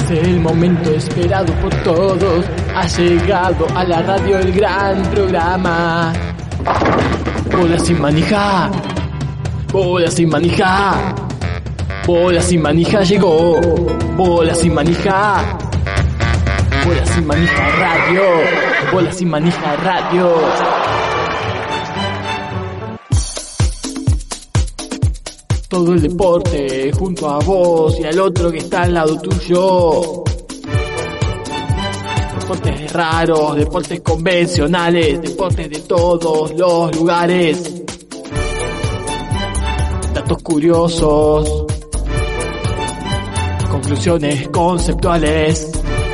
Es el momento esperado por todos. Ha llegado a la radio el gran programa. Bola sin manija. Bola sin manija. Bola sin manija llegó. Bola sin manija. Bola sin manija radio. Bola sin manija radio. Todo el deporte junto a vos y al otro que está al lado tuyo. Deportes raros, deportes convencionales, deportes de todos los lugares. Datos curiosos, conclusiones conceptuales.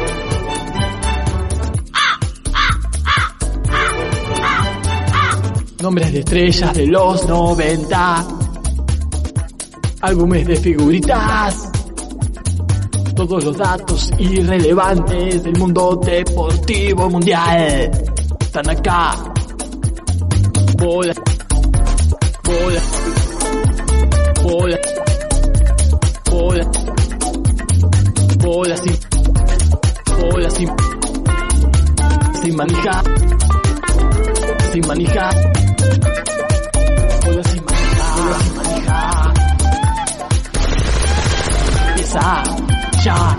Nombres de estrellas de los 90. Álbumes de figuritas. Todos los datos irrelevantes del mundo deportivo mundial están acá. Bola, bola, bola, bola, bola sin manija, sin manija, bola sin manija, bola sin manija. Empieza ya.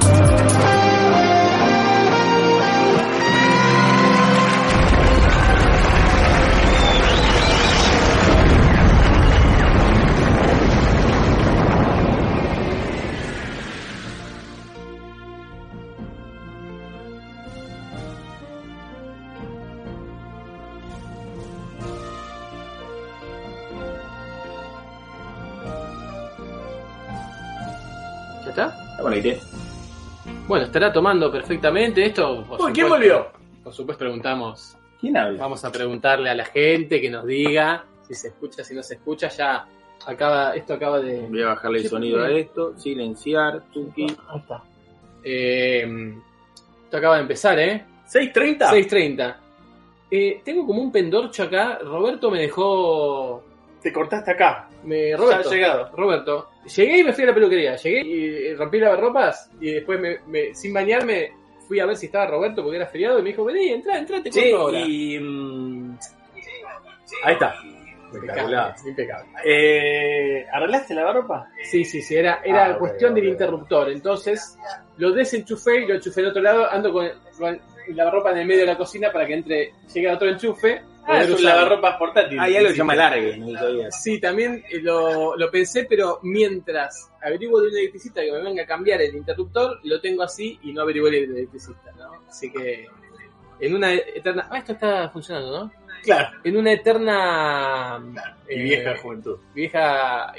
¿Ya está? Bueno, ¿y qué? Bueno, estará tomando perfectamente esto. Uy, ¿quién volvió? Por supuesto preguntamos. ¿Quién habla? Vamos a preguntarle a la gente que nos diga si se escucha, si no se escucha. Ya esto acaba de... Voy a bajarle el sonido a esto, silenciar, tuki. Ahí está. Esto acaba de empezar, ¿eh? ¿6:30? 6:30. Tengo como un pendorcho acá. Roberto me dejó... Te cortaste acá. Roberto, Ya ha llegado. Roberto. Llegué y me fui a la peluquería. Llegué y rompí lavarropas y después sin bañarme fui a ver si estaba Roberto porque era feriado y me dijo, vení, entrá, te corto ahora. Y... ahí está. Impecable. ¿Arreglaste la lavarropa? Sí, era cuestión del interruptor. Entonces lo desenchufé y lo enchufé del otro lado. Ando con la lavarropa en el medio de la cocina para que llegue a otro enchufe. Es un lavarropas portátil. Hay algo que se llama largue, no sabía. Sí, también lo pensé, pero mientras averiguo de un electricista que me venga a cambiar el interruptor, lo tengo así y no averiguo el electricista, ¿no? Así que en una eterna... esto está funcionando, ¿no? Claro. En una eterna... Y vieja juventud. Vieja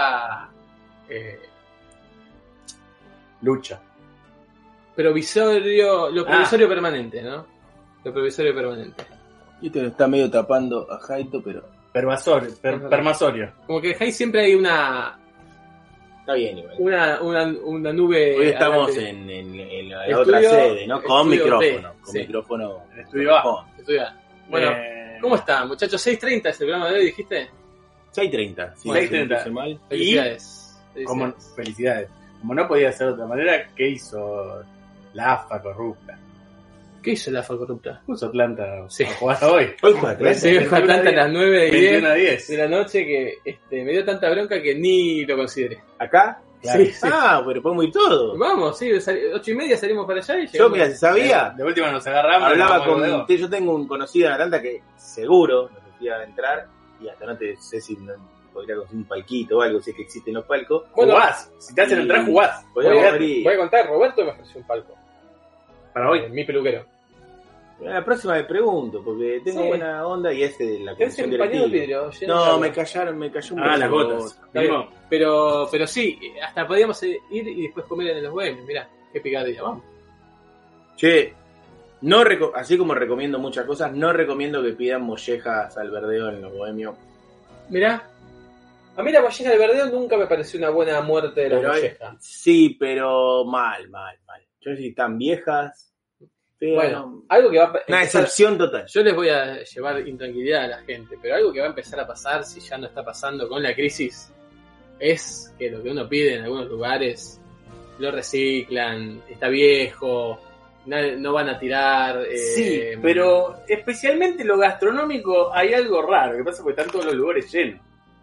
lucha. Provisorio... Lo provisorio permanente, ¿no? Lo provisorio permanente. Y te lo está medio tapando a Jaito, pero... Permasorio. Como que ahí siempre hay una... Está bien igual. Una nube... Hoy estamos adelante. en la otra sede, ¿no? Con micrófono. B, con sí. micrófono. Estudio A. Bueno, ¿cómo está, muchachos? 6:30 es el programa de hoy, ¿dijiste? 6:30. Sí, 6:30. Mal. Felicidades. Felicidades. Como no podía ser de otra manera, ¿qué hizo la AFA corrupta? ¿Qué hizo la AFA corrupta? Puso Atlanta Sí. a jugar hoy. Hoy fue Atlanta. Se fue Atlanta a las 9:10 21:10. de la noche que me dio tanta bronca que ni lo consideré. ¿Acá? Claro. Sí. Pero podemos ir todos. Vamos, sí, 8:30 salimos para allá y Yo, llegamos. mira, si sabía, De última nos agarramos. hablaba nos vamos con... luego. Yo tengo un conocido en Atlanta que seguro nos decía entrar y hasta no te sé si podría conseguir un palquito o algo, si es que existen los palcos. Bueno, Jugás. Si te hacen entrar, jugás. Podríamos voy abrir. a contar, Roberto me ofreció un palco. Para hoy. Mi peluquero. A la próxima me pregunto, porque tengo Sí. buena onda y es de la ¿Tenés comisión un pañuelo directiva. vidrio? Lleno de No, agua. me cayó un Ah, poco. las gotas. Está bien. Mismo. Pero sí, hasta podíamos ir y después comer en los bohemios. Mirá, qué picadilla, vamos. Che, así como recomiendo muchas cosas, no recomiendo que pidan mollejas al verdeo en los bohemios. Mirá, a mí la molleja del verdeo nunca me pareció una buena muerte de la Pero molleja. Sí, pero mal. Yo no sé si están viejas. Pero Bueno, algo que va a una empezar- excepción total. Yo les voy a llevar intranquilidad a la gente, pero algo que va a empezar a pasar, si ya no está pasando con la crisis, es que lo que uno pide en algunos lugares lo reciclan, está viejo, no van a tirar. Sí, pero especialmente lo gastronómico hay algo raro, que pasa porque están todos los lugares llenos.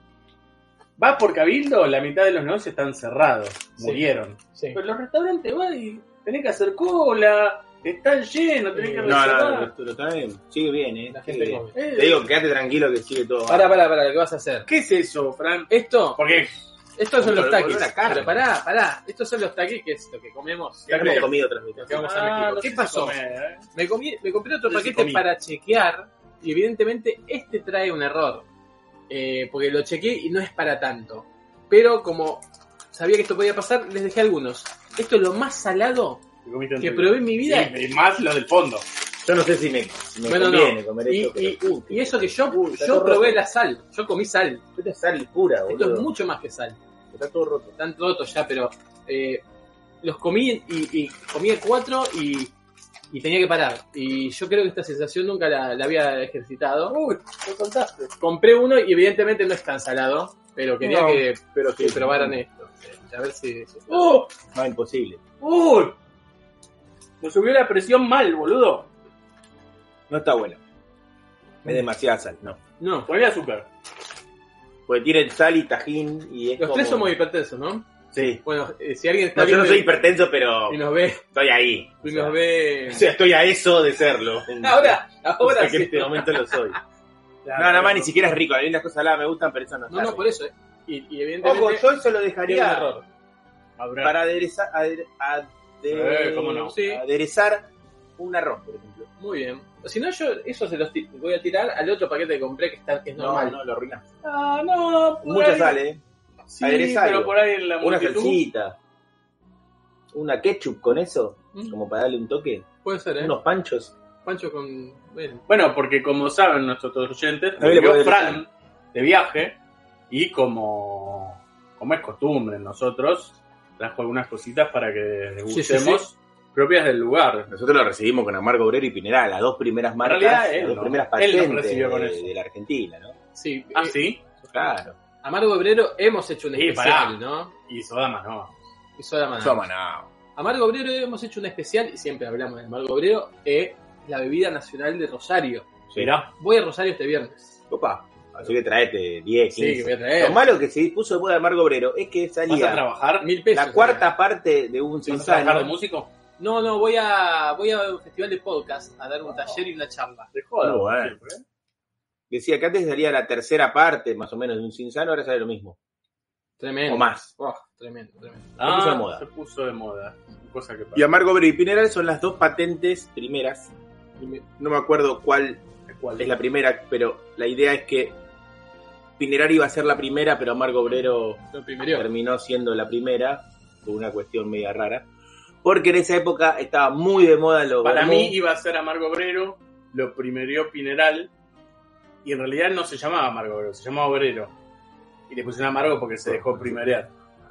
Vas por Cabildo, la mitad de los negocios están cerrados, Sí. murieron. Sí. Pero los restaurantes vas y tenés que hacer cola, están llenos, tenés que No, reservar. lo traen, sigue bien, La sigue gente bien. come. Te digo, quédate tranquilo que sigue todo. Pará, ¿qué vas a hacer? ¿Qué es eso, Fran? Esto, Porque estos son los Olor a taquis. carne. Pero pará, estos son los taquis que es lo que comemos. Ya hemos comido otras Lo que vamos a México. no ¿Qué sé pasó? si comer, Me compré otro No sé si paquete comí. para chequear y evidentemente este trae un error. Porque lo chequeé y no es para tanto. Pero como sabía que esto podía pasar, les dejé algunos. Esto es lo más salado que probé en mi vida. Sí, y más lo del fondo. Yo no sé si me Bueno, conviene no. comer esto, pero... Y eso que yo está yo todo probé roto. la sal. Yo comí sal. Esto es sal pura, Esto boludo. es mucho más que sal. Está todo roto. Están rotos ya, pero los comí y comí 4 y tenía que parar. Y yo creo que esta sensación nunca la había ejercitado. Uy, ¿qué contaste? Compré uno y evidentemente no es tan salado, pero quería No, que pero sí. probaran esto. A ver si... ¡Uh! No, imposible. ¡Uy! Me subió la presión mal, boludo. No está bueno. Es demasiada sal, no. No, Ponle azúcar. Porque tiene sal y tajín y es los como... tres somos hipertensos, ¿no? Sí. Bueno, si alguien está No, yo no viendo soy hipertenso, pero y nos ve, estoy ahí. y nos ve... O sea, estoy a eso de serlo. Ahora O sea, que sí. en este momento lo soy. No, nada más ni siquiera es rico. A mí las cosas saladas me gustan, pero eso no está No, rico. por eso. Y evidentemente... Ojo, yo eso lo tiene un dejaría error. Madurar. para aderezar, ¿cómo no? Sí. aderezar un arroz, por ejemplo. Muy bien. O si no, yo eso se los voy a tirar al otro paquete que compré que es normal. No, lo arruinás. Ah, no. por Mucha ahí- sal, ¿eh? Sí, Aderezalo. pero por ahí en la Una multitud. salsita. Una ketchup con eso, Mm, como para darle un toque. puede ser, ¿eh? Unos panchos. Pancho con... Bueno, Bueno, porque como saben nuestros oyentes, A ver, le vio podés Fran de viaje y como es costumbre en nosotros, trajo algunas cositas para que degustemos Sí. propias del lugar. Nosotros lo recibimos con Amargo Obrero y Pineral, las dos primeras marcas, realidad, él, las dos ¿no? primeras Él nos patentes recibió con eso. de la Argentina, ¿no? sí. Ah, sí. Claro. Amargo Obrero hemos hecho un Sí, especial, pará. ¿no? Y Sodama no. Y Soda Maná. Somanao. Amargo Obrero hemos hecho un especial, y siempre hablamos de Amargo Obrero, la bebida nacional de Rosario. Mirá. Voy a Rosario este viernes. Opa. Así que traete 10, 15. Sí, que voy a traer. Lo malo que se puso de moda Amargo Obrero es que ¿Vas a salía trabajar? 1.000 pesos. la cuarta parte de un ¿Vas a trabajar de cinsano. músico? No, voy a un festival de podcast a dar un taller y una charla. De joda. Muy bueno. siempre, ¿eh? Decía que antes salía la tercera parte, más o menos, de un cinsano, ahora sale lo mismo. Tremendo. O más. Oh, tremendo. puso de moda. Se puso de moda. Cosa que pasa. Y Amargo Obrero y Pineral son las dos patentes primeras. No me acuerdo cuál es la primera, pero la idea es que Pineral iba a ser la primera, pero Amargo Obrero Lo primero. terminó siendo la primera, por una cuestión media rara. Porque en esa época estaba muy de moda los Para vermú. mí iba a ser Amargo Obrero, lo primerió Pineral, y en realidad no se llamaba Amargo Obrero, se llamaba Obrero. Y le pusieron Amargo porque se dejó primerear.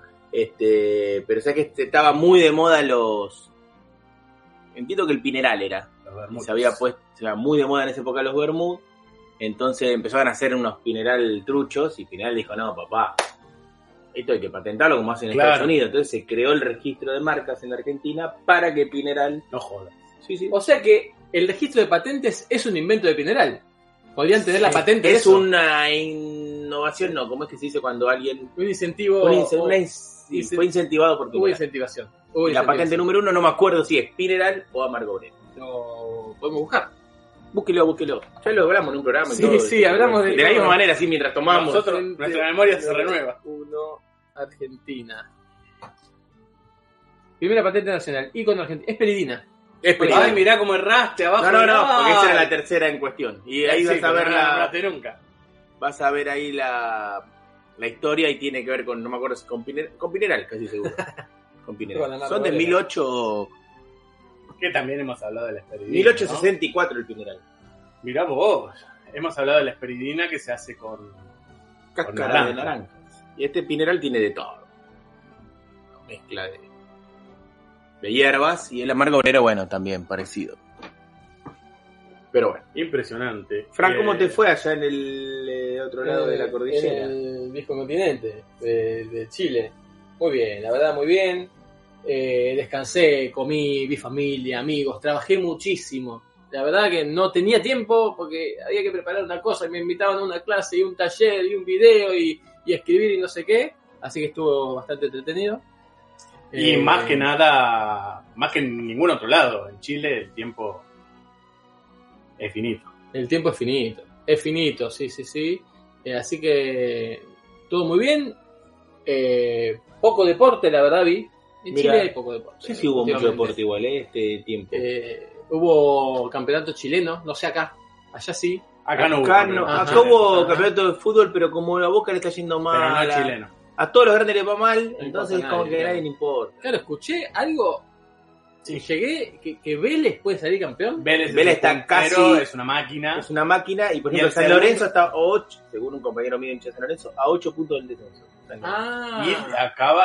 Pero o sea que estaba muy de moda los... Entiendo que el Pineral era. Los Y vermutes. se había puesto, o sea, muy de moda en esa época los vermut. Entonces empezaban a hacer unos Pineral truchos y Pineral dijo, no, papá, esto hay que patentarlo como hacen en Claro. Estados Unidos. Entonces se creó el registro de marcas en la Argentina para que Pineral... No jodas. Sí, sí. O sea que el registro de patentes es un invento de Pineral. Podrían tener la patente de Es eso. una innovación, no, ¿cómo es que se dice cuando alguien... Un incentivo. fue incentivado por Hubo Pineral. incentivación. Y la patente número 1 no me acuerdo si es Pineral o Amargo Obrero. Lo podemos buscar. Búsquelo. Ya lo hablamos en un programa. y Sí, todo. sí, hablamos de la misma todo. manera, así mientras tomamos. Nosotros, nuestra memoria se renueva. 1, Argentina. Primera patente nacional. Icono argentino. Es Peridina. Es Ay, Pineral. mirá cómo erraste abajo. No, porque esa era Ay. la tercera en cuestión. Y ahí Sí, vas a pero ver no la nombraste nunca. vas a ver ahí la historia y tiene que ver con, no me acuerdo si con Pineral, casi seguro. Con Con Pineral. Amargo Son de Obrero. 18 Que también hemos hablado de la esperidina. 1864 el Pineral. ¿no? Mirá vos. Hemos hablado de la esperidina que se hace con Cáscara de naranja. naranjas. Y este Pineral tiene de todo. Una mezcla de hierbas y el Amargo Obrero, bueno, también parecido. Pero bueno. impresionante. Fran, ¿cómo te fue allá en el otro lado de la cordillera? En el viejo continente de Chile. Muy bien, la verdad, muy bien. descansé, comí, vi familia, amigos, trabajé muchísimo. La verdad que no tenía tiempo porque había que preparar una cosa y me invitaban a una clase y un taller y un video y escribir y no sé qué. Así que estuvo bastante entretenido. Y más que nada, más que en ningún otro lado, en Chile el tiempo es finito. El tiempo es finito, sí. Así que todo muy bien. Poco deporte, la verdad vi. En Mirá, Chile hay poco deporte. Sí, sí hubo mucho deporte igual, este tiempo. Hubo campeonato chileno, no sé acá, allá sí. Acá no hubo. Acá hubo campeonato de fútbol, pero como a Boca le está yendo mal. Pero no es chileno. A todos los grandes les va mal, No entonces importa como que nadie, a nadie le importa. Claro, escuché algo. Sí. Llegué que Vélez puede salir campeón. Vélez está casi. Es una máquina. Es una máquina, y por Y ejemplo el San segundo- Lorenzo está a 8, según un compañero mío hincha de San Lorenzo, a 8 puntos del descenso. Y acaba,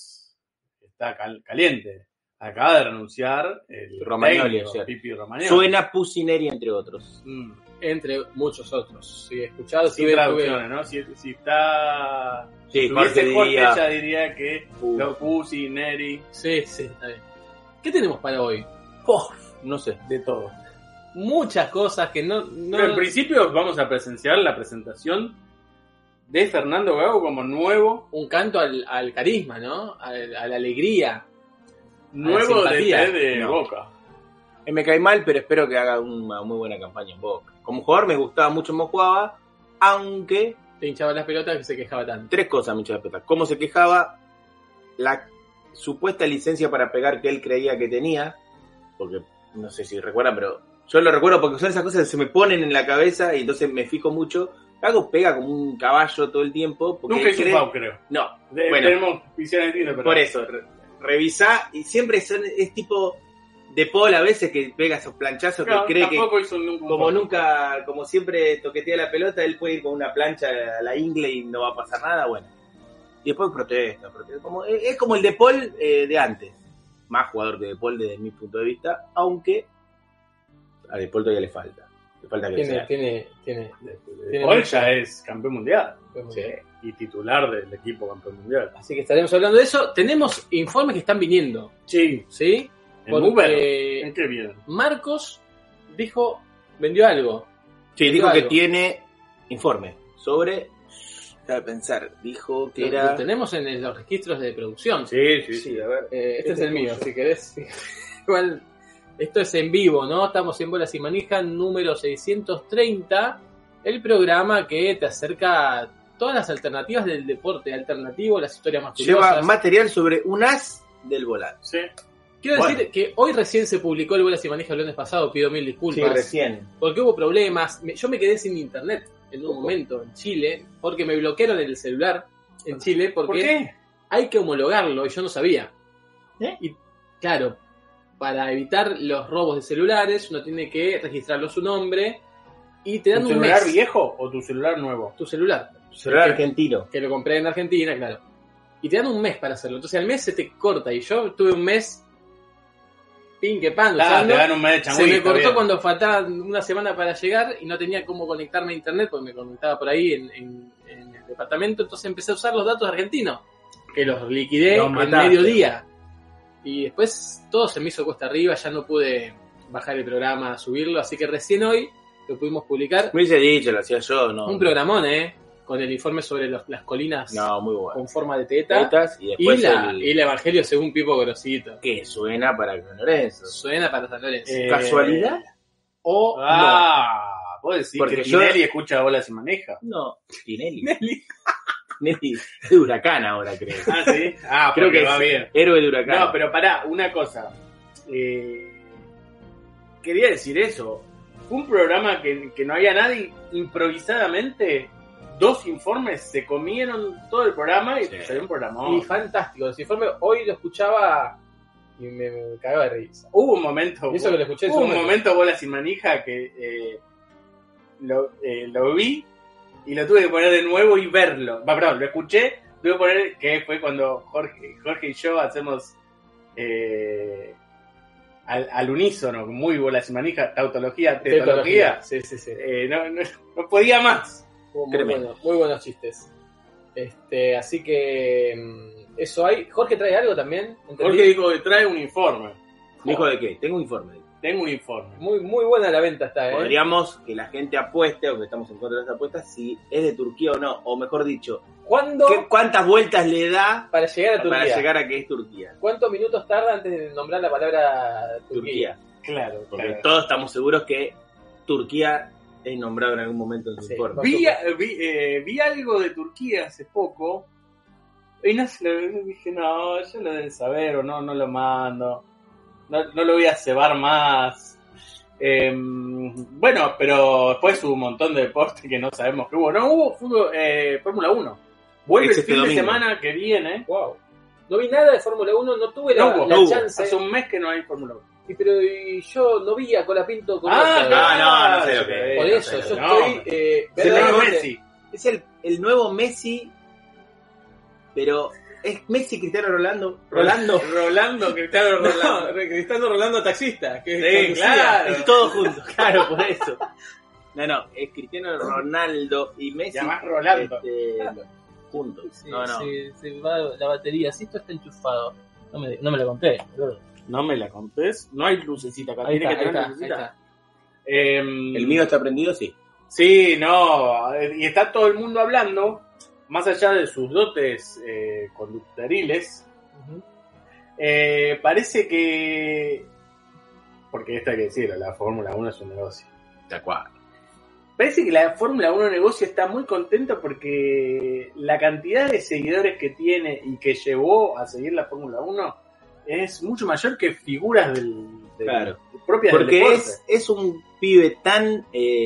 está caliente. Acaba de renunciar el Romagnoli, técnico, o sea, Pipi Romagnoli. Suena Pusineri entre otros. Entre muchos otros. Sí, he escuchado. Sin sí, traducciones, ¿no? Si está... Sí, Si tuviese Jorge diría- ya diría que lo Pusi, Neri, Sí, está bien. ¿Qué tenemos para hoy? No sé. de todo. Muchas cosas que no Pero en principio vamos a presenciar la presentación de Fernando Gago como nuevo un canto al carisma, ¿no? A la alegría. nuevo simpatía. DT de No. Boca. Me cae mal, pero espero que haga una muy buena campaña en Boca. Como jugador me gustaba mucho cómo jugaba, aunque Te hinchaba las pelotas que se quejaba tanto. 3 cosas me hinchaba las pelotas. Cómo se quejaba, la supuesta licencia para pegar que él creía que tenía, porque no sé si recuerdan, pero yo lo recuerdo porque son esas cosas que se me ponen en la cabeza y entonces me fijo mucho. Gago pega como un caballo todo el tiempo. Porque Nunca él hizo cree- FAU, creo. No, bueno. Tenemos visiones distintas, pero... Por eso, revisá, y siempre es tipo de Paul a veces que pega esos planchazos No, que cree que tampoco hizo nunca un como FAU. nunca, como siempre toquetea la pelota, él puede ir con una plancha a la ingle y no va a pasar nada, bueno. Y después protesta. Es como el de Paul de antes. Más jugador que de Paul desde mi punto de vista, aunque a de Paul todavía le falta. Le falta que sea. Tiene Paul mucho. ya es campeón mundial Sí. y titular del equipo campeón mundial. Así que estaremos hablando de eso. Tenemos informes que están viniendo, Sí, ¿sí? en Uber. Porque ¿En qué vienen? Marcos vendió algo. Sí, dijo Algo. que tiene informe sobre... Déjame pensar, dijo que Lo era... tenemos en los registros de producción. Sí. Sí, a ver. Este es el mío, si querés. Igual, esto es en vivo, ¿no? Estamos en Bolas y Manija, número 630. El programa que te acerca todas las alternativas del deporte alternativo, las historias más Lleva curiosas. material sobre un as del volante. Sí. Quiero Bueno. decir que hoy recién se publicó el Bolas y Manija el lunes pasado, pido mil Sí, disculpas. recién. Porque hubo problemas. Yo me quedé sin internet en un momento en Chile, porque me bloquearon el celular en Chile, porque ¿Por qué? hay que homologarlo y yo no sabía. ¿Eh? Y claro, para evitar los robos de celulares, uno tiene que registrarlo su nombre y te dan ¿Tu un celular mes. viejo o tu celular nuevo? Tu celular, Celular Que- argentino. que lo compré en Argentina, claro. Y te dan un mes para hacerlo. Entonces al mes se te corta y yo tuve un mes pin que pan Ah, usando. te dan un mes de changüí, Se me está cortó bien. cuando faltaba una semana para llegar y no tenía cómo conectarme a internet porque me conectaba por ahí en el departamento. Entonces empecé a usar los datos argentinos, que los liquidé Los en mataste. mediodía. Y después todo se me hizo cuesta arriba, ya no pude bajar el programa, subirlo. Así que recién hoy lo pudimos publicar. Me hubiese dicho, lo hacía yo, ¿no? Un programón, con el informe sobre las colinas No, muy bueno. con forma de teta. Tetas, y Y después el Evangelio según Pipo Grosito. que suena para San Lorenzo. Suena para San Lorenzo. ¿Casualidad? O no. Vos decís Porque que yo- Tinelli escucha Bolas y Maneja. No, Tinelli. Tinelli es de Huracán ahora, creo. Ah, sí. Ah, Creo porque que va es bien. héroe de Huracán. No, pero pará, una cosa. Quería decir eso. Fue un programa que no había nadie, improvisadamente, 2 informes se comieron todo el programa y Sí. salió un programa. Y fantástico, los informes, hoy lo escuchaba y me cagaba de risa. Hubo un momento, Y eso que lo escuché en hubo su un momento Bolas y Manija que lo vi y lo tuve que poner de nuevo y verlo. Perdón, lo escuché, tuve que poner que fue cuando Jorge y yo hacemos al unísono, muy Bolas y Manija, tautología, tetología. Sí. No podía más. Hubo Tremendo. muy buenos chistes. Así que Eso hay. Jorge trae algo también. ¿Entendí? Jorge dijo que trae un informe. ¿Dijo de qué? Tengo un informe. Tengo un informe. Muy, muy buena la venta está, Podríamos que la gente apueste, aunque estamos en contra de las apuestas, si es de Turquía o no. O mejor dicho, ¿Cuándo ¿cuántas vueltas le da para llegar a Turquía? para llegar a que es Turquía? ¿Cuántos minutos tarda antes de nombrar la palabra Turquía? Claro, Porque claro. todos estamos seguros que Turquía es nombrado en algún momento en su Sí. informe. Vi algo de Turquía hace poco y no se lo dije, no, ya lo deben saber o no lo mando. No lo voy a cebar más. Bueno, pero después hubo un montón de deportes que no sabemos que hubo. No hubo Fórmula 1. Vuelve Es el este fin de domingo. semana que viene. Wow. No vi nada de Fórmula 1, no tuve No la hubo. chance. Hace un mes que no hay Fórmula 1. Y yo no vi a Colapinto con no sé lo que es. Por eso, no sé yo lo estoy. Es el Leo nuevo Messi. Es el nuevo Messi, pero es Messi Cristiano Rolando. Rolando, Cristiano Rolando. No, Cristiano Rolando taxista. Que Sí, conducía. claro. Es todo junto, claro, por eso. No, es Cristiano Ronaldo y Messi. Llamás Rolando. Juntos. Sí, No. se va la batería. Si esto está enchufado. No me la conté. No me la contés. No hay lucecita acá. Ahí Tiene está, que ahí tener está, ahí lucecita. está. ¿El mío está prendido? Sí. Sí, no. Y está todo el mundo hablando, más allá de sus dotes conductoriles. Ujú. Parece que. Porque esto hay que decirlo, la Fórmula 1 es un negocio. Está cual. Parece que la Fórmula 1 negocio está muy contento porque la cantidad de seguidores que tiene y que llevó a seguir la Fórmula 1 es mucho mayor que figuras Claro. propias del Porque deporte. es un pibe tan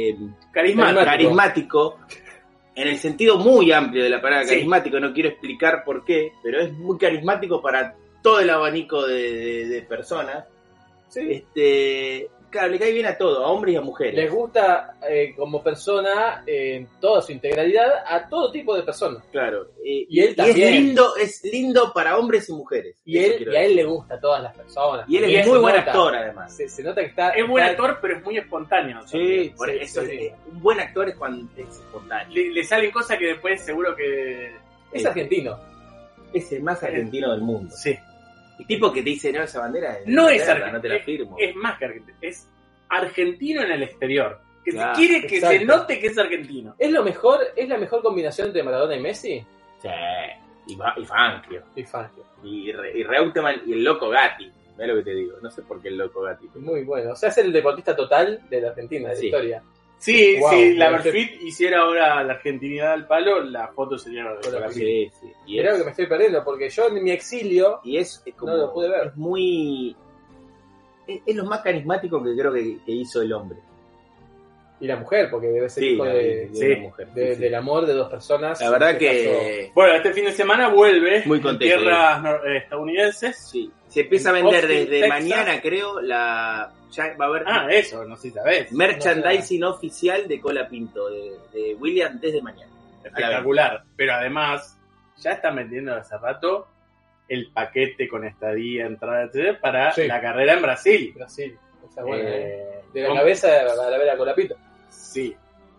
carismático, en el sentido muy amplio de la palabra Sí. carismático. No quiero explicar por qué, pero es muy carismático para todo el abanico de personas. Sí. Claro, le cae bien a todo, a hombres y a mujeres. Les gusta como persona en toda su integralidad a todo tipo de personas. Claro. Y él también. Es lindo para hombres y mujeres. Y Eso a quiero él decir. le gusta a todas las personas. Y él Y es se muy buen nota. actor, además. Se nota que está. Es buen está- actor, pero es muy espontáneo. Sí, por sí, eso sí. un buen actor es cuando es espontáneo. Le salen cosas que después seguro que... Es argentino. Es el más argentino del mundo. Sí. El tipo que te dice, no, esa bandera No es Inglaterra, argentino. no te la firmo. Es más que argentino. Es argentino en el exterior. Que Claro, si quiere que exacto. se note que es argentino. ¿Es la mejor combinación entre Maradona y Messi? Sí, y Fangio, Y Fangio. y Reutemann y el Loco Gatti. Ve lo que te digo, no sé por qué el Loco Gatti. Muy bueno. O sea, es el deportista total de la Argentina, de la Sí. historia. Sí, Wow, si la realmente- Perfit hiciera ahora la argentinidad al palo, la foto sería de Hola, Colapinto. Sí, sí. Y Mirá lo es, que me estoy perdiendo, porque yo en mi exilio es como, no lo pude ver. es muy... Es lo más carismático que creo que hizo el hombre. y la mujer, porque debe ser Sí, hijo de, la sí, mujer. de- Sí, del amor de dos personas. La verdad En este que... Bueno, este fin de semana vuelve Muy en contento, tierras estadounidenses. Sí. Se empieza a vender Austin, desde Texas. mañana, creo, ya va a haber Ah, eso, no sé si sabés. merchandising oficial de Cola Pinto, de William, desde mañana. Espectacular. Pero además, ya están vendiendo hace rato el paquete con estadía, entrada, etc. para Sí. la carrera en Brasil. Brasil. Esa es buena, De la ¿cómo? cabeza a ver a Colapito. Sí.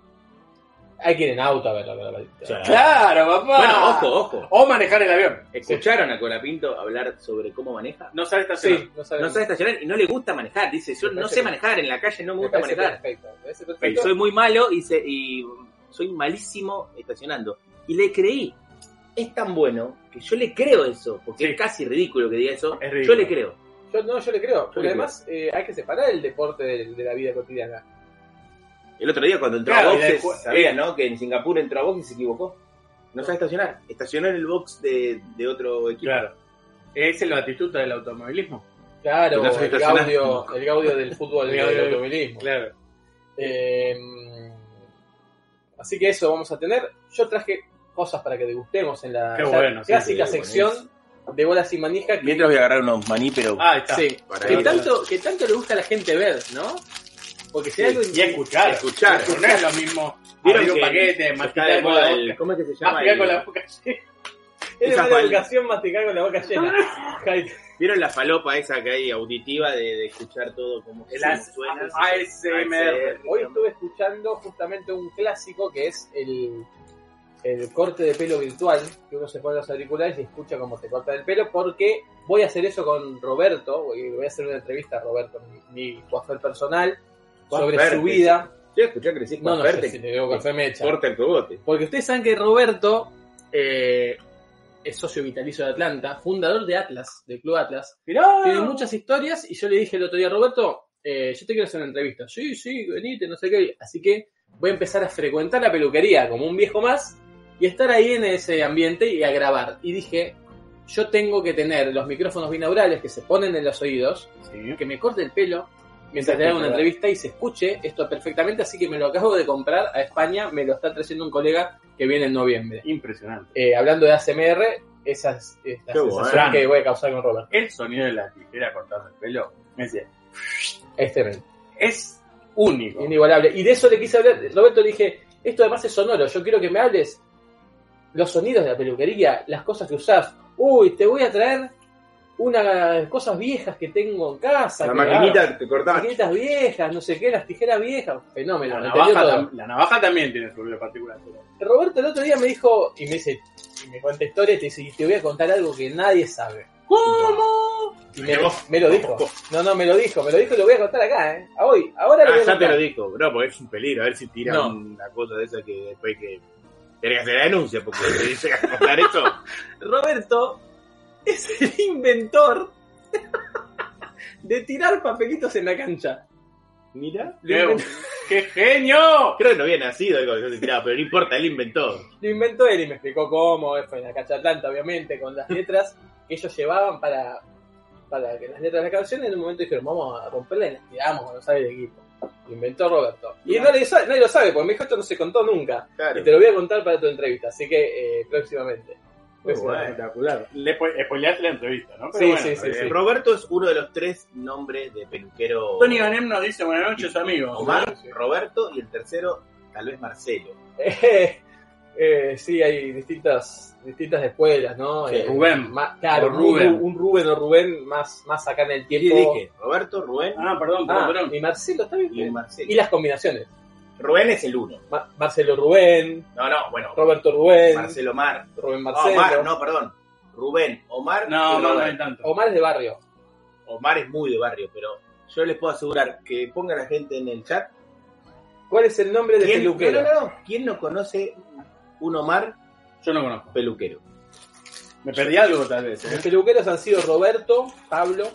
Hay que ir en auto a ver a Colapito. Sí. Claro, papá. Bueno, ojo. O manejar el avión. ¿Escucharon a Colapinto hablar sobre cómo maneja? No sabe estacionar. Sí, no sabemos. No sabe estacionar y no le gusta manejar. Dice, yo Me no parece sé que- manejar, en la calle no me Me gusta parece manejar. perfecto. Me parece Y perfecto. soy muy malo y soy malísimo estacionando. Y le creí. Es tan bueno que yo le creo eso, porque Sí. es casi ridículo que diga eso. Es ridículo. Yo le creo. Yo le creo. Porque le además hay que separar el deporte de la vida cotidiana. El otro día cuando entró Claro, a y boxes, después- sabía, ¿no? Que en Singapur entró a boxes y se equivocó. No sabe estacionar. Estacionó en el box de otro equipo. Claro. Es el batistuta del automovilismo. Claro, No se el estaciona. Gaudio del fútbol, El del Gaudio del- automovilismo. Claro. Así que eso vamos a tener. Yo traje cosas para que degustemos en la Qué ya bueno, sí, clásica sí, sección de bolas sin manija. Que, Mientras voy a agarrar unos maní, pero... Ah, ahí está. sí, Para que ver. tanto le gusta a la gente ver, ¿no? Porque si Sí, hay algo Y escuchar. Escuchar. No es lo mismo ¿Vieron abrir un que paquete, está masticar de con moda la el- boca. ¿Cómo es que se llama? Masticar El- con la boca llena. Es de esa mala fal- educación masticar con la boca llena. ¿Vieron la falopa esa que hay auditiva de escuchar todo como El suena? ASMR. Hoy estuve escuchando justamente un clásico que es el corte de pelo virtual, que uno se pone los auriculares y escucha cómo te cortan el pelo, porque voy a hacer eso con Roberto, voy a hacer una entrevista a Roberto, mi coafer personal, sobre Coafer, su vida. Yo escuché que decís No, coafer, si le digo café me echa. corta el cogote. Porque ustedes saben que Roberto es socio vitalicio de Atlanta, fundador de Atlas, del Club Atlas. Mirá. Tiene muchas historias y yo le dije el otro día, Roberto, yo te quiero hacer una entrevista. Sí, venite, no sé qué. Así que voy a empezar a frecuentar la peluquería como un viejo más y estar ahí en ese ambiente y a grabar. Y dije, yo tengo que tener los micrófonos binaurales que se ponen en los oídos, Sí. que me corte el pelo mientras le haga una entrevista y se escuche esto perfectamente, así que me lo acabo de comprar a España, me lo está trayendo un colega que viene en noviembre. Impresionante. Hablando de ASMR, esa es la Qué sensación bueno. que voy a causar con Robert. El sonido de la tijera cortando el pelo, me decía, Es tremendo, es único. inigualable. Y de eso le quise hablar, Roberto, le dije, esto además es sonoro, yo quiero que me hables los sonidos de la peluquería, las cosas que usás. Uy, te voy a traer unas cosas viejas que tengo en casa. La que- maquinita te cortaba. maquinitas viejas, no sé qué, las tijeras viejas, fenómeno. La entendió navaja, todo. la navaja también tiene su ruido particular. Pero... Roberto el otro día me dijo, y me dice, y me cuenta historias, y te dice, y te voy a contar algo que nadie sabe. ¿Cómo? Y me lo dijo. No, me lo dijo y lo voy a contar acá, ahora lo voy a Ya te contar. lo dijo, bro, porque es un peligro. A ver si tira No. una cosa de esa que después que tenés que hacer la denuncia, porque te dice a contar eso. Roberto es el inventor de tirar papelitos en la cancha. Mira, ¡Qué genio! creo que no había nacido algo que yo te tiraba, pero no importa, él inventó. Lo inventó él y me explicó cómo, fue en la cancha Atlanta, obviamente, con las letras que ellos llevaban para que las letras de la canción, en un momento dijeron, vamos a romperla y las tiramos cuando sale el equipo. Lo inventó Roberto. Y nadie lo sabe, porque me dijo, esto no se contó nunca. Claro. Y te lo voy a contar para tu entrevista, así que próximamente. Muy Espectacular. Le spoileaste la entrevista, ¿no? Sí, Pero sí, sí. Roberto es uno de los 3 nombres de peluquero. Tony Ganem nos dice buenas noches, amigos. Omar, Sí. Roberto y el tercero, tal vez Marcelo. Sí, hay distintas escuelas, ¿no? Sí, Rubén. Claro, O Rubén. un Rubén o Rubén más acá en el ¿Qué tiempo. dije? Roberto, Rubén Ah, perdón. Y Marcelo, ¿está bien? y Marcelo. Y las combinaciones. Rubén es el 1. Marcelo Rubén, No, bueno. Roberto Rubén, Marcelo Omar. Rubén No, Marcelo. Omar, no, perdón. Rubén, Omar. No, y no hay Roberto. tanto. Omar es de barrio. Omar es muy de barrio, pero yo les puedo asegurar que ponga la gente en el chat. ¿Cuál es el nombre de peluquero? No. ¿Quién no conoce un Omar Yo no conozco. peluquero? Me perdí algo tal vez, Los peluqueros han sido Roberto, Pablo,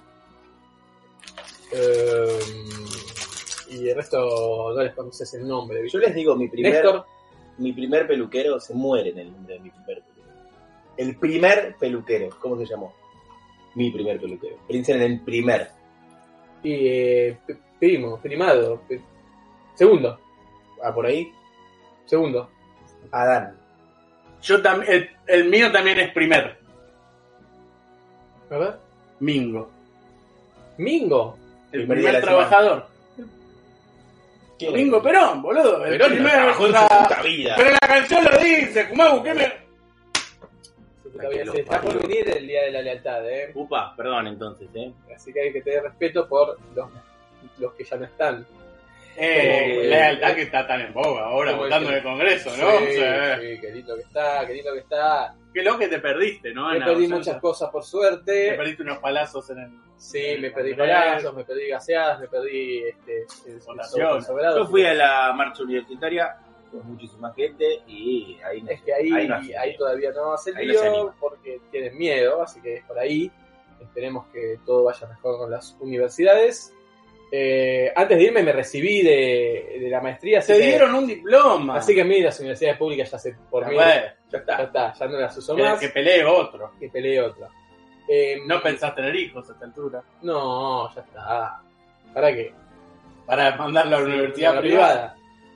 y el resto no les conoces el nombre. Yo les digo, Néstor, mi primer peluquero se muere en el nombre de mi primer peluquero. El primer peluquero, ¿cómo se llamó? Mi primer peluquero. Piensen en el primer. y primado, segundo, Por ahí, segundo. Adán. Yo también, el mío también es primer. ¿Verdad? Mingo. Mingo. El Primer día de primer la trabajador. ¿Quién Mingo es? Perón, boludo. El Perón no primer trabajó en su puta vida. Pero la canción lo dice, Kumagu, ¿qué me...? Se está por venir el Día de la Lealtad, Upa, perdón entonces, Así que hay que tener respeto por los que ya no están. La lealtad que está tan en boga ahora, Como votando en el- el Congreso, ¿no? Sí, O sea, sí, qué lindo que está, qué lindo que está. qué lo que te perdiste, ¿no? Me En la perdí ausencia. muchas cosas por Te suerte. perdiste unos palazos en el... Sí, me perdí Congreso. palazos, me perdí gaseadas, me perdí Votaciones. sobrados. Yo fui a la marcha universitaria con muchísima gente y ahí no. Es que ahí no hacen ahí bien. todavía no hace Ahí no se lío anima. porque tienen miedo, así que es por ahí. Esperemos que todo vaya mejor con las universidades. Antes de irme me recibí de la maestría, así Te que, dieron un diploma. así que a mí las universidades públicas ya se por mí. Bueno, Ya Ya está. está, ya no las uso más, que pelee otro. que pelee otra. No pensás tener hijos a esta altura. No, ya está. ¿Para qué? Para mandarlo a la universidad La privada.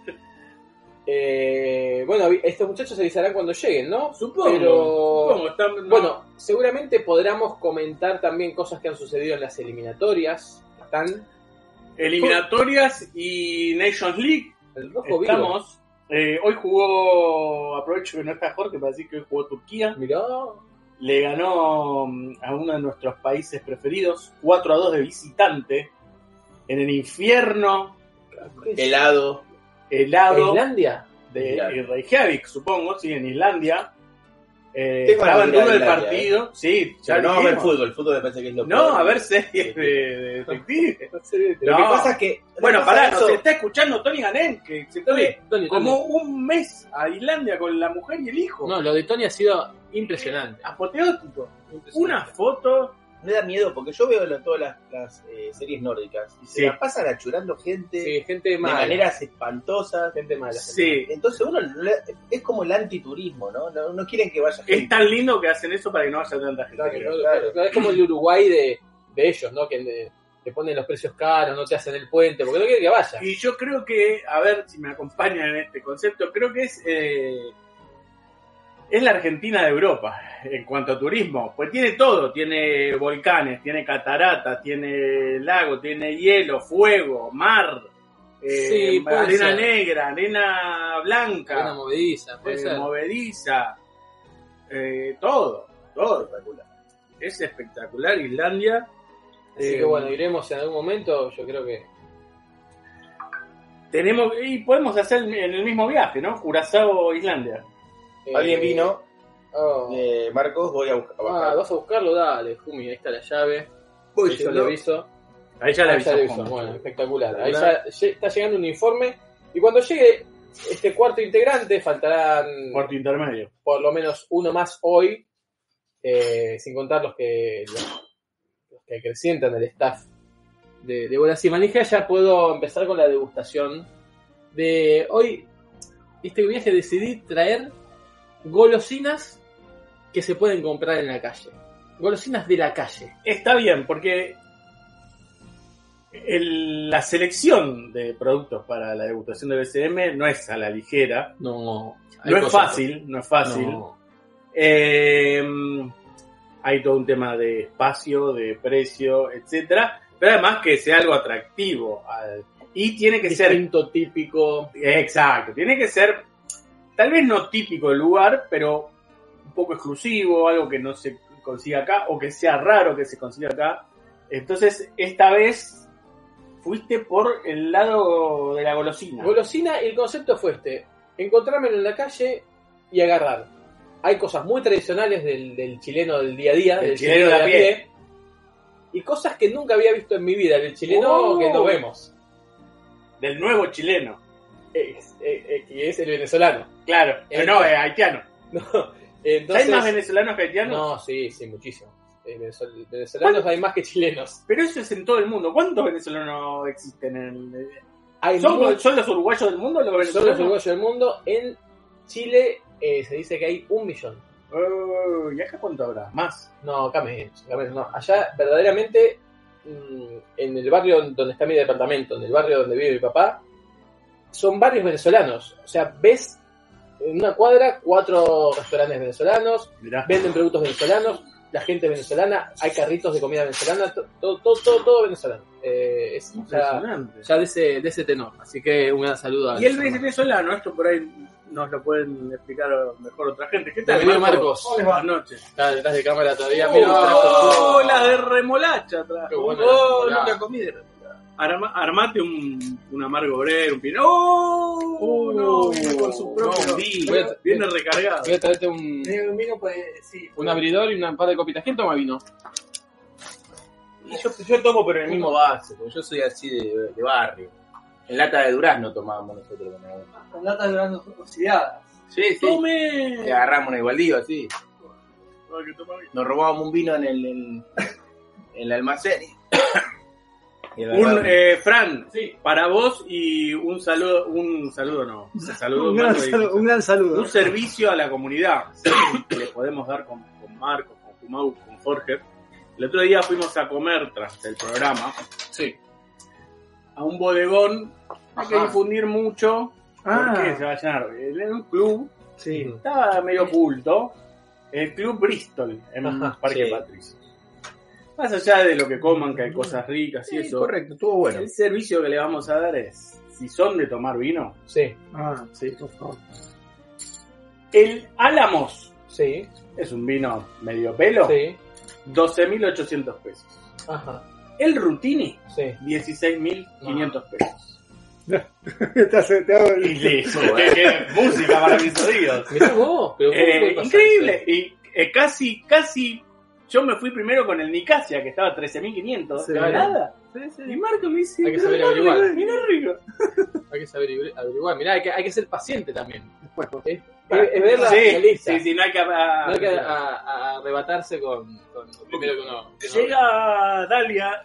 Bueno, estos muchachos se avisarán cuando lleguen, ¿no? Supongo. Pero Supongo, están- no. bueno, seguramente podremos comentar también cosas que han sucedido en las eliminatorias. Están Eliminatorias y Nations League. el rojo vivo. Estamos. Hoy jugó, aprovecho que no está Jorge para decir que hoy jugó Turquía. Mirá, Le ganó a uno de nuestros países preferidos, 4-2 de visitante, en el infierno Helado. helado Islandia. de Reykjavik, supongo, sí, en Islandia. Tengo Estaba en ganas de ir a duda el Islandia, partido. Sí, ya No, a ver dijimos. el fútbol me parece que es lo No, peor. a ver series de detectives. Lo que pasa es que... Bueno, no pasa pará, eso. nos está escuchando Tony Ganem, que se fue Tony. como un mes a Islandia con la mujer y el hijo. No, lo de Tony ha sido impresionante. Apoteótico. Impresionante. Una foto. Me da miedo porque yo veo todas las series nórdicas y se Sí. la pasan achurando gente Sí, gente de mala. maneras espantosas. Gente mala. Sí. Entonces uno es como el antiturismo, ¿no? No quieren que vaya gente. Es tan lindo que hacen eso para que no vaya tanta gente. Claro, Claro. claro. Es como el Uruguay de ellos, ¿no? Que te ponen los precios caros, no te hacen el puente, porque no quieren que vaya. Y yo creo que, a ver si me acompañan en este concepto, creo que es la Argentina de Europa en cuanto a turismo, pues tiene todo, tiene volcanes, tiene cataratas, tiene lago, tiene hielo, fuego, mar, Sí, puede arena ser. negra, arena blanca, Una movediza, puede ser. movediza, todo espectacular. Es espectacular Islandia. Así que bueno, iremos en algún momento, yo creo que... Tenemos, y podemos hacer en el mismo viaje, ¿no? Curazao, Islandia. Alguien vino, Oh. Marcos, voy a buscar. Vas a buscarlo, dale, Jumi, ahí está la llave. Voy Ahí yo yendo. le aviso. Ahí ya la Ahí ya le aviso. avisamos. Bueno, espectacular. Ahí ya está llegando un informe. Y cuando llegue este cuarto integrante, faltarán Cuarto intermedio. por lo menos uno más hoy, sin contar los que acrecientan el staff de Bolas y Manija. Ya puedo empezar con la degustación de hoy. Este viaje decidí traer golosinas que se pueden comprar en la calle. Golosinas de la calle. Está bien, porque la selección de productos para la degustación de BCM no es a la ligera. No, No es fácil, no es fácil. No. Hay todo un tema de espacio, de precio, etcétera, pero además que sea algo atractivo. Y tiene que ser... Distinto, típico. Exacto, tiene que ser tal vez no típico del lugar, pero un poco exclusivo, algo que no se consiga acá, o que sea raro que se consiga acá. Entonces, esta vez fuiste por el lado de la golosina. Golosina, y el concepto fue encontrármelo en la calle y agarrar. Hay cosas muy tradicionales del chileno del día a día, El del chileno de a pie. y cosas que nunca había visto en mi vida, del chileno que no vemos, Del nuevo chileno. que es el venezolano. Claro, no, es haitiano. No, entonces, ¿Hay más venezolanos que haitianos? No, sí, muchísimo. Venezolanos hay más que chilenos. Pero eso es en todo el mundo. ¿Cuántos venezolanos existen en Hay ¿Son muchos- los uruguayos del mundo los son venezolanos? los uruguayos del mundo. En Chile se dice que hay 1 millón. ¿Y acá cuánto habrá? Más. No, acá menos, no. Allá, verdaderamente, en el barrio donde está mi departamento, en el barrio donde vive mi papá, son barrios venezolanos. O sea, ves en una cuadra 4 restaurantes venezolanos, Mirá. venden productos venezolanos, la gente venezolana, hay carritos de comida venezolana, todo venezolano. Es Impresionante. ya de ese tenor. Así que un gran saludo a Y el Venezolano. venezolano, esto por ahí nos lo pueden explicar mejor otra gente. ¿Qué tal, Bienvenido, Marcos. ¿Cómo les va? Buenas noches. Está detrás de cámara todavía. Mira, trajo- La de remolacha trajo. Qué buena Oh, remolacha. nunca comí de Armate un amargo obrero, un pino. No, viene con su propio. no, vi. Viene recargado. Voy a traerte un Vino, pues, sí. abridor y un par de copitas. ¿Quién toma vino? Yo tomo, pero en el mismo vaso, porque yo soy así de barrio. En lata de durazno tomábamos nosotros. Con latas de durazno oxidadas. Sí, sí. ¡Tome! Y agarramos en el baldío, así. Ay, que toma vino. Nos robábamos un vino en el almacén. Y Fran, para vos y un saludo no, se saludó Un gran Marco y- saludo. Un gran saludo. un servicio a la comunidad que le podemos dar con Marco, con Fumau, con Jorge. El otro día fuimos a comer tras el programa Sí. a un bodegón. Hay que Ajá. difundir mucho Ah. porque se va a llenar. En un club, Sí. estaba medio oculto, el Club Bristol en Ajá, Parque sí. Patricio. Más allá de lo que coman, que hay cosas ricas y eso, correcto, estuvo bueno. el servicio que le vamos a dar es, si son de tomar vino, Sí. Ah, sí, por favor. el Álamos Sí. es un vino medio pelo, Sí. 12.800 pesos. Ajá. El Rutini, Sí. 16.500 pesos. Te hago Y listo. Qué música para mis oídos. Mirá vos, pero ¿cómo puede pasar Increíble. eso? Y casi yo me fui primero con el Nicasia, que estaba a 13.500. Sí. Nada. Y Marco me dice, Hay que pero saber Marco, averiguar. mirá rico. Hay que saber averiguar. Mirá, hay que ser paciente también. después. Es ver la lista. Sí, no hay que... No hay que arrebatarse con lo primero que uno... Llega Dalia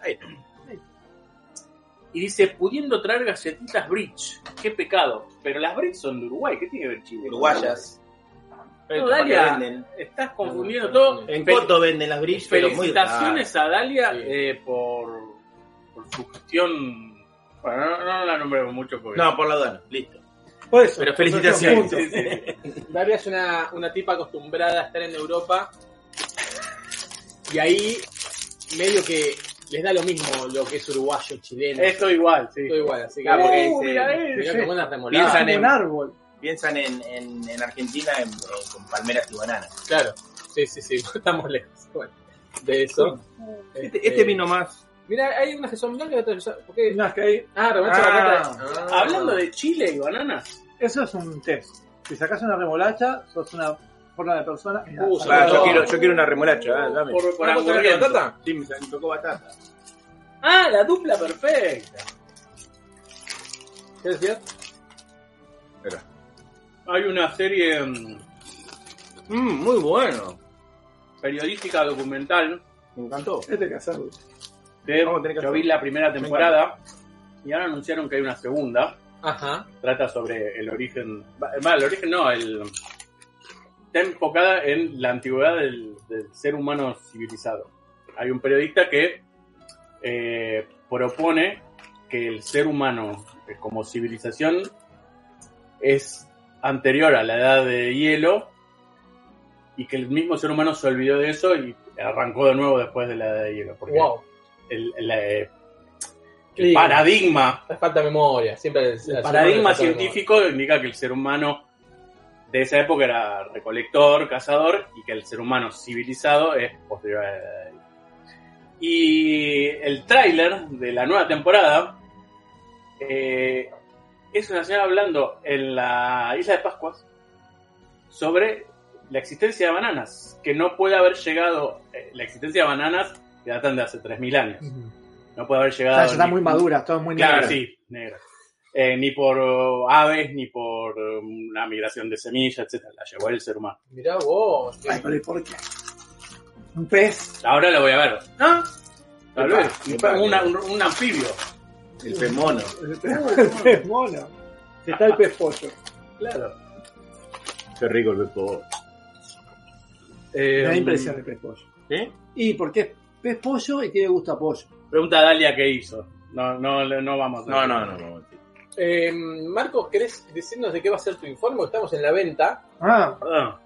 y dice, pudiendo traer galletitas Bridge. Qué pecado. Pero las Bridge son de Uruguay. ¿Qué tiene que ver Chile? Uruguayas. No, ¿Para qué Dalia, venden? estás confundiendo todo. En Coto venden las bridge, pero muy Felicitaciones a Dalia Sí. por su gestión. Bueno, no la nombremos mucho porque... No, por la aduana, listo. Por eso. Pero felicitaciones. Punto. Sí, sí. Dalia es una tipa acostumbrada a estar en Europa y ahí medio que les da lo mismo lo que es uruguayo, chileno. Esto igual, sí. Todo igual, así que porque mira mirá sí. qué buenas remoladas. Piensan Un árbol. Piensan en Argentina con palmeras y bananas. Claro, sí, estamos lejos. Bueno, de eso. Este vino más. Mira, hay unas que son blancas y otras que son... ¿Por qué? No, es que ahí, Revancha batata. Hablando de Chile y bananas, eso es un test. Si sacás una remolacha, sos una forma de persona. Mirá, Claro, No. yo quiero una remolacha. Dame. por ¿Una botella de angurriento. batata? Sí, me tocó batata. Ah, la dupla perfecta. ¿Qué decías? Espera. Hay una serie Muy bueno. periodística documental Me encantó. Este hay que hacerlo. que Vamos a tener que yo hacer. vi la primera temporada y ahora anunciaron que hay una segunda. Ajá. Trata sobre el origen. El origen no, está enfocada en la antigüedad del ser humano civilizado. Hay un periodista que propone que el ser humano como civilización es anterior a la edad de hielo y que el mismo ser humano se olvidó de eso y arrancó de nuevo después de la edad de hielo. Porque Wow. el Sí. paradigma Falta memoria. Siempre el paradigma científico indica que el ser humano de esa época era recolector, cazador, y que el ser humano civilizado es posterior a la edad de hielo. Y el tráiler de la nueva temporada es una señora hablando en la isla de Pascuas sobre la existencia de bananas, que no puede haber llegado, la existencia de bananas que datan de hace 3.000 años. No puede haber llegado... Ya está ni- muy madura, todo muy Claro, negro. sí, negra. Ni por aves, ni por una migración de semillas, etcétera. La llevó el ser humano. Mirá vos. Ay, pero ¿y por qué? Un pez. Ahora la voy a ver. ¿Ah? Tal vez. Epa, Un anfibio. El pez mono. El pez mono. Si está el pez pollo. Claro. Qué rico el pez pollo. Me da impresión el pez pollo. ¿Sí? Y porque es pez pollo y tiene gusto a pollo. Pregunta a Dalia qué hizo. No vamos a... No. Marcos, ¿querés decirnos de qué va a ser tu informe? Estamos en la venta. Ah, Ah.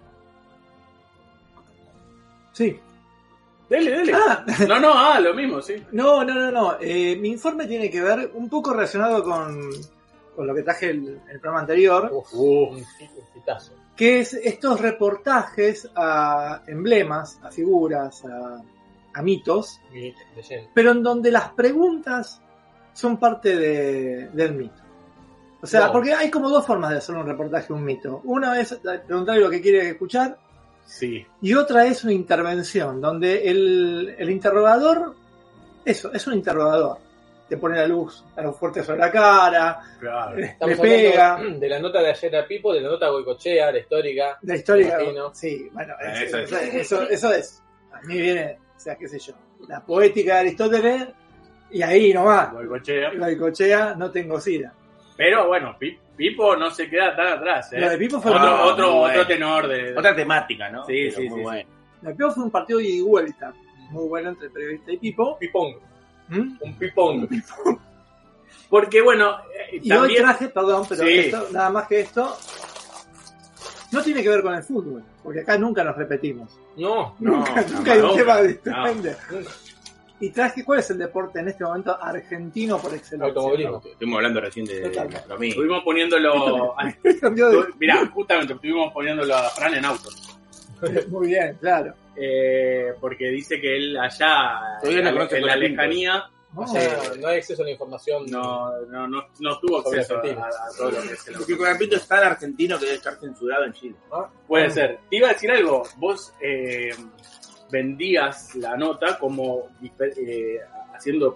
sí. Dele. Ah, No, lo mismo, sí. no. Mi informe tiene que ver un poco relacionado con lo que traje el programa anterior, Un hitazo. que es estos reportajes a emblemas, a figuras, a mitos, Mi leyenda. pero en donde las preguntas son parte del mito. O sea, Wow. porque hay como dos formas de hacer un reportaje a un mito. Una es preguntarle lo que quiere escuchar Sí. y otra es una intervención, donde el interrogador, eso, es un interrogador. Te pone la luz fuerte sobre la cara, Claro. le Estamos pega. hablando de la nota de ayer a Pipo, de la nota Goicochea, la histórica. La historia, Imagino. sí, bueno, Eso eso es. A mí viene, o sea, qué sé yo, la poética de Aristóteles y ahí nomás. Goicoechea. Goicochea, no tengo sida. Pero bueno, Pipo no se queda tan atrás, ¿eh? Lo de Pipo fue otro tenor de... Otra temática, ¿no? Sí, Pero sí, muy sí, bueno. Lo de Pipo fue un partido de ida y vuelta, muy bueno entre el periodista y Pipo. Pipón. ¿Mm? Un pipón. Porque bueno, Y hoy también... traje, perdón, pero Sí. esto, nada más que esto, no tiene que ver con el fútbol, porque acá nunca nos repetimos. No. Nunca hay un no, tema no. diferente. Y traje, ¿cuál es el deporte en este momento argentino por excelencia? Automovilismo. Estuvimos hablando recién de Totalmente. gastronomía. Estuvimos poniéndolo... Cambió de- Mirá, justamente estuvimos poniéndolo a Fran en autos. Muy bien, claro. Porque dice que él allá, Todavía no en conoce la Colapinto. lejanía, O sea, no hay acceso a la información. No tuvo acceso Sobre a todo lo que es el Porque con el pito es tan argentino que debe estar censurado en Chile. Puede ser. Te iba a decir algo. Vos vendías la nota como haciendo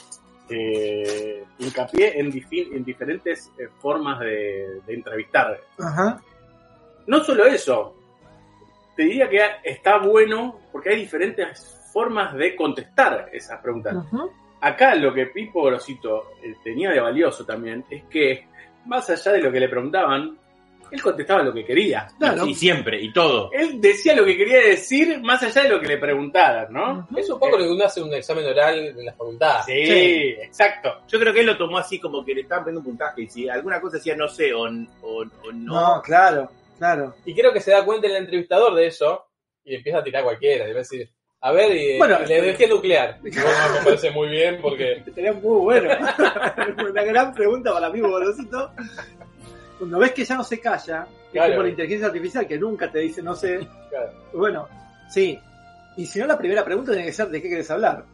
hincapié en diferentes formas de entrevistar. Ajá. No solo eso. Te diría que está bueno porque hay diferentes formas de contestar esas preguntas. Ujú. Acá lo que Pipo Grosito tenía de valioso también es que, más allá de lo que le preguntaban, él contestaba lo que quería. Claro. Y siempre, y todo. Él decía lo que quería decir más allá de lo que le preguntaran, ¿no? Es un poco lo que uno hace en un examen oral en la facultad. Sí, exacto. Yo creo que él lo tomó así como que le estaban poniendo un puntaje. Y si alguna cosa decía no sé o no. No, claro. Y creo que se da cuenta el entrevistador de eso y empieza a tirar cualquiera. Y va a decir, a ver, y Bueno, la energía nuclear. Y bueno, me parece muy bien porque... Sería muy bueno. Una gran pregunta para mi bolosito. Cuando ves que ya no se calla, Claro. es como la inteligencia artificial que nunca te dice no sé. Claro. Bueno, sí. Y si no, la primera pregunta tiene que ser ¿de qué quieres hablar?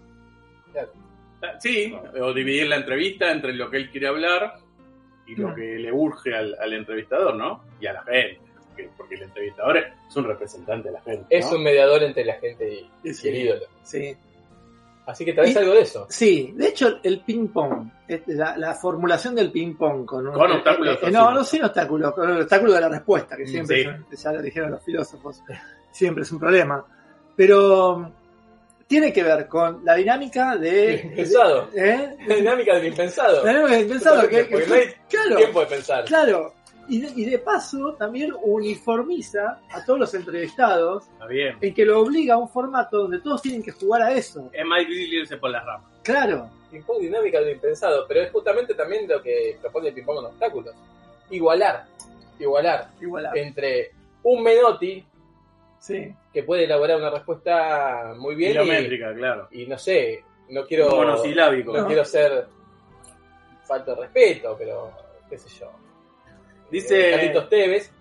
Sí, o dividir la entrevista entre lo que él quiere hablar y lo que le urge al entrevistador, ¿no? Y a la gente. Porque el entrevistador es un representante de la gente, ¿no? Es un mediador entre la gente y Sí. el ídolo. Sí. Así que tal vez algo de eso. Sí, de hecho el ping-pong, la formulación del ping-pong con obstáculos no sin obstáculos, con el obstáculo de la respuesta, que siempre Sí. ya lo dijeron los filósofos, siempre es un problema. Pero tiene que ver con la dinámica de... Impensado. La dinámica del impensado. La dinámica del impensado, Porque no hay claro, tiempo de pensar. claro. Y de paso también uniformiza a todos los entrevistados Está bien. en que lo obliga a un formato donde todos tienen que jugar a eso. Es más difícil irse por las ramas. Claro. Ping-pong dinámica del impensado, pero es justamente también lo que propone el ping-pong con obstáculos. Igualar Igual. entre un Menotti Sí. que puede elaborar una respuesta muy bien Kilométrica, claro. y no sé, no quiero Monosilábico. no quiero ser falta de respeto, pero qué sé yo. Dice... Carlitos Tevez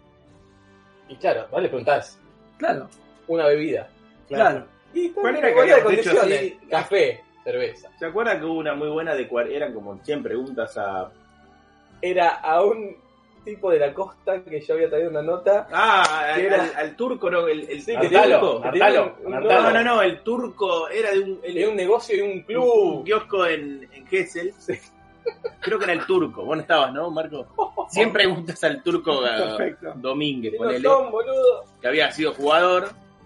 y claro, vale, preguntás Claro. una bebida. Claro. Y ¿Cuál era que igualdad de habíamos hecho condiciones. así? Café, cerveza. ¿Se acuerdan que hubo una muy buena de eran como 100 preguntas a... Era a un tipo de la costa que yo había traído una nota. Ah, ¿Qué era? al turco, no, el Sí, que que turco. Martalo. No, el turco era De un negocio y un un club. kiosco en Gessel. Creo que era el turco. Vos no estabas, ¿no, Marco? 100 preguntas al turco Perfecto. Domínguez, ¿Qué ponele, son, boludo? que había sido jugador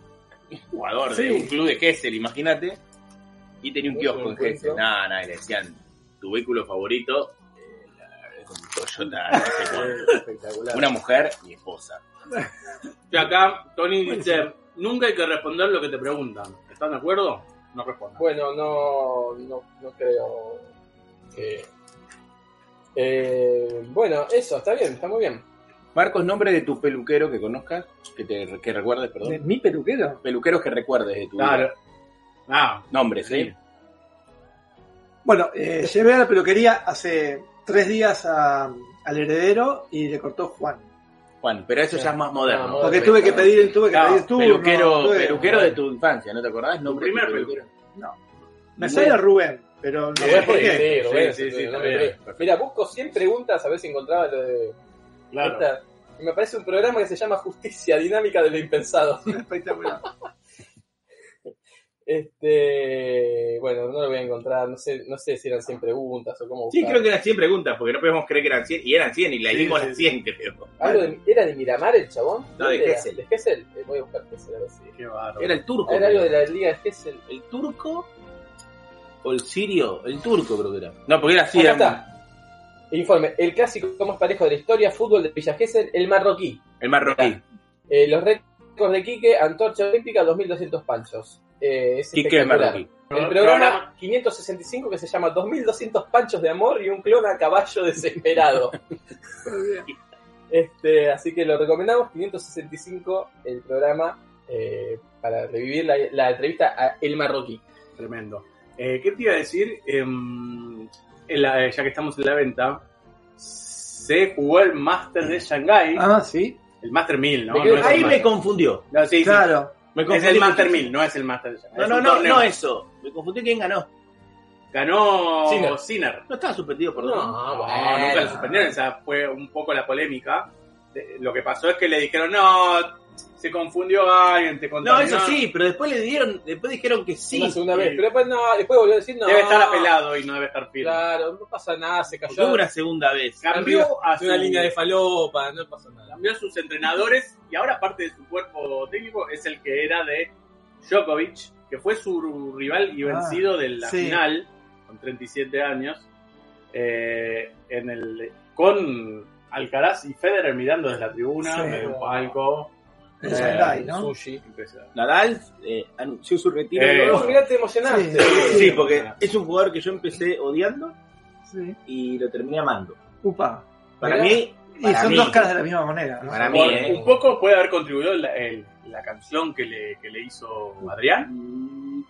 de Sí. un club de Gessel, imagínate, y tenía un Muy kiosco en buen cuento. Gessel. Nada, y le decían, tu vehículo favorito, un Toyota, no sé cuál. Espectacular. Una mujer y esposa. Y acá Tony dice, nunca hay que responder lo que te preguntan. ¿Están de acuerdo? No respondan. Bueno, no creo que... bueno, eso, está bien, está muy bien. Marcos, nombre de tu peluquero que conozcas, que recuerdes, ¿De perdón. mi peluquero? Peluqueros que recuerdes de tu Claro. vida. Ah, Nombres, ¿sí? sí. Bueno, llevé a la peluquería hace 3 días al heredero y le cortó Juan. Juan, pero eso ya es más moderno. No, Porque Bueno, tuve que bueno. pedir Claro, turno. peluquero de tu infancia, ¿no te acordás? Nombre de tu primer peluquero. No. Me sale Rubén, pero no sé por qué. Sí, Rubén, Sí, no está me bien. creo. Mira, busco 100 preguntas a ver si encontraba lo de... Claro. esta. Y me parece un programa que se llama Justicia Dinámica de lo Impensado. Espectacular. Bueno, no lo voy a encontrar, no sé si eran 100 preguntas o cómo buscar. Sí, creo que eran 100 preguntas, porque no podemos creer que eran 100, y eran 100, y leímos las 100, creo. ¿Era de Miramar el chabón? No, de ¿Dónde era? Gesell. ¿De Gesell? Voy a buscar Gesell, a ver si... Qué bárbaro. Era el turco. Era algo creo. de la Liga de Gesell. ¿El turco? ¿O el sirio? El turco creo que era. No, porque era así. Acá era está. Informe, el clásico más parejo de la historia, fútbol de Villa Gesell, el marroquí. el marroquí. Los récords de Quique, antorcha olímpica, 2200 panchos. Es Quique el espectacular. marroquí. El programa 565 que se llama 2200 panchos de amor y un clon a caballo desesperado. Así que lo recomendamos, 565 el programa para revivir la entrevista a El Marroquí. Tremendo. ¿Qué te iba a decir? Ya que estamos en la venta, se jugó el Master de Shanghái. Ah, sí. El Master 1000, ¿no? Me quedé- No es Ahí el me Master. confundió. No, sí, sí. Claro. Me Es confundí el Master porque- 1000, no es el Master de Shanghái. No, Es no, un no, torneo. no eso. Me confundí quién ganó. Ganó Sinner. Sinner. No estaba suspendido por dos. No, No, nunca lo suspendieron. O sea, fue un poco la polémica. Lo que pasó es que le dijeron, no, se confundió alguien, te No, contaminó. eso sí, pero después dijeron que sí. Una segunda vez. Pero después después volvió a decir no. Debe estar apelado y no debe estar firme. Claro, no pasa nada, se Porque cayó. hubo una segunda vez. Cambió a Hace una su- línea de falopa, no pasa nada. Cambió a sus entrenadores y ahora parte de su cuerpo técnico es el que era de Djokovic, que fue su rival y vencido de la sí. final, con 37 años, con Alcaraz y Federer mirando desde la tribuna, Sí. desde un palco. En Shanghái, ¿no? Sushi. Impresionante. Nadal anunció su retiro. No, mirá, te emocionaste. Sí, porque es un jugador que yo empecé odiando Sí. y lo terminé amando. Upa. Para Mirá. mí, Y para son mí, dos caras de la misma moneda, ¿no? Para mí, Un poco puede haber contribuido la canción que le hizo Adrián.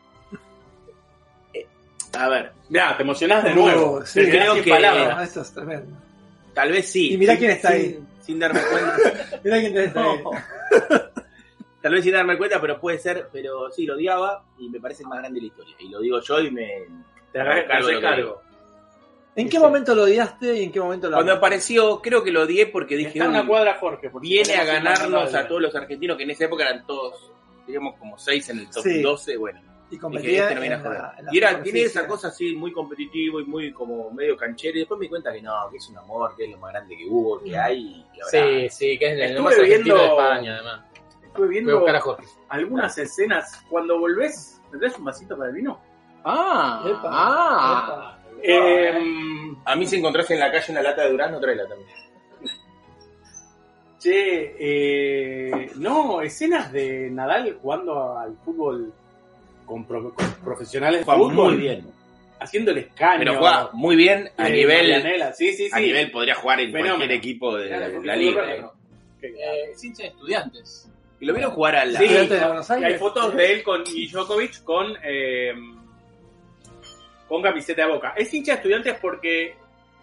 A ver, Mirá, te emocionás de nuevo. Sí, Te quedás creo sin que- palabras. No, esto es tremendo. tal vez sí. Y mirá quién está ahí. Sin darme cuenta. Mirá quién está ahí. Tal vez sin darme cuenta, pero puede ser. Pero sí, lo odiaba y me parece el más grande de la historia. Y lo digo yo y me. Te hagas cargo de lo que cargo. ¿En qué momento lo odiaste y en qué momento lo Cuando amaste? apareció, creo que lo odié porque dije. Está en una cuadra Jorge. porque Viene a tenemos un ganarnos mandado a todos los argentinos, que en esa época eran todos, digamos, como 6 en el top Sí. 12. Bueno, Y dije, competía este no viene a en joder. la Y tiene superficie. esa cosa así, muy competitivo y muy como medio canchero. Y después me di cuenta que no, que es un amor, que es lo más grande que hubo, que hay. Y que habrá. Sí, que es el Estuve más argentino viendo- de España, además. Estuve Voy a viendo buscar a Jorge. algunas escenas. Cuando volvés, ¿tendrás un vasito para el vino? Epa, A mí si encontrás en la calle una lata de durazno, tráela también. No, escenas de Nadal jugando al fútbol con profesionales de Juega fútbol. muy bien. Haciendo el escaño. Pero juega muy bien a nivel. Marianela. Sí. A nivel podría jugar en Fenómeno. cualquier equipo de Claro, la porque liga. fútbol, Es hincha de Estudiantes. Y lo vieron jugar a la. Sí, Estudiantes de Buenos y Aires. hay fotos de él y Djokovic con camiseta de Boca. Es hincha de Estudiantes porque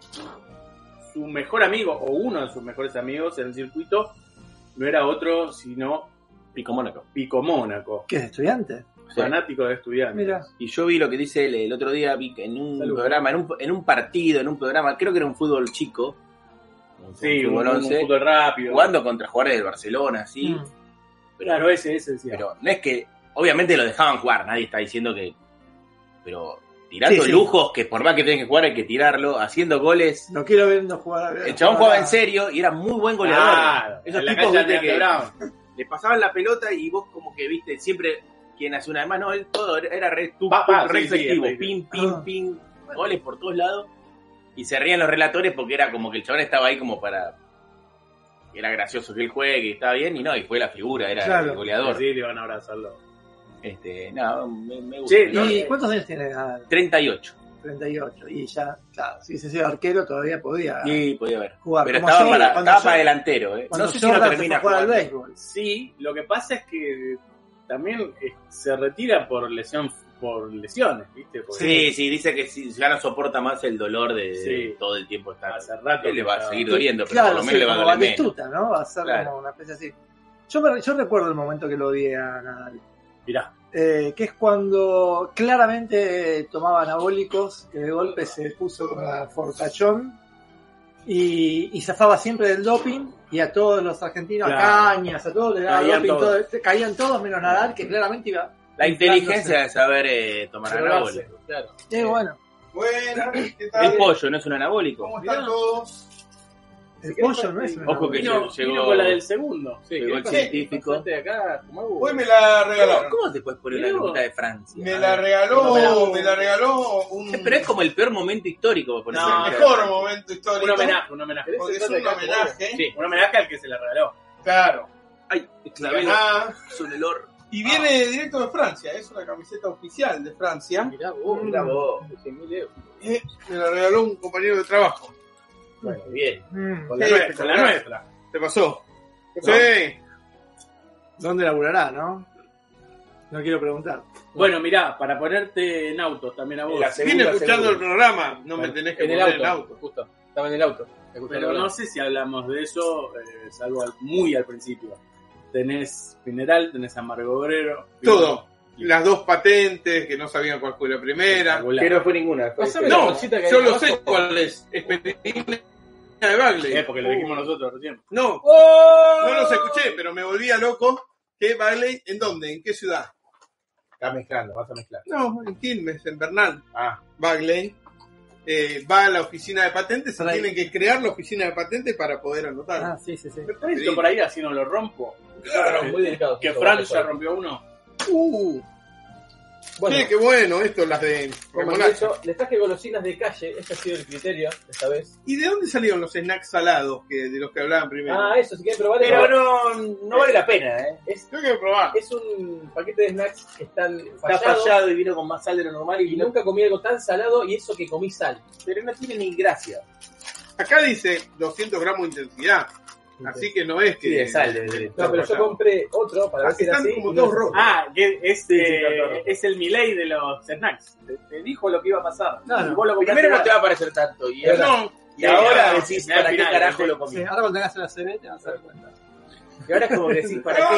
su mejor amigo, o uno de sus mejores amigos en el circuito, no era otro sino Pico Mónaco. Pico Mónaco, ¿Qué es estudiante? fanático de Estudiantes. Mira. Y yo vi lo que dice él el otro día, vi que en un Salud. programa, en un partido, en un programa, creo que era un fútbol chico. Sí, fútbol un 11, fútbol rápido. jugando contra jugadores del Barcelona, sí. Mm. Claro, ese decía. Pero no es que, obviamente lo dejaban jugar, nadie está diciendo que. Pero tirando Sí, sí. lujos, que por más que tengas que jugar hay que tirarlo, haciendo goles. No quiero verlo jugar. El chabón jugaba en serio y era muy buen goleador. Claro, Esos en la tipos, cancha viste, de que Brown. le pasaban la pelota y vos como que viste siempre quien hace una de más, no, él todo era re, re sí, efectivo, sí. pim, Ah. pim, goles por todos lados. Y se rían los relatores porque era como que el chabón estaba ahí como para. Era gracioso que él juegue, que estaba bien, y no, y fue la figura, era Claro. el goleador. Sí, le van a abrazarlo. No, me gusta. Sí, ¿Y cuántos años tiene Nadal? 38. 38. Y ya, claro, si se sido arquero todavía podía Sí, podía haber. jugar. Pero Como estaba Jordan, para, cuando estaba para Jordan- delantero, ¿eh? Cuando No sé si no Jordan se termina fue a jugar al jugando. béisbol. Sí, lo que pasa es que también se retira por lesiones, ¿viste? Porque Sí, dice que si ya no soporta más el dolor de Sí. todo el tiempo estar. hace rato Él le va a que seguir estaba- doliendo, pero Claro, por lo menos sí, le va a como doler menos. Batistuta, ¿no? Va a ser Claro. como una especie así. Yo recuerdo el momento que lo odié a Nadal. Mirá, Que es cuando claramente tomaba anabólicos, que de golpe se puso como fortachón y zafaba siempre del doping, y a todos los argentinos, Claro. a Cañas, a todos les daba Caían doping, todos. caían todos menos Nadal, que claramente iba. La inteligencia de saber tomar anabólico. Claro. Bueno, Buenas, ¿qué El tal? pollo no es un anabólico. ¿Cómo están todos? el pollo no es un Ojo que anabólico. vino con la del segundo. Sí, Llegó el ¿qué científico. pasaste de acá? ¿Cómo Hoy me la regalaron. ¿Cómo te puedes poner una Mirá vos. camiseta de Francia? Me la regaló un... Pero es como el peor momento histórico. Por el ejemplo. mejor momento histórico. Un homenaje. Porque es un homenaje. Sí, un homenaje al que se le regaló. Claro. Ay, clavé Ganá. son el or. Y viene directo de Francia. Es una camiseta oficial de Francia. Mirá vos, Mira vos. 100.000 euros. Me la regaló un compañero de trabajo. Bueno, bien. Con la, Sí, nuestra, con la nuestra. ¿Te pasó? ¿Qué Sí. ¿Dónde laburará, no? No quiero preguntar. Bueno, mirá, para ponerte en autos también a vos. Vine escuchando el programa. No me tenés que En el poner auto, en auto. justo. Estaba en el auto. Pero no sé si hablamos de eso, salvo muy al principio. Tenés mineral, tenés amargo obrero. Todo. las 2 patentes, que no sabían cuál fue la primera. Que no fue ninguna. Fue Pásame la No, bolsita que hay yo acá lo abajo. sé cuál es. Expedición de Bagley. Porque lo dijimos nosotros recién. No, no los escuché, pero me volvía loco. ¿Qué Bagley? ¿En dónde? ¿En qué ciudad? Estás mezclando, vas a mezclar. No, en Quilmes, en Bernal. Ah, Bagley va a la oficina de patentes y Por ahí. tienen que crear la oficina de patentes para poder anotar. Ah, sí. ¿Me pones esto por ahí así no lo rompo? Claro. Muy delicado. Que Francia rompió uno. Bueno, Che, qué bueno esto, las de como remolacha. he dicho, les traje golosinas de calle. Este ha sido el criterio esta vez. ¿Y de dónde salieron los snacks salados de los que hablaban primero? Ah, eso, si quieren probar. pero no vale la pena, ¿eh? Tengo que probar. Es un paquete de snacks que están Está fallados. fallado y vino con más sal de lo normal Y nunca comí algo tan salado y eso que comí sal. pero no tiene ni gracia. Acá dice 200 gramos de intensidad. Así que no es que... Sí, de sal. de- No, pero yo compré otro para ver si era Están así. como y no todos es- rojos. Ah, que está todo. es el Milei de los snacks. Te dijo lo que iba a pasar. Claro. Y vos lo compraste Primero no igual. te va a parecer tanto. Y, No, y ahora no, decís, mira, al ¿para qué final, carajo ¿no? lo comí? Sí, ahora cuando tengas la CB te vas a dar cuenta. Y ahora es como que decís, ¿para qué?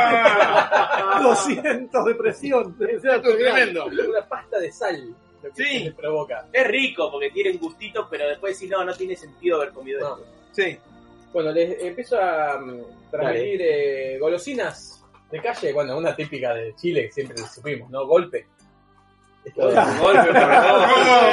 ¡Ah! 200 de presión. Esto es tremendo. Una pasta de sal. Lo que Sí. me provoca. Es rico porque tiene un gustito, pero después decís, no tiene sentido haber comido No. esto. Sí. Bueno, les empiezo a transmitir golosinas de calle. Bueno, una típica de Chile, siempre supimos, ¿no? Golpe. Esto de- Golpe, por favor.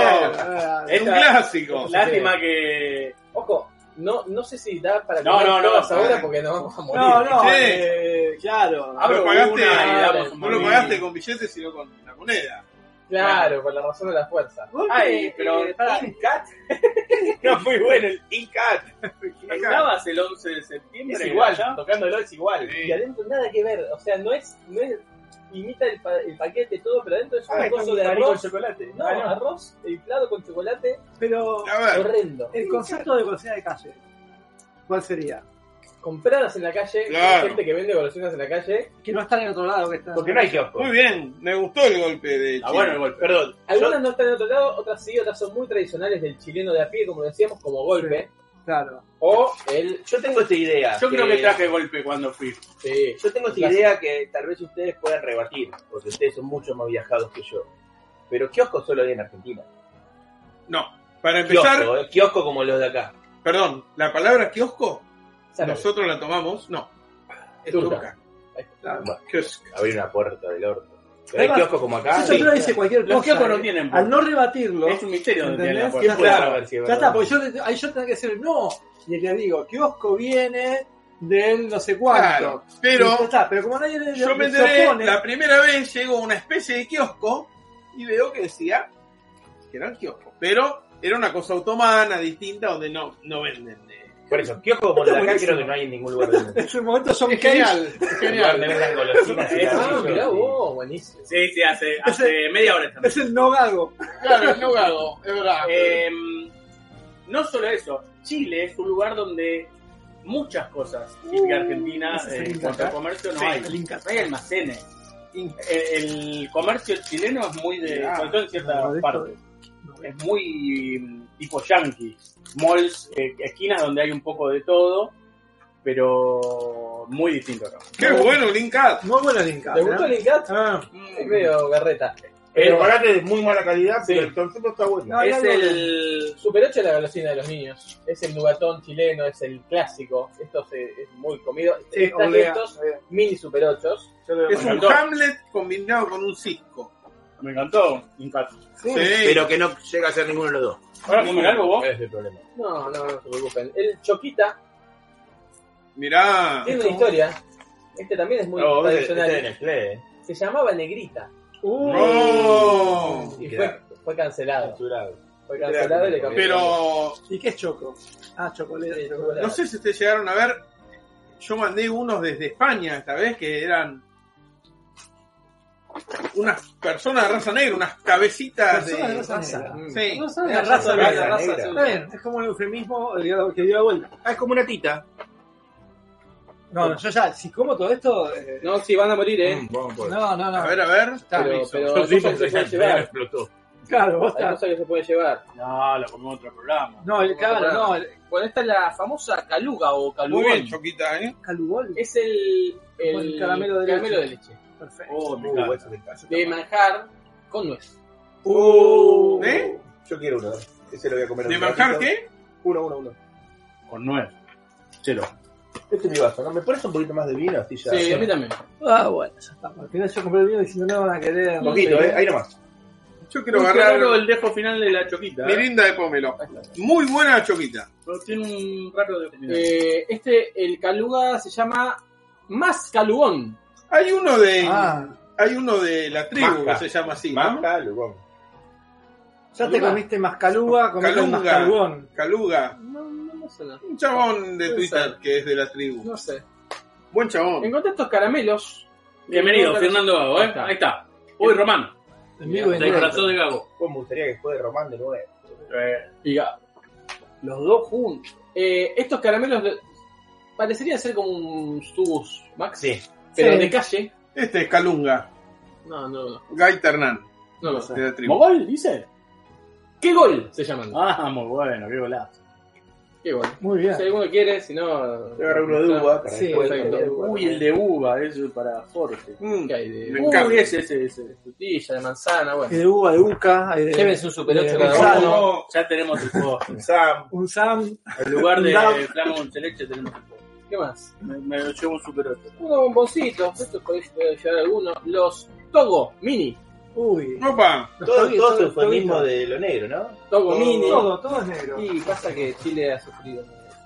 Ah, Es un Esta- clásico. Lástima que. Ojo, no sé si da para No, comer no, no. todas ahora porque nos vamos a morir. No, Sí. claro. Abro Lo pagaste, una y damos un no lo montón. pagaste con billetes, sino con la moneda. Claro, por la razón de la fuerza. Ay, pero. Incat. No, muy bueno el Incat. ¿Estabas el 11 de septiembre? Es igual, allá? tocándolo es igual. Sí. Y adentro nada que ver, o sea, no es imita el paquete todo, pero adentro es un coso de con arroz. chocolate. No, arroz inflado con chocolate, Pero A ver, horrendo. el concepto de golosina de calle, ¿cuál sería? Compradas en la calle, Claro. hay gente que vende golosinas en la calle. Que no están en otro lado. Que están Porque no hay kiosco. muy bien, me gustó el golpe de Ah, Chile. bueno, el golpe. Perdón. Algunas no están en otro lado, otras sí, otras son muy tradicionales del chileno de a pie, como decíamos, como golpe. Claro. O el. Yo tengo esta idea. Yo creo que traje golpe cuando fui. Sí, Yo tengo esta Clásico. idea que tal vez ustedes puedan rebatir, porque ustedes son mucho más viajados que yo. Pero kiosco solo hay en Argentina. No, para empezar, Kiosco, kiosco como los de acá. perdón, la palabra kiosco, árabe. nosotros la tomamos, no, es Turca. turca. Claro. Bueno, Kiosco. abrir una puerta del orto. Pero hay Además, kiosco como acá. Eso no dice cualquier Los cosa. kioscos no tienen Al no rebatirlo, Es un misterio donde tienen la ¿entendés? puerta. Ya puede está, saber si es ya verdad. está, porque ahí yo tengo que decir no. Y le digo, kiosco viene del no sé cuánto. Claro, pero Y ya está, pero como nadie yo me se enteré, opone, la primera vez llegó una especie de kiosco y veo que decía que eran kioscos, pero era una cosa otomana, distinta, donde no venden. Por eso, kiosco como los de acá Buenísimo. creo que no hay en ningún lugar del mundo. en ese momento son Es genial, es Lugar genial. donde vendan golosinas y Ah, nada, Ah, mirá sí. vos, buenísimo. Sí, sí, hace media hora estamos. Es el no gago. Claro, es nogado, es verdad. No solo eso, Chile es un lugar donde muchas cosas típicas argentinas ese es el en cuanto Inca, al comercio no Sí, hay. el Inca. No hay almacenes. El comercio chileno es muy de, Ah, sobre todo en cierta No, de esto parte, es muy tipo yankee. Malls, esquinas donde hay un poco de todo, pero muy distinto acá. Qué bueno, Linkat. Muy bueno el Inca. ¿Te gustó el Incat? Ah, Es medio garreta. El chocolate es muy mala calidad, Sí. pero el concepto está bueno. No, Es algo el... Super 8 es la golosina de los niños. Es el nugatón chileno, es el clásico. Esto es muy comido. Sí, Están olea. estos mini Super 8. Es un encantó. Hamlet combinado con un Cisco. Me encantó. Incat. Sí, Pero que no llega a ser ninguno de los dos. Ahora comen algo vos. ¿Cuál es el problema? No se preocupen. El Choquita mirá. tiene una historia. Este también es muy No, este tradicional. es de Nestlé, ¿eh? Se llamaba Negrita. No. Y Queda fue cancelado. censurado. Fue cancelado y le cambió. Pero ¿Y qué es choco? Ah, chocolate. Sí, chocolate. no sé si ustedes llegaron a ver. Yo mandé unos desde España esta vez que eran unas personas de raza negra, unas cabecitas Personas de de. raza negra. Sí. No son Era de raza negra, negra. raza negra. azul. Está bien, es como un eufemismo que dio la vuelta. Ah, es como una tita. No, yo ya, si como todo esto. No, sí, van a morir, Vamos por No. A ver, a ver. Pero hay cosas que se pueden llevar. explotó. Claro, vos Hay estás. cosas que se pueden llevar. No, lo comimos en otro programa. No, claro, no, el Bueno, esta es la famosa caluga o Muy calugón. bien, Choquita, ¿eh? calugol. Es el Como el caramelo de leche. leche. Perfecto. Oh, me encanta. Eso me encanta. De manjar con nuez. ¿Eh? Yo quiero uno. Ese lo voy a comer. ¿De un manjar ratito. qué? Uno. Con nuez. Chelo. Este es mi vaso, ¿no? ¿Me pones un poquito más de vino? Así ya. Sí, a mí también. Bueno, ya está. Al final yo compré el vino diciendo no van a querer. Un poquito, ahí nomás. Yo quiero Muy agarrar raro el dejo final de la choquita. mirinda de pomelo. Muy buena la choquita. Pero tiene un raro de El caluga se llama Más Calugón. Hay uno de Ah, hay uno de la tribu Masca. que se llama así, ¿no? Masca, Lugón. ya te Caluga. comiste mascaluga, comiste el Calunga. mascalugón. Caluga. No sé. Un chabón de Puede Twitter ser. que es de la tribu. No sé. Buen chabón. Encontré estos caramelos. Bienvenido, Fernando Gago, ¿eh? Ahí está. Uy, Román. En vivo y en Se directo. disfrazó de Gago. Pues me gustaría que juegue Román de nuevo. Y los dos juntos. Estos caramelos parecerían ser como un Subus Max, Sí. pero Sí. de calle. Este es Calunga. No. Guy Ternán, No lo sé. de la tribu. ¿Mogol, dice? ¿Qué gol se llaman? Ah, muy bueno, qué golazo. ¿Qué gol? Muy bien. Si alguno quiere, si no. Voy a agarrar uno de uva. para Sí, después. perfecto. Uy, el de uva, eso es para Jorge. ¿Qué hay de Me encanta. Uy, ese. frutilla, de manzana? Hay Bueno. de uva, de uca, hay de. Llévense un Super 8 de cada gusano, uno. No, Ya tenemos el postre. Sam. Un Sam. En lugar de Dab. flama con leche tenemos el postre. ¿Qué más? Me lo llevo un Super 8. Unos bomboncitos. Estos podéis llevar algunos. Los Togo Mini. Uy. opa. Todo Toguito, eufemismo toguito. de lo negro, ¿no? Togo Mini. Todo es negro. Y pasa que Chile ha sufrido.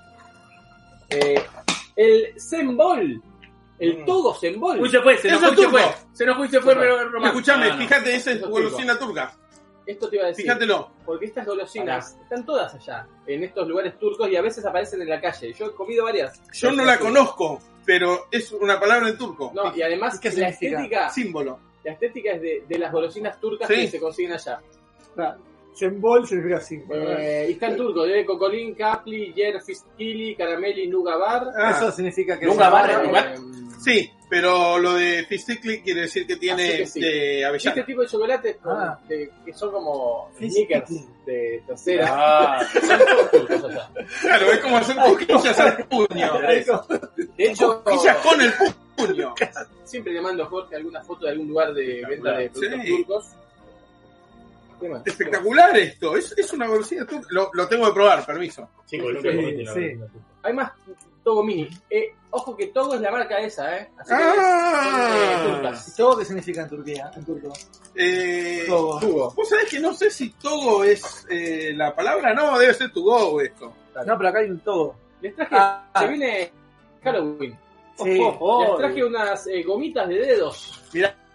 El Zenbol. El Togo Zenbol. Uy, se fue, se Eso nos es fue, se turco. fue. Se nos fue y se fue, pero Román. Escuchame, Ah, no. fíjate, esa es Eso es golosina turca. Esto te iba a decir. Fíjatelo. Porque estas golosinas están todas allá. En estos lugares turcos y a veces aparecen en la calle. Yo he comido varias. Yo no la conozco, pero es una palabra en turco. No, y además ¿Qué la significa? estética, Símbolo. la estética es de las golosinas turcas Sí. que se consiguen allá. Sembol significa así. Y está en turco, de Kokolin, Kapli, Yer, Fiskili, Carameli, Nugabar. Ah, Eso significa que Nunca se va, llama- nunca. sí, pero lo de Fisticli quiere decir que Así tiene que sí. de avellana. Este tipo de chocolates Ah. que son como Fiskili. sneakers de tercera. Ah, Son todos turcos allá. Claro, es como hacer cosquillas al puño. De hecho, Cosquillas con el puño. siempre le mando a Jorge alguna foto de algún lugar de venta de productos Sí. turcos. ¿Qué más? Espectacular esto. Es una golosina turca. Lo tengo que probar, permiso. Sí, porque Sí, nunca comiste sí. una Hay más Togo Mini. Ojo que Togo es la marca esa, Así que Ah. son, turcas. ¿Todo qué significa en Turquía? En turco. Togo. Vos sabés que no sé si Togo es la palabra. No, debe ser to go esto. No, pero acá hay un todo. Les traje, Ah. se viene Halloween. Sí. Les traje unas gomitas de dedos.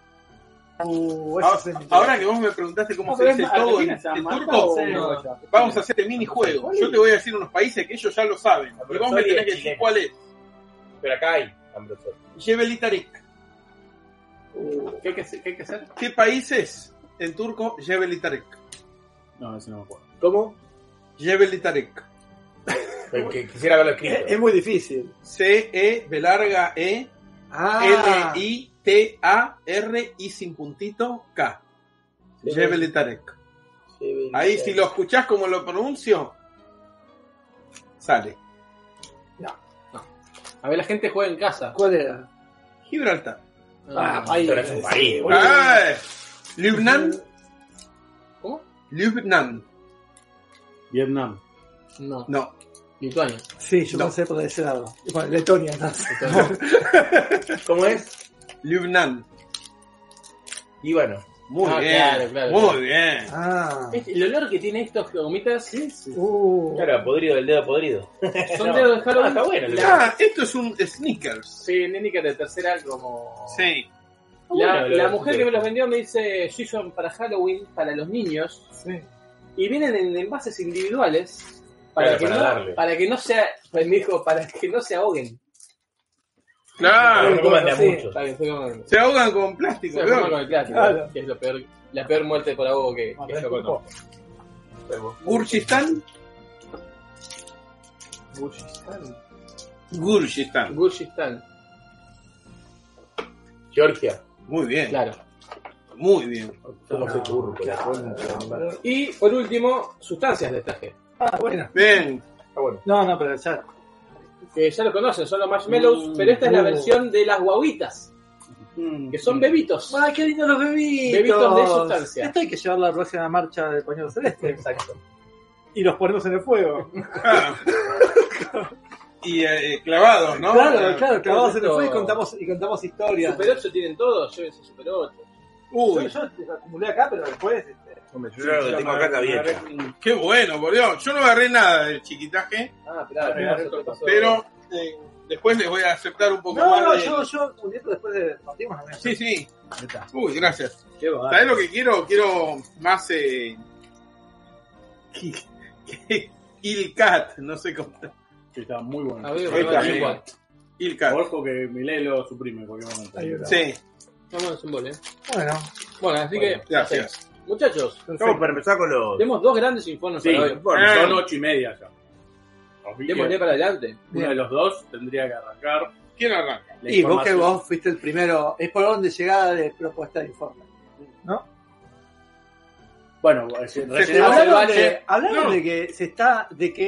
Eso Ahora, se ahora que vos me preguntaste cómo se dice Togo en turco, vamos a hacer este minijuego. Yo te voy a decir unos países que ellos ya lo saben. Y vos me tenés que decir cuál es. Pero acá hay Ambrosio. Jebel Tarik. ¿Qué hay que hacer? ¿Qué país es en turco Jebel Tarik? no, ese no me acuerdo. ¿Cómo? Jebel Tarik. Que quisiera verlo escrito. Es muy difícil. C-E, B larga E, Ah, L-I-T-A-R y sin puntito K. Jebel Tarik. Ahí si lo escuchás como lo pronuncio, sale. A ver, la gente juega en casa. ¿cuál era? Gibraltar. Ahí Esto no es un país, boludo. ¡Ay! Lubnan. ¿Cómo? Lubnan. Vietnam. No. No. Lituania. Sí, yo No. pensé por ese lado. Bueno, Letonia, entonces. ¿Cómo es? Lubnan. Y bueno, Muy Ah, bien. claro. Muy bien. Ah. El olor que tiene estos gomitas claro, podrido del dedo podrido. son No. dedos de Halloween. Ah, está bueno. Ah, esto es un Snickers. Sí, Nenica de tercera como... Sí. La mujer que me los vendió me dice, yo son para Halloween, para los niños, Sí. y vienen en envases individuales Claro, para darle. para que no sea, pues me dijo, para que no se ahoguen. Claro. No coman de a Sí. muchos. Para que se coman, Se ahogan con plástico. se peor. coman con el plástico, Claro. que es la peor muerte por ahogo que yo conozco. Gurjistán. Gurjistán. Gurjistán, Georgia. Muy bien. claro. Muy bien. Somos el turco, la concha. Y por último, sustancias de traje, Ah, bueno. Bien. Está bueno. No, pero ya. que ya lo conocen, son los marshmallows, pero esta es la versión de las guaguitas. Que son bebitos. ¡Ay, qué lindo los bebitos! Bebitos de sustancia. Esto hay que llevarlo a la próxima marcha del pañuelo celeste. Exacto. Y los ponemos en el fuego. Y clavados, ¿no? Claro, clavados en el esto- fuego y contamos historias. Super 8 tienen todos, llévense Super 8. Uy, Yo lo acumulé acá, pero después... Hombre, yo lo tengo acá abierto. qué bueno, por Dios. Yo no agarré nada del chiquitaje, Ah, esperá, pero después les voy a aceptar un poco No, más. no, de- yo después de partimos. ¿No? Sí, sí. Ahí está. Uy, gracias. Qué va. ¿Sabés lo que quiero? Quiero más Ilcat, no sé cómo. Sí, está muy bueno. A ver, Ahí está, sí, igual. Ilcat. Ojo que Milei lo suprime en cualquier momento. Ahí está. Sí, Vamos en vole. Bueno, Bueno, así Bueno, que. gracias. Muchachos, Estamos para empezar con los. tenemos dos grandes informes Sí, para hoy. bueno, Ah. son 8:30 ya. Así que Démosle para adelante. uno de los dos tendría que arrancar. ¿Quién arranca? La y vos que información. vos fuiste el primero, es por orden de llegada de propuesta de informe. ¿No? Bueno, rellenamos el valle. Hablaron No. de que se está,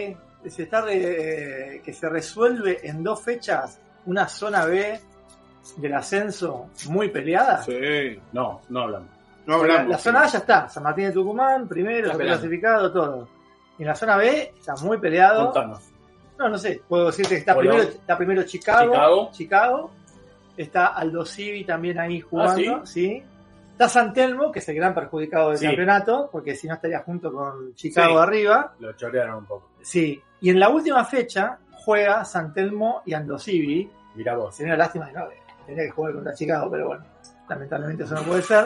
que se resuelve en 2 fechas una zona B del ascenso muy peleada. Sí. No hablamos. No hablamos. La zona A ya está, San Martín de Tucumán, primero, Está está peleando. clasificado, todo. Y en la zona B está muy peleado. Contanos. No sé, puedo decirte que está Hola. está primero Chicago. Está Aldo Civi también ahí jugando, ¿sí? Está San Telmo, que es el gran perjudicado del Sí. campeonato, porque si no estaría junto con Chicago Sí. arriba. Lo chorearon un poco. Sí. Y en la última fecha juega San Telmo y Aldo Civi. Mirá vos. Sería una lástima de no, tenía que jugar contra Chicago, pero bueno, lamentablemente eso no puede ser.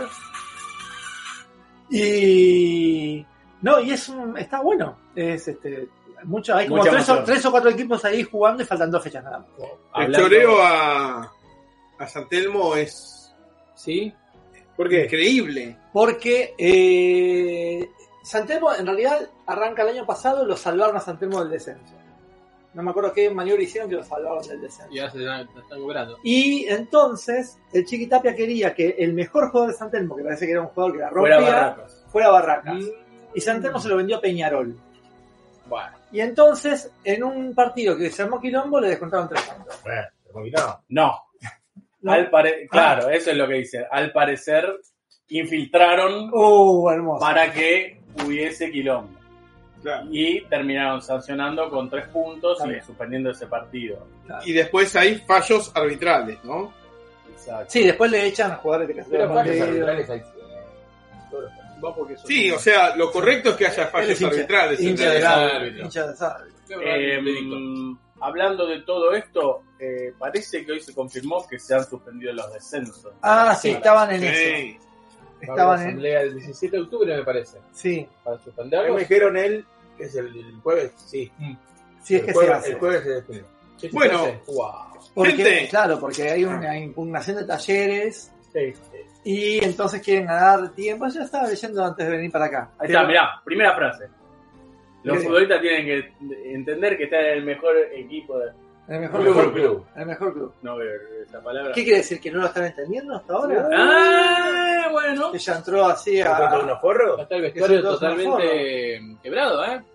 Y no, y está bueno. Es hay como Mucha 3 emoción. o 4 equipos ahí jugando y faltan 2 fechas nada más. El Hablando- choreo a San Telmo es ¿Sí? ¿Por qué? increíble. Porque San Telmo en realidad arranca el año pasado, lo salvaron a San Telmo del descenso. No me acuerdo qué maniobra hicieron que lo salvaron del descenso. Y ahora se la están cobrando. Y entonces el Chiqui Tapia quería que el mejor jugador de San Telmo, que parece que era un jugador que la Fuera rompía, Barracas. fuera Barracas. Y San Telmo se lo vendió a Peñarol. Bueno, Y entonces, en un partido que se llamó Quilombo, le descontaron 3 puntos. Bueno, combinado. No. ¿No? Claro, eso es lo que dice. Al parecer, infiltraron Hermoso. para que hubiese quilombo. Claro. Y terminaron sancionando con 3 puntos Está y bien. suspendiendo ese partido. Y después hay fallos arbitrales, ¿no? Exacto. Sí, después le echan a jugadores de pero categoría fallos partido. arbitrales hay todos los- vos porque sos Sí, un- o sea, lo correcto es que haya Él fallos es hincha- arbitrales. hincha de Hincha de árbitro, árbitro. hincha de árbitro. Qué verdad, Hablando de todo esto, parece que hoy se confirmó que se han suspendido los descensos. Ah, sí, estaban en eso. Sí. Va a haber Estaban en... asamblea el 17 de octubre, me parece. Sí, Para A mí suspenderlos. me dijeron es el jueves, sí. sí, es El que jueves, se hace. El jueves se define. ¿Qué te Bueno. parece? Wow. Porque, Gente. claro, porque hay una impugnación de talleres Sí. y entonces quieren ganar tiempo. Yo estaba leyendo antes de venir para acá. Ahí Pero- está, mirá, primera frase. Los ¿Qué? futbolistas tienen que entender que están en el mejor equipo de... El mejor Club. El mejor club. No veo esa palabra. ¿Qué quiere decir? ¿Que no lo están entendiendo hasta ahora? Ah, bueno. Que ya entró así ¿Con todos a... unos forros? Está el vestuario Esos dos totalmente quebrado, ¿eh?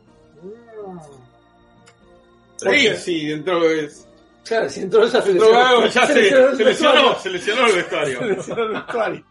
Sí, sí, dentro es. Claro, si entró esa Ya se lesionó el vestuario. el vestuario.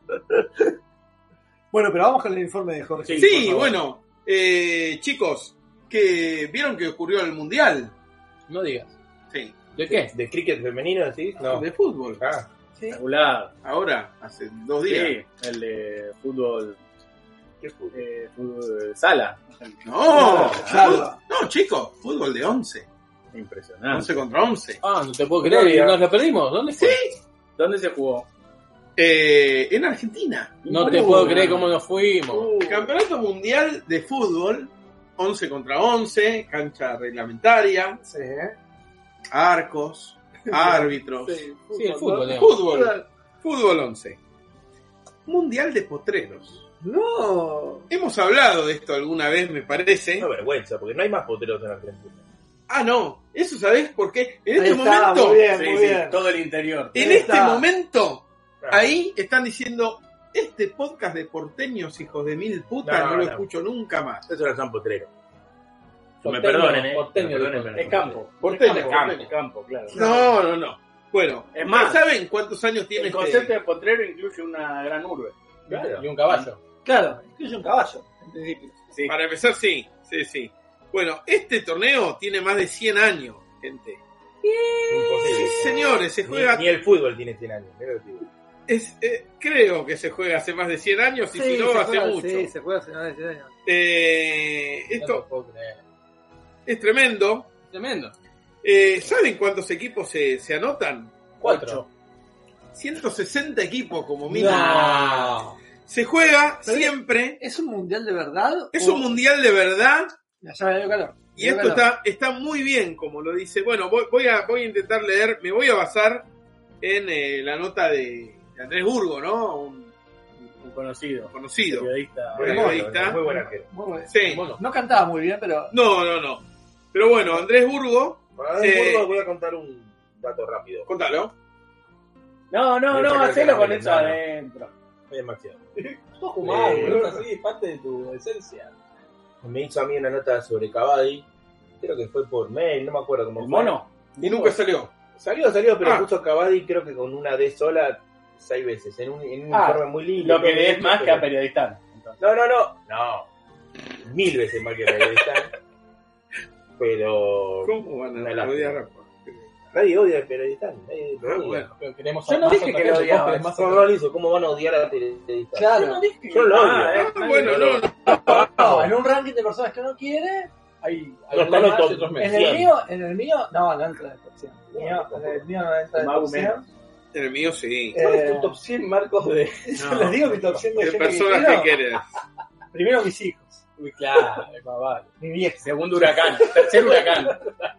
Bueno, pero vamos con el informe de Jorge. Sí, por favor. bueno, chicos, que vieron que ocurrió el mundial. No digas. Sí, ¿De qué? ¿De cricket femenino decís? No. de fútbol. Ah, Sí. Espectacular. Ahora, hace 2 días. Sí, el de fútbol, ¿qué fútbol? fútbol sala. No, Claro. no, chicos, fútbol de 11. Impresionante. 11 contra 11. Ah, no te puedo creer. ¿Y nos lo perdimos? ¿Dónde fue? ¿Dónde se jugó? En Argentina. No te puedo creer cómo nos fuimos. Campeonato mundial de fútbol, 11 contra 11, cancha reglamentaria, Sí, arcos, árbitros. Sí, el fútbol, digamos. Fútbol 11. Mundial de potreros. No. Hemos hablado de esto alguna vez, me parece. Una vergüenza, porque no hay más poteros en Argentina. Ah, no, eso sabés por qué. En Ahí este está, momento, muy bien, Sí, muy sí, bien. todo el interior. en Ahí este está. momento, Ah. ahí están diciendo, este podcast de porteños, hijos de mil putas, no, No, lo no. escucho nunca más. Eso no son poteros. Que me Porteño, perdonen, porteño, Me perdonen, dijo. pero Es campo. Porteño, Es campo, claro. No, no, no. Bueno, Es más, ¿saben cuántos años tiene el concepto de potrero incluye una gran urbe. Claro. Y un caballo. Claro, incluye un caballo, en principio. Sí. Para empezar, sí. Bueno, este torneo tiene más de 100 años, gente. Imposible. Sí, señores, se juega... Ni el fútbol tiene 100 años. Mirá lo que digo. Creo que se juega hace más de 100 años y si no, se hace juega, mucho. Sí, se juega hace más de 10 años. No Esto te puedo creer. es tremendo. Tremendo. ¿Saben cuántos equipos se anotan? 4. 160 equipos como mínimo. No. Se juega Pero siempre. ¿Es un mundial de verdad? Es un mundial de verdad. Ya me dio calor. Y esto está muy bien, como lo dice. Bueno, voy a intentar leer. Me voy a basar en la nota de Andrés Burgo, ¿no? Un Conocido. periodista. Periodista. Muy buen arquero. Muy bueno. Sí. Bueno. No cantaba muy bien, pero No. Pero bueno, Andrés Burgo. Para ver, Burgo, voy a contar un dato rápido. Contalo. No, hacelo con eso No. adentro. Es demasiado. Sos humano, boludo, así es parte de tu esencia. Me hizo a mí una nota sobre Cavadi. Creo que fue por mail, no me acuerdo cómo ¿El fue. mono? Y nunca salió. Salió, pero Ah. puso Cavadi creo que con una D sola 6 veces. En un Ah, informe muy lindo. Lo que todo es hecho, más que pero- a periodista. No. 1000 veces más que periodista. Pero ¿Cómo van Una a lástima. odiar? nadie odia al periodista. Nadie lo Ah, odia. bueno. Pero queremos Yo no más dije que otra lo gente, odiaba. vos querés más No, otra no lo hizo. ¿Cómo van a odiar al periodista? claro. Yo no dije Yo lo odio. Bueno, no. No, en un ranking de personas que no quiere, Hay No, algunos está más top. y otros en menos. el mío, no entra en la top 100. En el mío no entra en la top 100. En el mío sí. ¿Cuál es tu top 100, Marcos? De... Les digo mi top 100 de De gente que personas quiero. que quieres. Primero mis hijos, Uy, claro, más vale. mi vieja. Segundo huracán. Tercer huracán.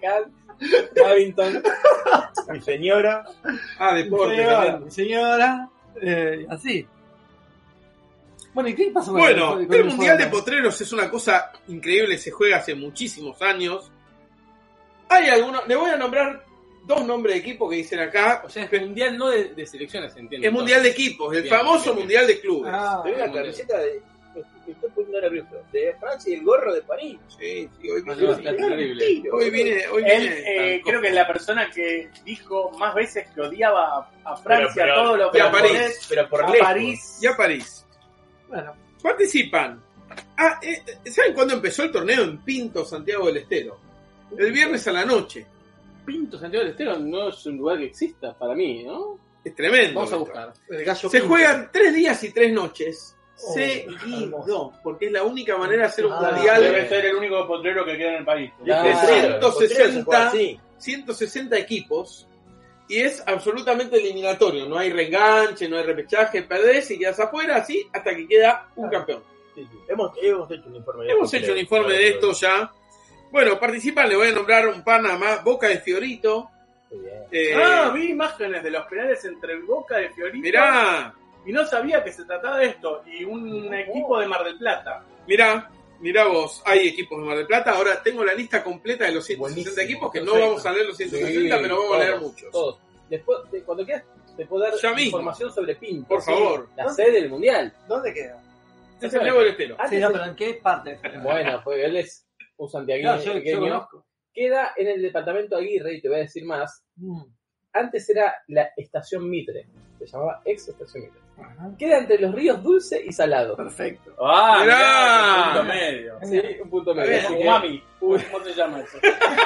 Cavington. Mi señora. Deporte. Mi señora, así. Bueno, ¿y qué pasó con Bueno, con el Mundial de fútbol? Potreros es una cosa increíble, se juega hace muchísimos años. Hay algunos, le voy a nombrar 2 nombres de equipos que dicen acá. O sea, es mundial no de selecciones, ¿entiendes? Es mundial de equipos, el Bien, famoso bien, bien. mundial de clubes. Ah, Tengo una camiseta de... Me estoy poniendo nervioso. De Francia y el gorro de París. Sí, hoy No, vine. está terrible. Hoy vine. Él creo que es la persona que dijo más veces que odiaba a Francia, Pero- todo lo y a japonés, París. Pero por a lejos. París. Y a París. bueno, Participan. ¿Saben cuándo empezó el torneo? En Pinto, Santiago del Estero. El viernes a la noche. Pinto, Santiago del Estero no es un lugar que exista para mí, ¿no? Es tremendo. Vamos a esto. buscar. el gallo Se pinto. juegan 3 días y 3 noches. Oh, Seguido. hermoso. Porque es la única manera de hacer un Ah, mundial. Debe ser el único potrero que queda en el país. Ya. de Potrero, 160, se juega así. 160 equipos y es absolutamente eliminatorio. No hay reenganche, no hay repechaje, perdés y quedas afuera así hasta que queda un campeón. Sí. Hemos hecho un informe de Hemos hecho un informe de esto ya. Bueno, participan, le voy a nombrar un par nada más. Boca de Fiorito. Muy bien. Vi imágenes de los penales entre el Boca de Fiorito Mirá, y no sabía que se trataba de esto. Y un equipo de Mar del Plata. mirá vos. Hay equipos de Mar del Plata. Ahora tengo la lista completa de los 160 Buenísimo, equipos, que no perfecto. vamos a leer los 160, Sí, pero vamos a leer todos, muchos. Todos. Después, cuando quieras, te puedo dar Ya mismo. información sobre Pinto. Por ¿sí? favor. La sede del mundial. ¿Dónde queda? Es Santiago del Estero. Sí, no, pero ¿en qué parte? Bueno, pues él es un santiaguino Claro, yo pequeño. conozco. Queda en el departamento Aguirre, y te voy a decir más. Antes era la estación Mitre. Se llamaba ex estación Mitre. Ajá. Queda entre los ríos Dulce y Salado. Perfecto. Ah, Mirá. mirá, punto medio. Sí, un punto medio. bien. Así que- Mami. ¿Cómo se llama eso?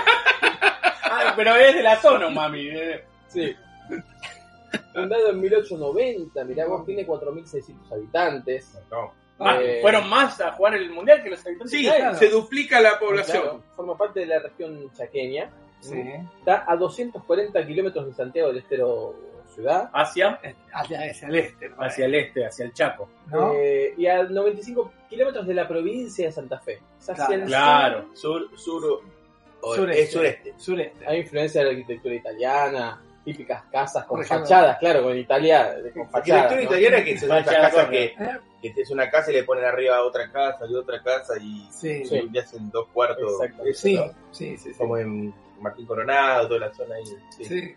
Pero es de la zona, mami. Sí. Fundado en 1890, mirá vos, tiene 4.600 habitantes. No. Fueron más a jugar el mundial que los habitantes Sí, que hay. claro. se duplica la población. Claro, forma parte de la región chaqueña. Sí. Está a 240 kilómetros de Santiago del Estero ciudad. Hacia Hacia el este. ¿no? el este, hacia el Chaco. ¿No? Y a 95 kilómetros de la provincia de Santa Fe. O sea, hacia el Claro. Sureste. Sureste. Es sureste. Sureste. Hay influencia de la arquitectura italiana, típicas casas con Por ejemplo. fachadas, claro, con Italia, con fachadas. Arquitectura ¿no? italiana que son esas Fachada casas corre. que es una casa y le ponen arriba otra casa y otra casa y Sí. Sí. le hacen 2 cuartos. Exacto. Eso, Sí, ¿no? sí, sí. Como en Martín Coronado, toda la zona ahí. Sí. Sí.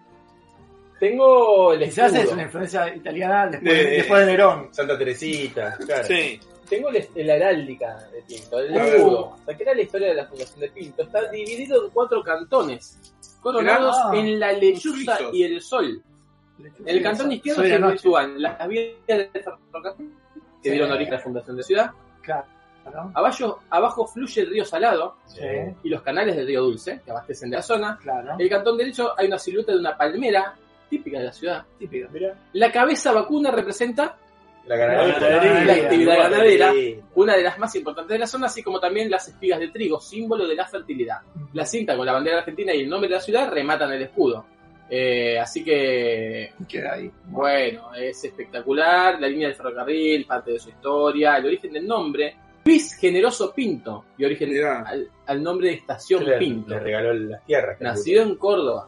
Tengo el Quizás es escudo. una influencia italiana De- después de Nerón. Santa Teresita, claro. Sí. Tengo la heráldica de Pinto, el A ver. escudo. O sea, que era la historia de la fundación de Pinto. Está dividido en 4 cantones. coronados en la Lechuza suizos. y el Sol. En el cantón izquierdo se sitúan las vías de ferrocarril que dieron origen a la fundación de la ciudad. Claro. Abajo fluye el río Salado Sí, y los canales del río Dulce, que abastecen de la zona. claro. En el cantón derecho hay una silueta de una palmera, típica de la ciudad. Típico. La cabeza vacuna representa La la actividad ganadera, una de las más importantes de la zona, así como también las espigas de trigo, símbolo de la fertilidad. La cinta con la bandera argentina y el nombre de la ciudad rematan el escudo. Así que, Queda ahí. bueno, es espectacular. La línea del ferrocarril, parte de su historia, el origen del nombre. Luis Generoso Pinto, y origen Mirá. al nombre de Estación Pinto. Le regaló las tierras. Nacido en Córdoba.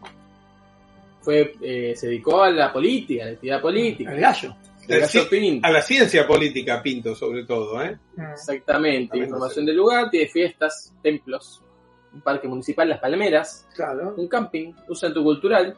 Se dedicó a la política, a la actividad política. El gallo. El Gallo Pinto. A la ciencia política, Pinto, sobre todo, ¿eh? Exactamente. También Información del lugar, tiene fiestas, templos, un parque municipal, Las Palmeras, Claro. un camping, un centro cultural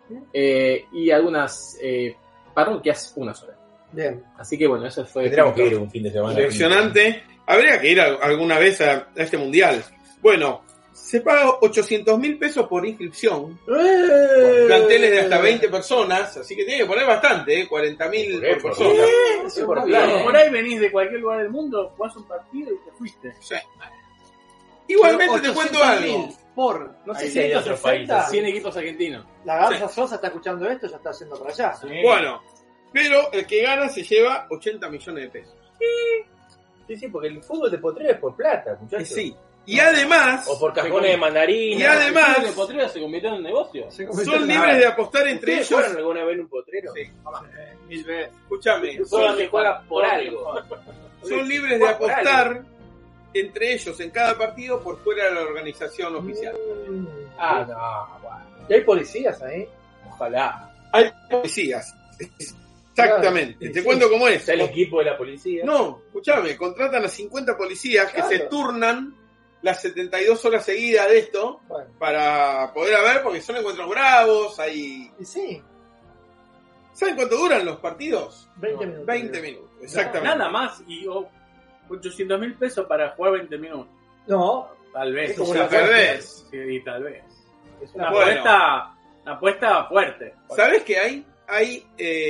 y algunas parroquias, una sola. Bien. Así que bueno, eso fue. Tendríamos que ir un fin de semana. Seleccionante. Habría que ir alguna vez a este mundial. Bueno, se paga 800.000 pesos por inscripción. Planteles de hasta 20 personas, así que tiene que poner bastante, 40.000 por persona. Sí, por ahí venís de cualquier lugar del mundo, jugás un partido y te fuiste. Sí. Igualmente te cuento algo. Por, no sé Ahí si hay otros 160. 100 equipos argentinos. La Garza Sosa está escuchando esto, ya está haciendo para allá. Bueno, pero el que gana se lleva 80 millones de pesos. Sí, porque el fútbol de potrero es por plata, muchachos. Sí. Y además, O por cajones de mandarina. Y además- ¿Los potreros se convirtieron en negocio? son libres de apostar entre ¿Ustedes ellos. fueron alguna vez en un potrero? Sí. 1000 veces. Escúchame, Solo se juega por algo. son libres de apostar entre ellos en cada partido por fuera de la organización oficial. Ah, no, bueno. ¿Y hay policías ahí? Ojalá. Hay policías. Exactamente. Claro, Te sí. cuento cómo es. Está el equipo de la policía. No, escúchame, contratan a 50 policías Claro. que se turnan las 72 horas seguidas de esto Bueno, para poder ver, porque son encuentros bravos, hay... y sí, ¿Saben cuánto duran los partidos? 20 minutos. 20 minutos, exactamente. Nada más y 800.000 pesos para jugar 20 minutos. No, Tal vez. Es como Ya la perdés. Sí, tal vez. es Una Bueno. apuesta fuerte. ¿Sabés qué hay? Hay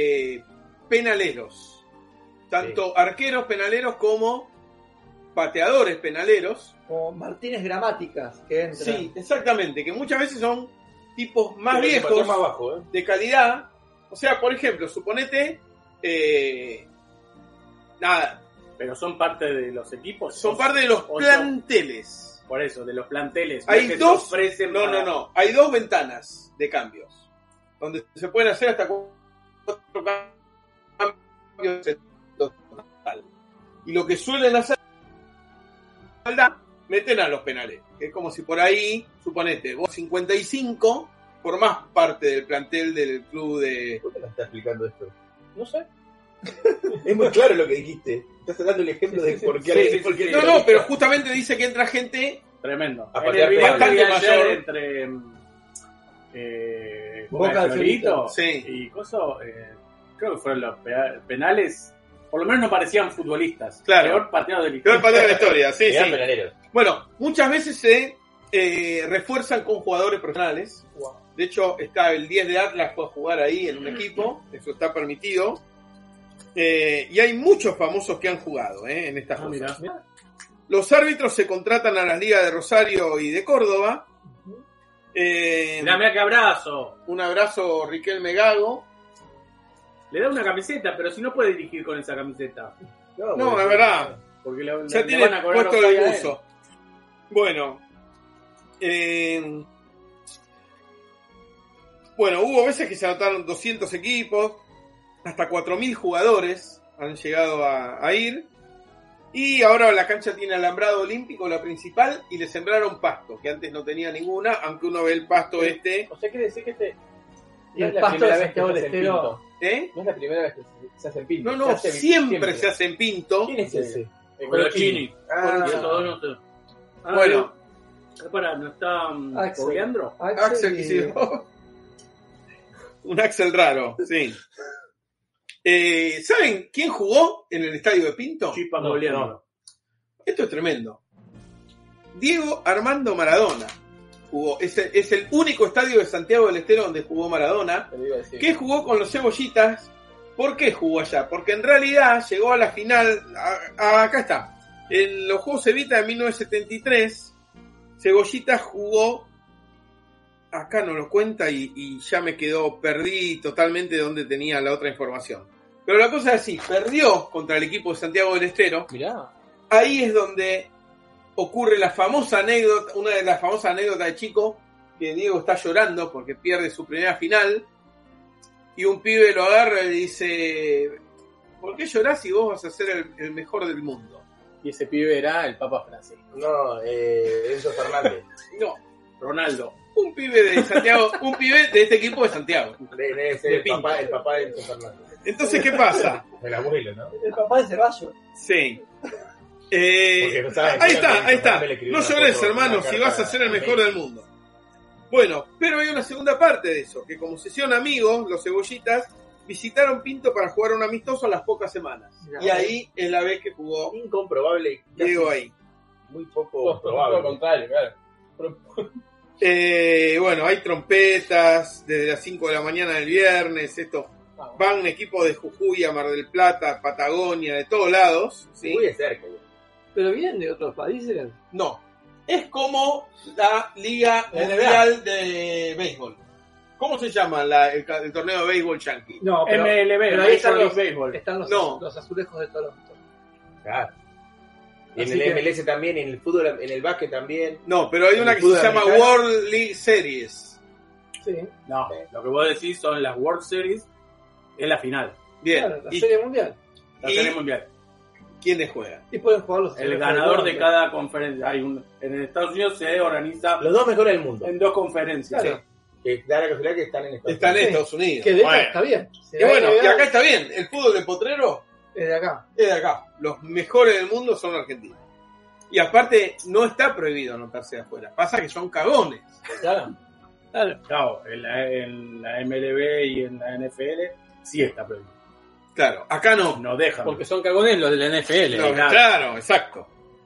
penaleros. Tanto arqueros penaleros como pateadores penaleros. como Martínez Gramáticas que entran. Sí, exactamente. Que muchas veces son tipos más Pero el viejos, patrón más bajo, ¿eh? de calidad. O sea, por ejemplo, suponete... nada, Pero son parte de los equipos. son parte de los o planteles. Por eso, de los planteles. Hay no es que dos- se ofrecen para- No. Hay 2 ventanas de cambios. Donde se pueden hacer hasta 4 cambios en total. Y lo que suelen hacer, meten a los penales. Que es como si por ahí, suponete, vos 55 formás parte del plantel del club de... ¿Por qué me está explicando esto? No sé. Es muy claro lo que dijiste. Estás dando el ejemplo de por qué. Sí, por qué- No, pero justamente dice que entra gente... Tremendo. A En patear el video bastante que vi ayer mayor. entre Boca del Fiorito Sí. y Coso, creo que fueron los penales. Por lo menos no parecían futbolistas. Claro. Peor pateado de la Peor historia. patear de la historia, sí, Eran sí. penaleros. Bueno, muchas veces se refuerzan con jugadores profesionales. De hecho, está el 10 de Atlas puede jugar ahí en un equipo, eso está permitido. Y hay muchos famosos que han jugado en estas cosas. Mira. Los árbitros se contratan a las ligas de Rosario y de Córdoba. Mirá qué abrazo. Un abrazo, Riquelme Gago. Le da una camiseta, pero si no puede dirigir con esa camiseta. No, es verdad. Porque Ya le tiene van a cobrar puesto offside el a él. buzo. Bueno. Bueno, hubo veces que se anotaron 200 equipos, hasta 4.000 jugadores han llegado a ir. Y ahora la cancha tiene alambrado olímpico, la principal, y le sembraron pasto, que antes no tenía ninguna, aunque uno ve el pasto este. O sea, quiere decir que Y el pasto de Santiago del Estero. ¿Eh? No es la primera vez que se hace el pinto. No, siempre se hace en pinto. ¿Quién es ese? Colochini. Ah, Bueno, Para, ¿no está Axel. Coleandro? Axel Kicillof. Un Axel raro, sí. ¿Saben quién jugó en el estadio de Pinto? Chipa No, Coleandro. Esto es tremendo. Diego Armando Maradona. jugó. Es el único estadio de Santiago del Estero donde jugó Maradona. Te lo iba a decir. Que jugó con los Cebollitas. ¿Por qué jugó allá? Porque en realidad llegó a la final. Acá está. En los Juegos Evita de 1973, Cebollitas jugó. Acá no lo cuenta y ya me quedó. Perdí totalmente donde tenía la otra información. Pero la cosa es así: perdió contra el equipo de Santiago del Estero. Mirá. Ahí es donde ocurre la famosa anécdota, una de las famosas anécdotas de Chico, que Diego está llorando porque pierde su primera final, y un pibe lo agarra y le dice, ¿por qué llorás si vos vas a ser el mejor del mundo? Y ese pibe era el Papa Francisco. No, Enzo Fernández. No, Ronaldo. un pibe de Santiago, un pibe de este equipo de Santiago. Debe ser el papá de Enzo Fernández. Entonces, ¿qué pasa? El abuelo, ¿no? El papá de Ceballos. Sí. No saben, Ahí está. Fernández le escribió No una llores, foto, hermano, una si carta vas a ser el a mejor Messi. del mundo. Bueno, pero hay una segunda parte de eso, que como se hicieron amigos, los Cebollitas visitaron Pinto para jugar un amistoso a las pocas semanas. Mirá. Y ahí es la vez que jugó Incomprobable. casi Diego ahí. Muy poco Todo lo probable. contrario, claro. Bueno, hay trompetas desde las 5 de la mañana del viernes. Van equipos de Jujuy, a Mar del Plata, Patagonia, de todos lados. ¿sí? Muy de cerca. Pero vienen de otros países. No, es como la Liga NBA. Mundial de Béisbol. ¿Cómo se llama el torneo de béisbol yankee? No, pero, MLB, pero ahí están Major los, League Baseball. están los, No. los azulejos de Toronto. Claro. Y en Así el que- MLS también, en el fútbol, en el básquet también. No, pero hay una ¿El que se fútbol llama americano? World League Series. Sí, No, lo que vos decís son las World Series, es la final, Bien. claro, la ¿Y Serie Mundial. la Y- Serie Mundial. quiénes juegan? Y pueden jugar los El azulejos ganador de Toronto. cada conferencia. En Estados Unidos se organiza Los dos mejores del mundo. en 2 conferencias. Claro. Que da la casualidad que están en Estados Están en Unidos. Estados Unidos. Que de hecho Bueno. está bien. Y bueno, y acá está bien. El fútbol de potrero Es de acá. es de acá. Los mejores del mundo son argentinos. Y aparte, no está prohibido anotarse de afuera. Pasa que son cagones. Claro. Claro. Claro, en la MLB y en la NFL sí está prohibido. Claro, acá no. No dejan. Porque son cagones los de la NFL. No, claro. claro, exacto.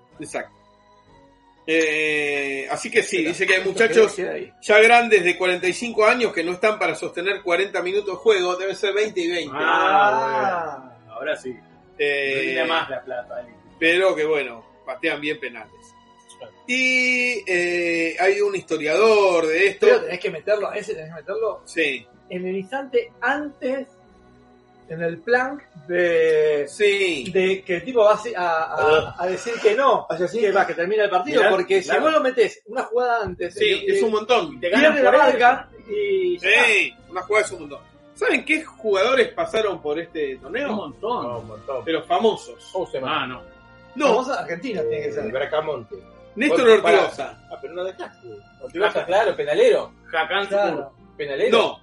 Así que sí, dice que hay muchachos Queda ahí. ya grandes de 45 años que no están para sostener 40 minutos de juego. Debe ser 20 y 20. Ah, bueno. Ahora sí. Eh, No tiene más la plata. pero que bueno, patean bien penales. Y hay un historiador de esto. Pero tenés que meterlo, a ese tenés que meterlo Sí, en el instante antes, en el plan de sí. que el tipo va a decir que no, que termina el partido, Mirá, porque claro. si vos lo metés una jugada antes, Sí, es un montón. Te ganan pierde la por eso. marca y Sí, una jugada es un montón. ¿Saben qué jugadores pasaron por este Un torneo? montón. No, un montón. Pero famosos. Ah, no. No, famosa Argentina tiene que ser. Bracamonte. Néstor Bueno, para- Ortigosa. Ah, pero no dejaste. Ortigosa, claro, penalero. Jacán Claro. Penalero. No,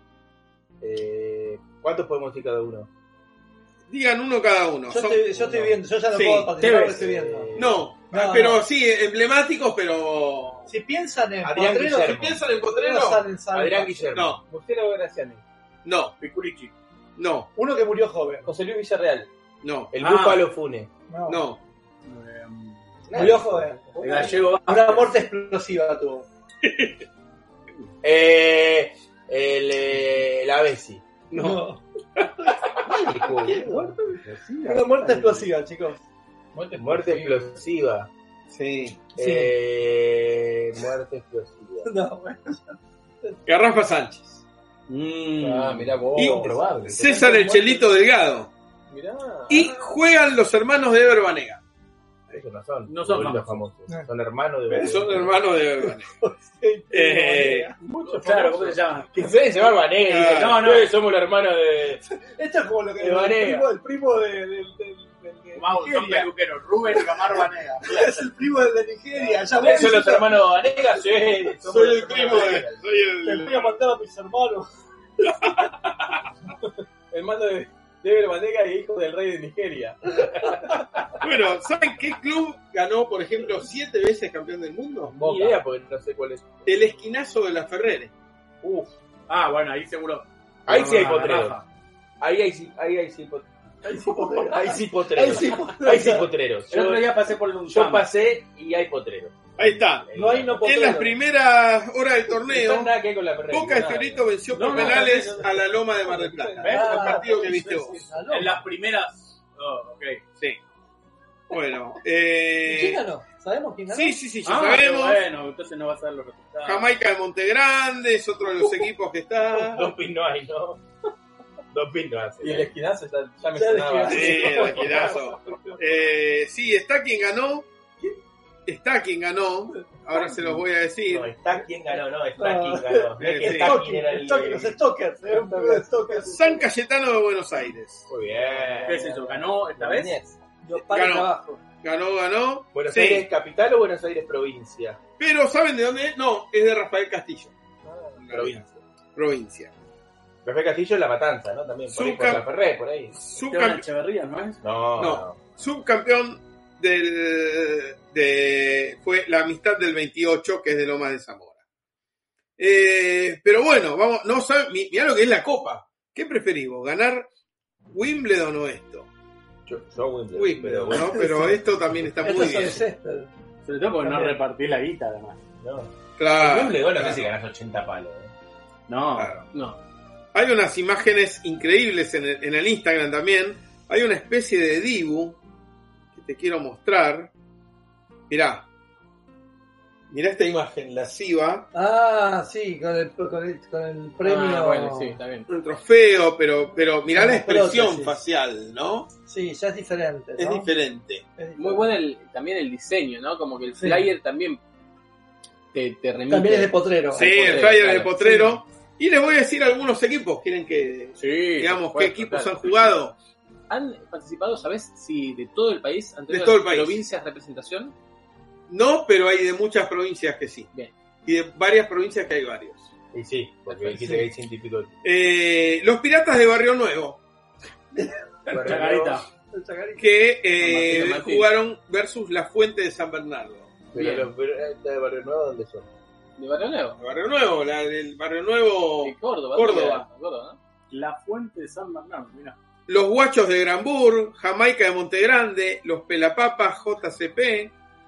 ¿Cuántos podemos decir cada uno? digan uno cada uno. Yo Son- estoy viendo, yo ya no Sí, puedo participar, Tevez, estoy viendo. No, No, pero no. sí, emblemáticos, pero... Si piensan en Adrián Potrero, Guillermo. ¿Piensan en no Potrero? salen. Adrián Guillermo. No, Murciélago Graciani. no, Piculichi. no, Uno que murió joven. José Luis Villarreal. no, El Ah. Búfalo Fune. no. Murió joven. El gallego. Una muerte explosiva tuvo. La Bessi. No. Una muerte explosiva, chicos. Muerte explosiva. Sí. Muerte explosiva. No, bueno. Garrafa Sánchez. Ah, mirá vos. Y Probable. César el Chelito Delgado. Mirá. Y juegan los hermanos de Eber Banega. Esos no son. No son futbolistas famosos. Son hermanos de. Son hermanos de Eber Banega. Claro, ¿cómo se llama? Que se debe llamar Banega. Ah, Dice, no, no, somos los hermanos de. Esto es como lo que De Vanega. el primo de Vamos, son Nigeria. peluqueros. Rubén y Camar Banega. Es el primo de Nigeria. Ya ¿Son ves, los hermanos de Banega? Sí. somos Soy los el primo hermanos de... Soy te voy a mandar a mis hermanos. Hermano de Eber Banega y hijo del rey de Nigeria. Bueno, ¿saben qué club ganó, por ejemplo, 7 veces campeón del mundo? Ni idea, porque no sé cuál es. El Esquinazo de la Ferrere. Uf. Ah, bueno, ahí seguro. Ahí sí hay Ah, potreros. Rafa. Ahí sí potreros. Ahí sí, Potrero. Hay sí potreros. Ahí sí, Hay sí potreros. El otro día pasé por un Yo pasé y hay potreros. Ahí está. No hay no En potrero. las primeras horas del No torneo, nada que ver con la perrera. Boca de Fiorito venció por No, penales a la Loma de Mar del Plata. ¿Ves? El partido que viste vos. En las primeras. Oh, ok. Sí. Bueno, ¿Quién ganó? ¿Sabemos quién ganó? sí, ya Ah, sabemos. bueno, entonces no vas a ver los resultados. Jamaica de Montegrande es otro de los equipos que está. Doping no hay, ¿no? Doping no hace. Y el esquinazo ya me Ya el sonaba. esquinazo. Sí, el esquinazo. Sí, está quien ganó. Está quien ganó. Ahora se los voy a decir. No, está quien ganó, no, está quien ganó. No es que Sí. está quien era el. Los Stalkers, era un club de Stalkers. San Cayetano de Buenos Aires. Muy bien. ¿Qué es eso? ¿Ganó esta vez? Yo paro Ganó. trabajo. Ganó. ¿Buenos Sí. Aires capital o Buenos Aires provincia? Pero ¿saben de dónde es? No, es de Rafael Castillo. Provincia. Provincia. Rafael Castillo es La Matanza, ¿no? También por ahí, por Zucca. La Ferré, por ahí. Esteban Echeverría, ¿no es? No, No. Subcampeón fue la Amistad del 28, que es de Lomas de Zamora. Pero bueno, vamos, no saben, mirá lo que es la Copa. ¿Qué preferís vos? ¿Ganar Wimbledon o esto? Yo Wimbledon. Wimbledon, pero, ¿no? Pero esto también está muy Estos son bien. césped. Sobre todo porque no También. repartí la guita, además. no. Claro. Wimbledon no sé si ganas 80 palos. No, Claro. no. Hay unas imágenes increíbles en el Instagram también. Hay una especie de Dibu que te quiero mostrar. Mirá esta imagen lasciva. Ah, sí, con el premio. Ah, bueno, sí, está bien. Un trofeo, pero mirá la Como expresión prótesis. facial, ¿no? Sí, ya es diferente. Es ¿no? diferente. Es diferente. Muy bueno también el diseño, ¿no? Como que el Sí. flyer también te remite. También es de potrero. Sí, Potrero, el flyer claro. de Potrero. Y les voy a decir algunos equipos. ¿Quieren que Sí, digamos por qué supuesto, equipos claro. han jugado? ¿Han participado, sabes, si de todo el país? ¿Han tenido De todo el país. provincias representación? No, pero hay de muchas provincias que sí. Bien. Y de varias provincias que hay varios. Y sí, porque dijiste que hay 100 y pico. Los Piratas de Barrio Nuevo, Chacarita. El Chacarita. que San Martín. jugaron versus La Fuente de San Bernardo. Bien. Pero los de Barrio Nuevo, ¿dónde son? ¿De Barrio Nuevo? Barrio Nuevo, la del Barrio Nuevo. De Córdoba. Córdoba. Córdoba, ¿no? La Fuente de San Bernardo, mira. Los Guachos de Granbur, Jamaica de Montegrande, los Pelapapas JCP.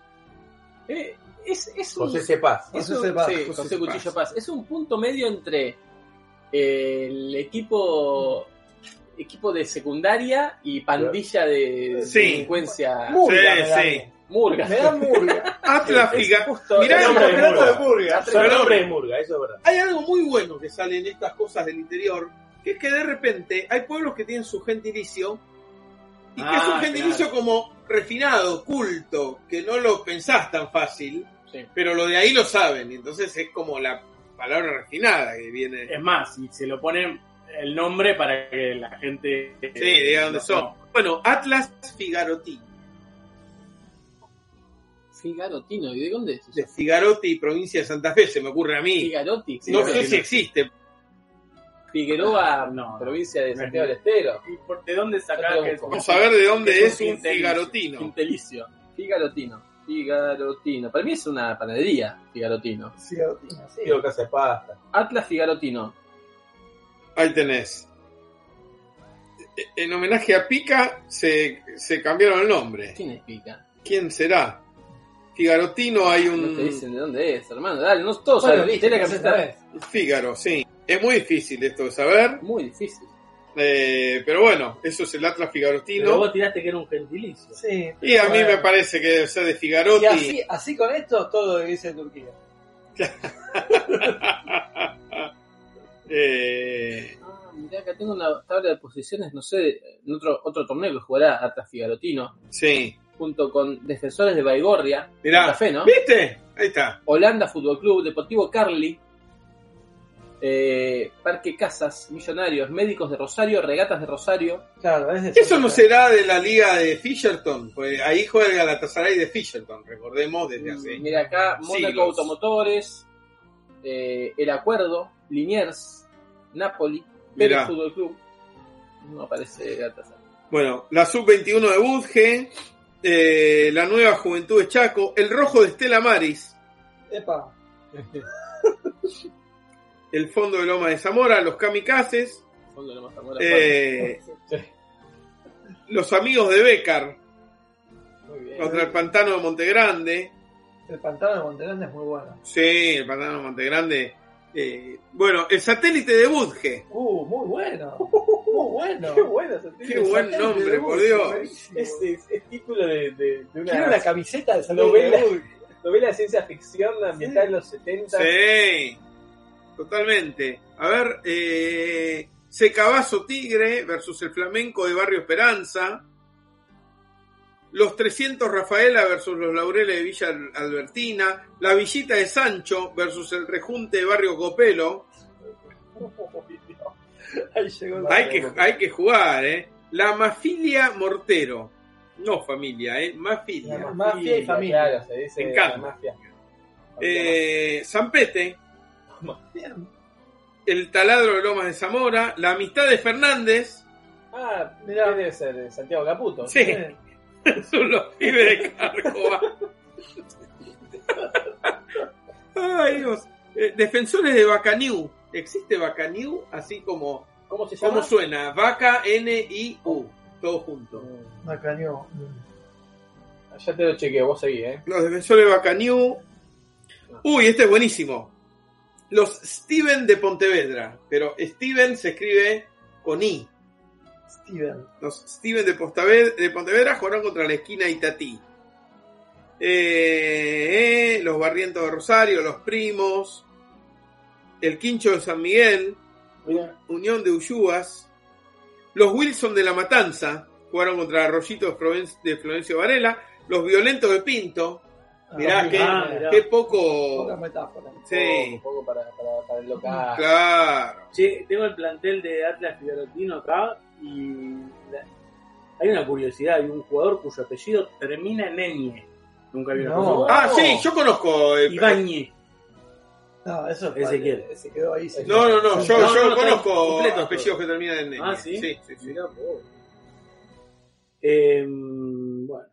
Es José un, Cepaz. es José un- Cepaz. sí, José José Cuchillo Cepaz. Paz. Es un punto medio entre el equipo de secundaria y pandilla de Sí. delincuencia. Murga, Sí, me da. sí. Murga. Me da murga. Atlas Es Figa. justo- Mirá, es nombre de Campeonato Murga. de murga. Son nombres de Murga, eso es verdad. Hay algo muy bueno que sale en estas cosas del interior, que es que de repente hay pueblos que tienen su gentilicio, y que es un gentilicio como refinado, culto, que no lo pensás tan fácil, Sí. pero lo de ahí lo saben, y entonces es como la palabra refinada que viene. Es más, y se lo ponen el nombre para que la gente. Sí, diga dónde son. Bueno, Atlas Figarotti, Figarotino. ¿Y de dónde es? de Figarotti, provincia de Santa Fe, se me ocurre a mí. Figarotti. No sí, sé sí, si existe. Figueroa, No. provincia de Santiago del Estero. ¿Y de dónde sacás que es? Vamos a ver de dónde que es un gentilicio? Figarotino. Gentilicio. Figarotino. Para mí es una panadería, Figarotino. Sí, Argentina, sí. Digo que hace pasta. Atlas Figarotino. Ahí tenés. En homenaje a Pica se cambiaron el nombre. ¿Quién es Pica? ¿Quién será? Figarotino hay No te un dicen de dónde es, hermano. Dale, no todos Bueno, saben. viste, Tiene que que aceptar. Fígaro, sí. Es muy difícil esto de saber. Muy difícil. Pero bueno, eso es el Atlas Pero Figarotino. vos tiraste que era un gentilicio. Sí. Y a mí Bueno. me parece que debe ser de Y Figarotti. así con esto, todo lo que dice Turquía. Ah, mirá, acá tengo una tabla de posiciones, no sé, en otro torneo que jugará Atlas Figarotino, Sí. junto con Defensores de Baigorria, Mirá. Santa Fe, ¿no? ¿Viste? Ahí está. Holanda Fútbol Club, Deportivo Carli, Parque Casas, Millonarios, Médicos de Rosario, Regatas de Rosario. Claro, es de Eso no será de la liga de Fisherton. Pues ahí juega el Galatasaray de Fisherton, recordemos desde hace. Mira acá, Mónaco siglos. Automotores, El Acuerdo, Liniers, Napoli, Mirá. Pérez Fútbol Club. No aparece Galatasaray. Bueno, la sub-21 de Budge, la nueva Juventud de Chaco, el rojo de Estela Maris, Epa. el fondo de Loma de Zamora, los Kamikazes, Fondo de Loma Zamora, los amigos de Bécar muy bien. contra el Pantano de Montegrande, El pantano de Montegrande es muy bueno. Sí, el pantano de Montegrande. Bueno, el satélite de Budge. Muy bueno. Muy bueno. Qué bueno. Qué buen nombre, por Dios. Es título de una Quiero la camiseta de Salud de novela, Budge. novela de ciencia ficción ambiental en los 70. Sí, totalmente. A ver, Secabazo Tigre versus el Flamenco de Barrio Esperanza. Los 300 Rafaela versus los Laureles de Villa Albertina. La Villita de Sancho versus el Rejunte de Barrio Copelo. Ahí llegó el Hay que jugar, ¿eh? La Mafilia Mortero. No familia, Mafilia. Mafia y familia. Claro, se dice Me encanta. la mafia. Zampete. Bien. El Taladro de Lomas de Zamora. La Amistad de Fernández. Ah, Mirá. debe ser Santiago Caputo. Sí. Son los pibes de Cárcova. Ay, Dios. Defensores de Bacaniu. ¿Existe Bacaniu? Así como... ¿Cómo se llama? ¿Cómo suena? Vaca, N-I-U. Todo junto. Macañó. Ya te lo chequeo, vos seguí, Los defensores de Bacaniu. Uy, este es buenísimo. Los Steven de Pontevedra. Pero Steven se escribe con I. Steven. Los Steven de Pontevedra jugaron contra la esquina Itatí. Los Barrientos de Rosario, los Primos. El Quincho de San Miguel. Unión de Ullúas. Los Wilson de La Matanza jugaron contra Arroyito de Florencio Varela. Los Violentos de Pinto. Mirá, qué poco. Poca metáfora. Sí, Un poco para el local. claro. Che, tengo el plantel de Atlas Fiorentino acá y hay una curiosidad, hay un jugador cuyo apellido termina en Eñe. Nunca vi una No. cosa. Ah, sí, yo conozco. Ibáñez. No, eso es Ezequiel. Se quedó ahí. No, yo No, conozco completo. apellidos que terminan en N. Ah, ¿sí? Sí. Mirá vos. Bueno.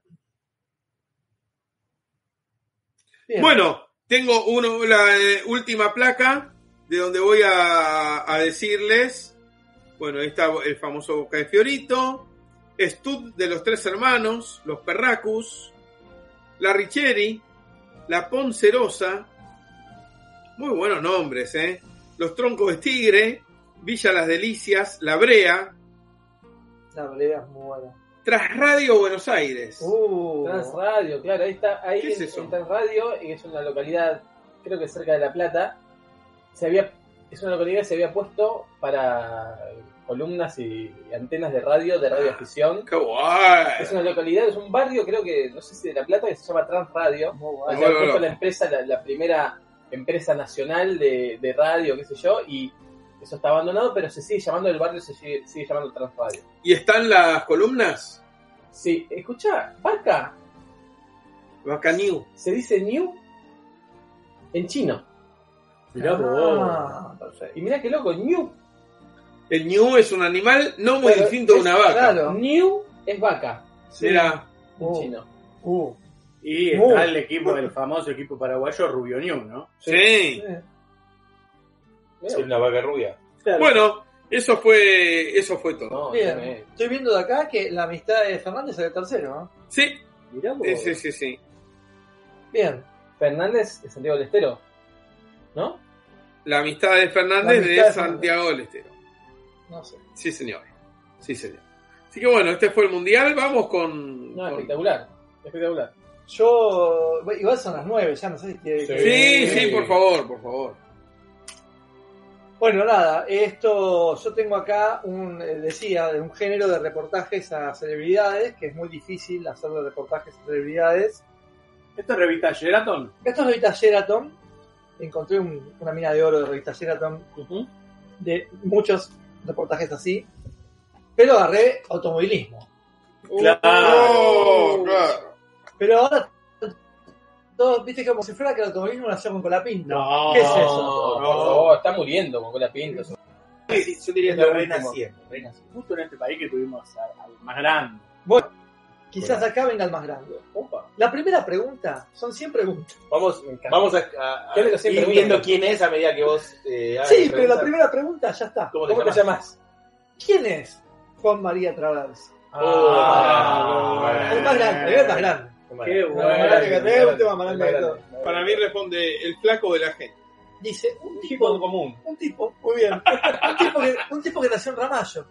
Bien. Bueno, tengo la última placa de donde voy a decirles. Bueno, ahí está el famoso Boca de Fiorito. Stud de los Tres Hermanos. Los Perracus. La Richeri. La Poncerosa. Muy buenos nombres, ¿eh? Los Troncos de Tigre. Villa Las Delicias. La Brea. La pelea es muy buena. Trasradio Buenos Aires. Transradio, claro, ahí está, ahí ¿Qué es en, eso? en Transradio, que es una localidad, creo que cerca de La Plata, es una localidad que se había puesto para columnas y antenas de radio afición. ¡Qué guay! Es una localidad, es un barrio, creo que, no sé si de La Plata, que se llama Transradio. Muy O buena. sea, Bueno, puesto bueno. la empresa, la primera empresa nacional de radio, qué sé yo, y eso está abandonado, pero se sigue llamando el barrio, se sigue llamando Transradio. ¿Y están las columnas? Sí, escucha, Vaca, Bacaniu. se dice New en chino. Mirá vos. Perfecto. Y mirá qué loco, New. El ñu es un animal no muy Claro, distinto de una vaca. Claro. New es vaca Mira, en chino. Y está el equipo, el famoso equipo paraguayo Rubio New, ¿no? sí. Mirá, Soy una vaca rubia. Claro. Bueno, eso fue todo. no, Bien. tremendo. Estoy viendo de acá que la amistad de Fernández es el tercero, ¿no? Sí, Mirá vos. sí. Bien. Fernández de Santiago del Estero, ¿no? La amistad de Fernández La amistad de de Santiago del Estero. No sé. Sí, señor. Así que bueno, este fue el mundial. Vamos con. No, con- espectacular. Yo. Igual son las 9, ya no sé si quiere. Sí, por favor. Bueno, nada, yo tengo acá de un género de reportajes a celebridades, que es muy difícil hacerle reportajes a celebridades. ¿Esto es revista Sheraton? Esto es revista Sheraton. Encontré una mina de oro de revista Sheraton de muchos reportajes así. Pero agarré automovilismo. Oh, claro. Pero ahora todos, viste, como si fuera que el automovilismo nació con Colapinto. No. ¿Qué es eso? No, está muriendo con Cola Pinto. Yo diría Lo que último. renaciendo. Justo en este país que tuvimos al más grande. Bueno, quizás acá venga el más grande. Opa. La primera pregunta, son 100 preguntas. Vamos a ¿Qué es lo que siempre ir viendo preguntan? quién es a medida que vos hagas Sí, pero preguntas. la primera pregunta ya está. ¿Cómo ¿Cómo te te llamas? ¿Quién es Juan María Travers? Ah, El más grande, el más grande. Qué Una matemática, es un tema más grande de todo. Para mí responde el flaco de la gente. Dice, un Tipo tipo, común. muy bien, un tipo que nació en Ramallo.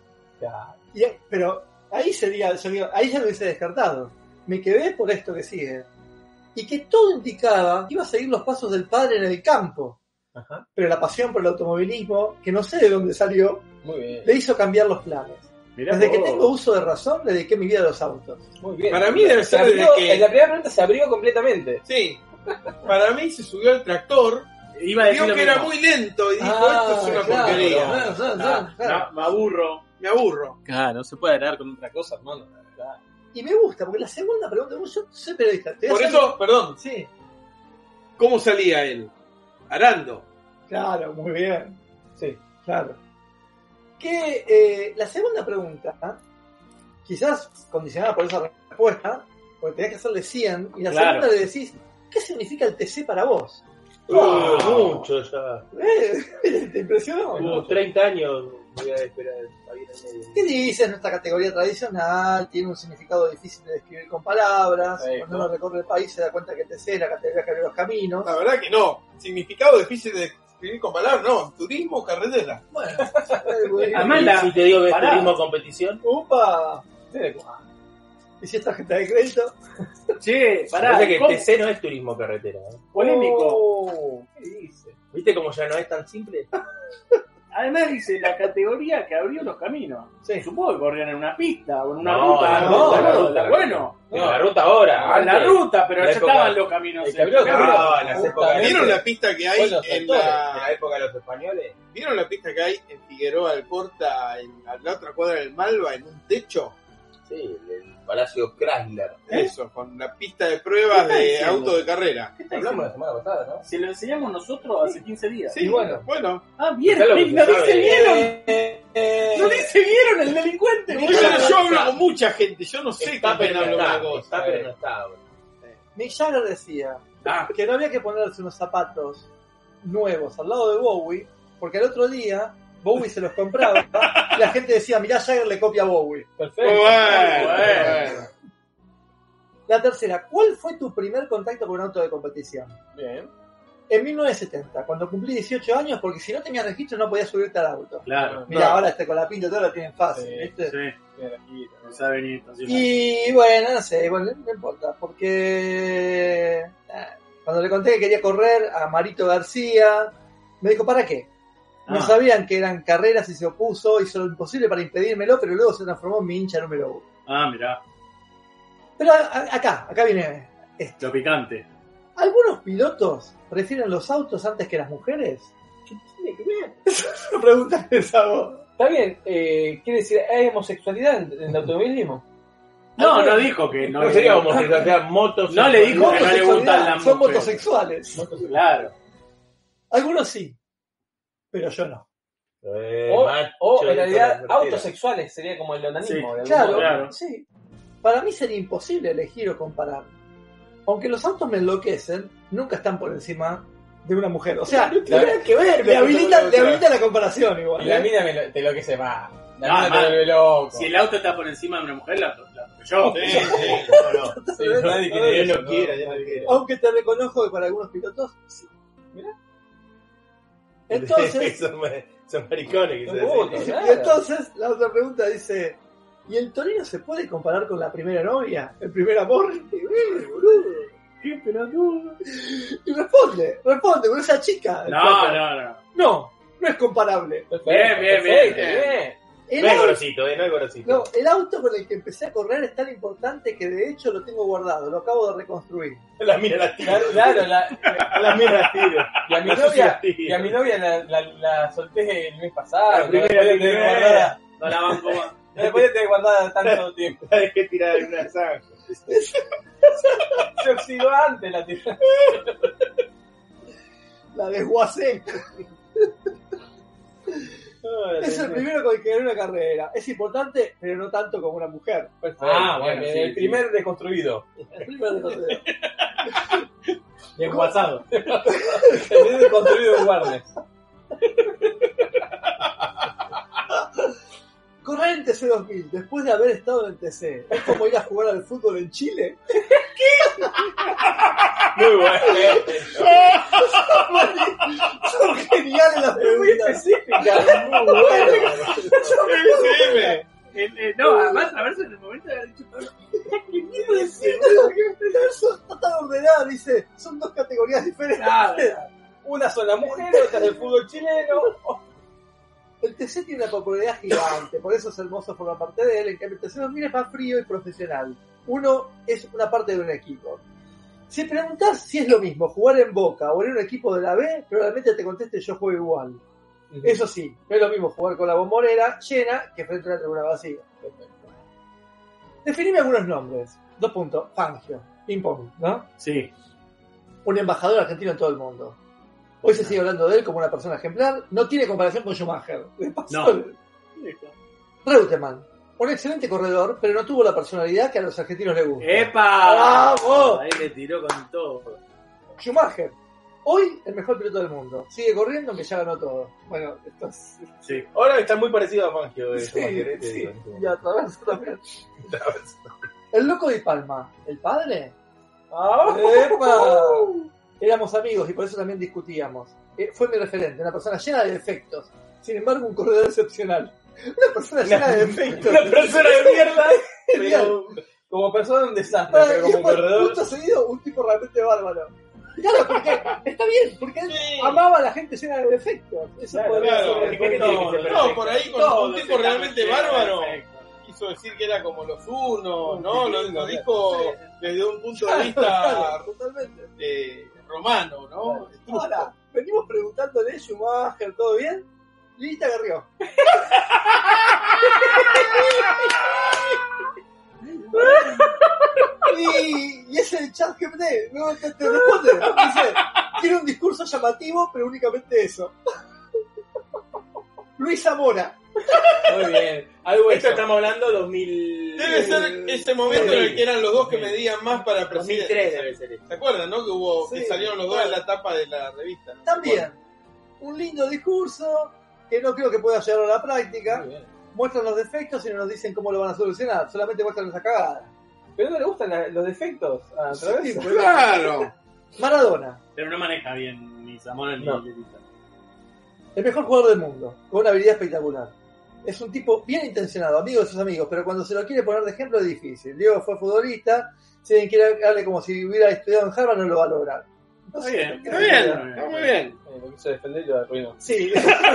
Pero ahí sería, ahí ya lo hubiese descartado. Me quedé por esto que sigue. Y que todo indicaba que iba a seguir los pasos del padre en el campo. Ajá. Pero la pasión por el automovilismo, que no sé de dónde salió, Muy bien. le hizo cambiar los planes. Mirá Desde que vos. tengo uso de razón, le dediqué mi vida a los autos. Muy bien. Para mí debe Se ser desde abrió- que... En la primera pregunta se abrió completamente. Sí. Para mí se subió al tractor, Iba a decir vio lo que era mismo. muy lento y dijo, esto es una claro, porquería. claro. No, me aburro. Me aburro. Claro, no se puede agregar con otra cosa, hermano. Y me gusta, porque la segunda pregunta, yo soy periodista. te voy a Por hacer- eso, perdón, Sí, ¿cómo salía él? Arando. claro, muy bien. Sí. Claro. Que la segunda pregunta, quizás condicionada por esa respuesta, porque tenés que hacerle 100, y la Claro. segunda le decís, ¿qué significa el TC para vos? Mucho ya. ¿Te impresionó? Como 30 años voy a esperar ahí en el medio. ¿Qué dice? Nuestra categoría tradicional tiene un significado difícil de describir con palabras. Sí, Cuando uno recorre el país se da cuenta que TC es la categoría que abre los caminos. La verdad que no. Significado difícil de escribir con palabras, no. Turismo, carretera. Bueno, Además, la- Si te digo que es Pará. turismo competición, ¡Upa! ¿Y si es tarjeta de crédito? Che, pará. parece que ¿cómo? TC no es turismo carretera. Polémico. Oh. ¿Qué dice? ¿Viste cómo ya no es tan simple? Además dice la categoría que abrió los caminos. Sí. Supongo que corrían en una pista o en una No, ruta. no, la ruta. Bueno, No, la ruta ahora. en la antes. ruta, pero La ya época- estaban los caminos. el camino- Claro. No, en las épocas de- ¿Vieron la pista que hay Bueno, los en tractores, en la... la época de los españoles. ¿Vieron la pista que hay en Figueroa Alcorta, a la otra cuadra del Malva, en un techo? Sí, el Palacio Chrysler. Eso, con la pista de pruebas ¿Qué está de diciendo? auto de carrera. Hablamos la semana pasada, ¿no? Se lo enseñamos nosotros hace 15 días. Sí, Y bueno. bueno. Ah, bien, Está lo que lo se dice sabe. vieron. Lo dice vieron el delincuente. Yo hablo con mucha gente, yo no sé Está, con quién pero no hablo está. una cosa. Está, pero no está. bro. Mick Jagger decía Ah, que no había que ponerse unos zapatos nuevos al lado de Bowie, porque al otro día Bowie se los compraba y la gente decía, mirá, Jagger le copia a Bowie. Perfecto. Bueno. La tercera, ¿cuál fue tu primer contacto con un auto de competición? Bien. En 1970, cuando cumplí 18 años, porque si no tenías registro no podías subirte al auto. claro. Mirá, No. ahora con la pinta todo lo tienen fácil, Sí, ¿viste? Sí, no sabe ni estacionar. Y bueno, no sé, bueno, no importa, porque cuando le conté que quería correr a Marito García, me dijo, ¿para qué? No Ah. sabían que eran carreras y se opuso, hizo lo imposible para impedírmelo, pero luego se transformó en mi hincha número 1. Ah, mirá, Pero acá viene esto. lo picante. ¿Algunos pilotos prefieren los autos antes que las mujeres? ¿Qué tiene que ver? Pregunta esa voz. Está bien, quiere decir, ¿hay homosexualidad en el automovilismo? No, no dijo que no. No sería homosexualidad, motos. No le dijo que no le gustan las Son mujeres. motosexuales. Claro. Algunos sí, pero yo no. O en realidad, autosexuales sería como el onanismo. Sí. de algún Claro, modo. Claro. sí. Para mí sería imposible elegir o comparar. Aunque los autos me enloquecen, nunca están por encima de una mujer. O sea, Tiene que ver, le habilita la comparación igual. Y la ¿eh? mina te lo que se va. La No, mina te man. vuelve loco. Si el auto está por encima de una mujer, la yo. Sí, sí. Sí, nadie quiere Yo eso, no quiero, yo no quiero. Aunque te reconozco que para algunos pilotos, sí. Mira. Entonces, son maricones que y se hacen. entonces la otra pregunta dice, ¿y el Torino se puede comparar con la primera novia? ¿El primer amor? Boludo. Qué pelotudo. Y responde, con esa chica. No. No es comparable. Bien, bien, bien. El No es auto- gorosito, no es gorosito. No, el auto con el que empecé a correr es tan importante que de hecho lo tengo guardado, lo acabo de reconstruir. La mina las tira. Claro, la mina las tira. Y a mi No sé si novia, las tira. y a mi novia la solté el mes pasado. La No primera, la podía tener guardada. No la banco más. No la podía tener guardada tanto tiempo. La dejé tirada en una zanja. Se oxidó antes la tira. La desguacé. Es el primero con el que gané una carrera. Es importante, pero no tanto como una mujer. Ah, bueno, sí, el sí. primer desconstruido. El primero de Desguazado. El primer desconstruido en Warner. Correr en TC 2000 después de haber estado en el TC es como ir a jugar al fútbol en Chile. Muy bueno. Son geniales las preguntas. Específica, muy bueno. No, además, a ver si en el momento de haber dicho. Eso está tan ordenado, dice. Son dos categorías diferentes. Una son las mujeres, otra del fútbol chileno. El TC tiene una popularidad gigante, por eso es hermoso formar parte de él. En cambio, el TC 2000 es más frío y profesional. Uno es una parte de un equipo. Si preguntás si es lo mismo jugar en Boca o en un equipo de la B, probablemente te conteste yo juego igual. Eso sí, no es lo mismo jugar con la bombonera llena que frente a una tribuna vacía. Definime algunos nombres. 2 puntos. Fangio. Ping pong, ¿no? Sí. Un embajador argentino en todo el mundo. Hoy se sigue hablando de él como una persona ejemplar. No tiene comparación con Schumacher. No. Reutemann. Un excelente corredor, pero no tuvo la personalidad que a los argentinos les gusta. ¡Epa! ¡Vamos! Ahí me tiró con todo. Schumacher. Hoy el mejor piloto del mundo. Sigue corriendo aunque ya ganó todo. Bueno, esto es... Sí. Ahora está muy parecido a Fangio. Sí, sí. Y a través también. El loco de Palma. ¿El padre? ¡Epa! Éramos amigos y por eso también discutíamos. Fue mi referente, una persona llena de defectos. Sin embargo, un corredor excepcional. Una persona llena de defectos. Una persona de mierda, Genial. pero como persona un desastre, pero Y como por corredor. punto seguido, un tipo realmente bárbaro. Claro, porque está bien, porque él amaba a la gente llena de defectos. Eso Claro, podría claro. ser. ¿Qué tiene que ser No, por ahí con Todos un tipo estamos realmente llenos de bárbaro. defectos. Quiso decir que era como los unos, ¿no? Lo dijo desde un punto de vista Claro, totalmente. romano, ¿no? Estrusco. Ahora, venimos preguntándole Schumacher, ¿todo bien? Lilita Garrió. y es el chat GPT, no te responde. Dice, tiene un discurso llamativo, pero únicamente eso. Luis Zamora. Muy bien. Algo Esto eso. estamos hablando 2000. Debe ser ese momento en el que eran los dos que medían más para 2003 presidente. debe ser esto. ¿Se acuerdan, no? Que hubo, Sí, que salieron los dos en la tapa de la revista. ¿No? También, un lindo discurso que no creo que pueda llevar a la práctica. Muy bien. Muestran los defectos y no nos dicen cómo lo van a solucionar, solamente muestran esa cagada. Pero no le gustan los defectos a través. Sí, Claro. Maradona, Pero no maneja bien ni Zamora ni No. Lilita. el mejor jugador del mundo, con una habilidad espectacular. Es un tipo bien intencionado, amigo de sus amigos, pero cuando se lo quiere poner de ejemplo es difícil. Diego fue futbolista, si alguien quiere darle como si hubiera estudiado en Harvard no lo va a lograr. No Está sé, bien, Está bien, está muy bien. Lo quiso defender y lo arruinó. Sí.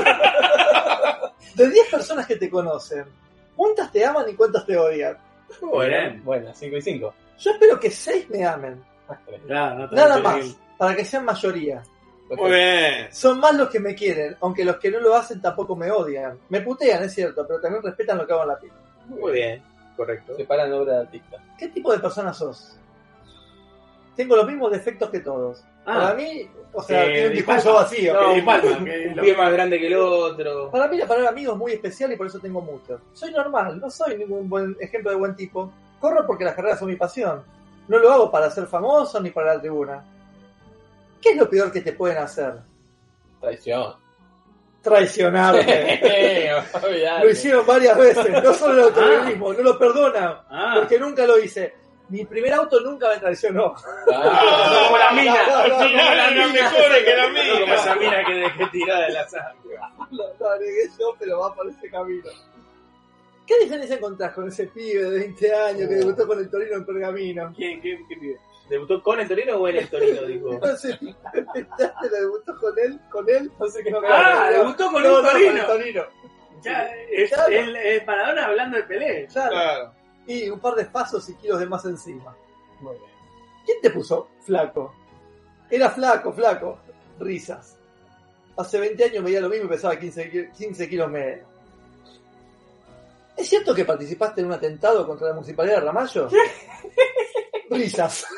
De 10 personas que te conocen, ¿cuántas te aman y cuántas te odian? Bien. Bueno, 5 y 5. Yo espero que 6 me amen, Claro, no te nada metes más, en- para que sean mayoría. Muy bien. Son más los que me quieren, aunque los que no lo hacen tampoco me odian. Me putean, es cierto, pero también respetan lo que hago en la pista. Muy bien, correcto. Separan obra de artista. ¿Qué tipo de persona sos? Tengo los mismos defectos que todos. Para mí, o sea, tiene un Di discurso Palma. vacío. No, que- Di Palma, que Un lo- pie más grande que el otro. Para mí la palabra amigo es muy especial y por eso tengo muchos. Soy normal, no soy ningún buen ejemplo de buen tipo. Corro porque las carreras son mi pasión. No lo hago para ser famoso ni para la tribuna. ¿Qué es lo peor que te pueden hacer? Traición. Traicionarte. Olvidate. Lo hicieron varias veces, no solo el automovilismo, no lo perdonan, Ah, porque nunca lo hice. Mi primer auto nunca me traicionó. Ah, como la mina. No, no, Como la Eran mina. mejores que la No como mía. esa mina que dejé tirada en la sala. Lo agregué yo, pero va por ese camino. ¿Qué diferencia encontrás con ese pibe de 20 años que debutó con el Torino en Pergamino? ¿Quién pibe? ¿Debutó con el Torino o en el Torino? Dijo. No sé, ¿lo debutó con él? No sé qué no, Ah, debutó con un Con Torino. el Torino. Ya, es Claro. el Maradona hablando de Pelé. Claro. Claro. Y un par de pasos y kilos de más encima. ¿Quién te puso flaco? Era flaco. Risas. Hace 20 años veía lo mismo y pesaba 15 kilos menos. ¿Es cierto que participaste en un atentado contra la municipalidad de Ramallo? Risas.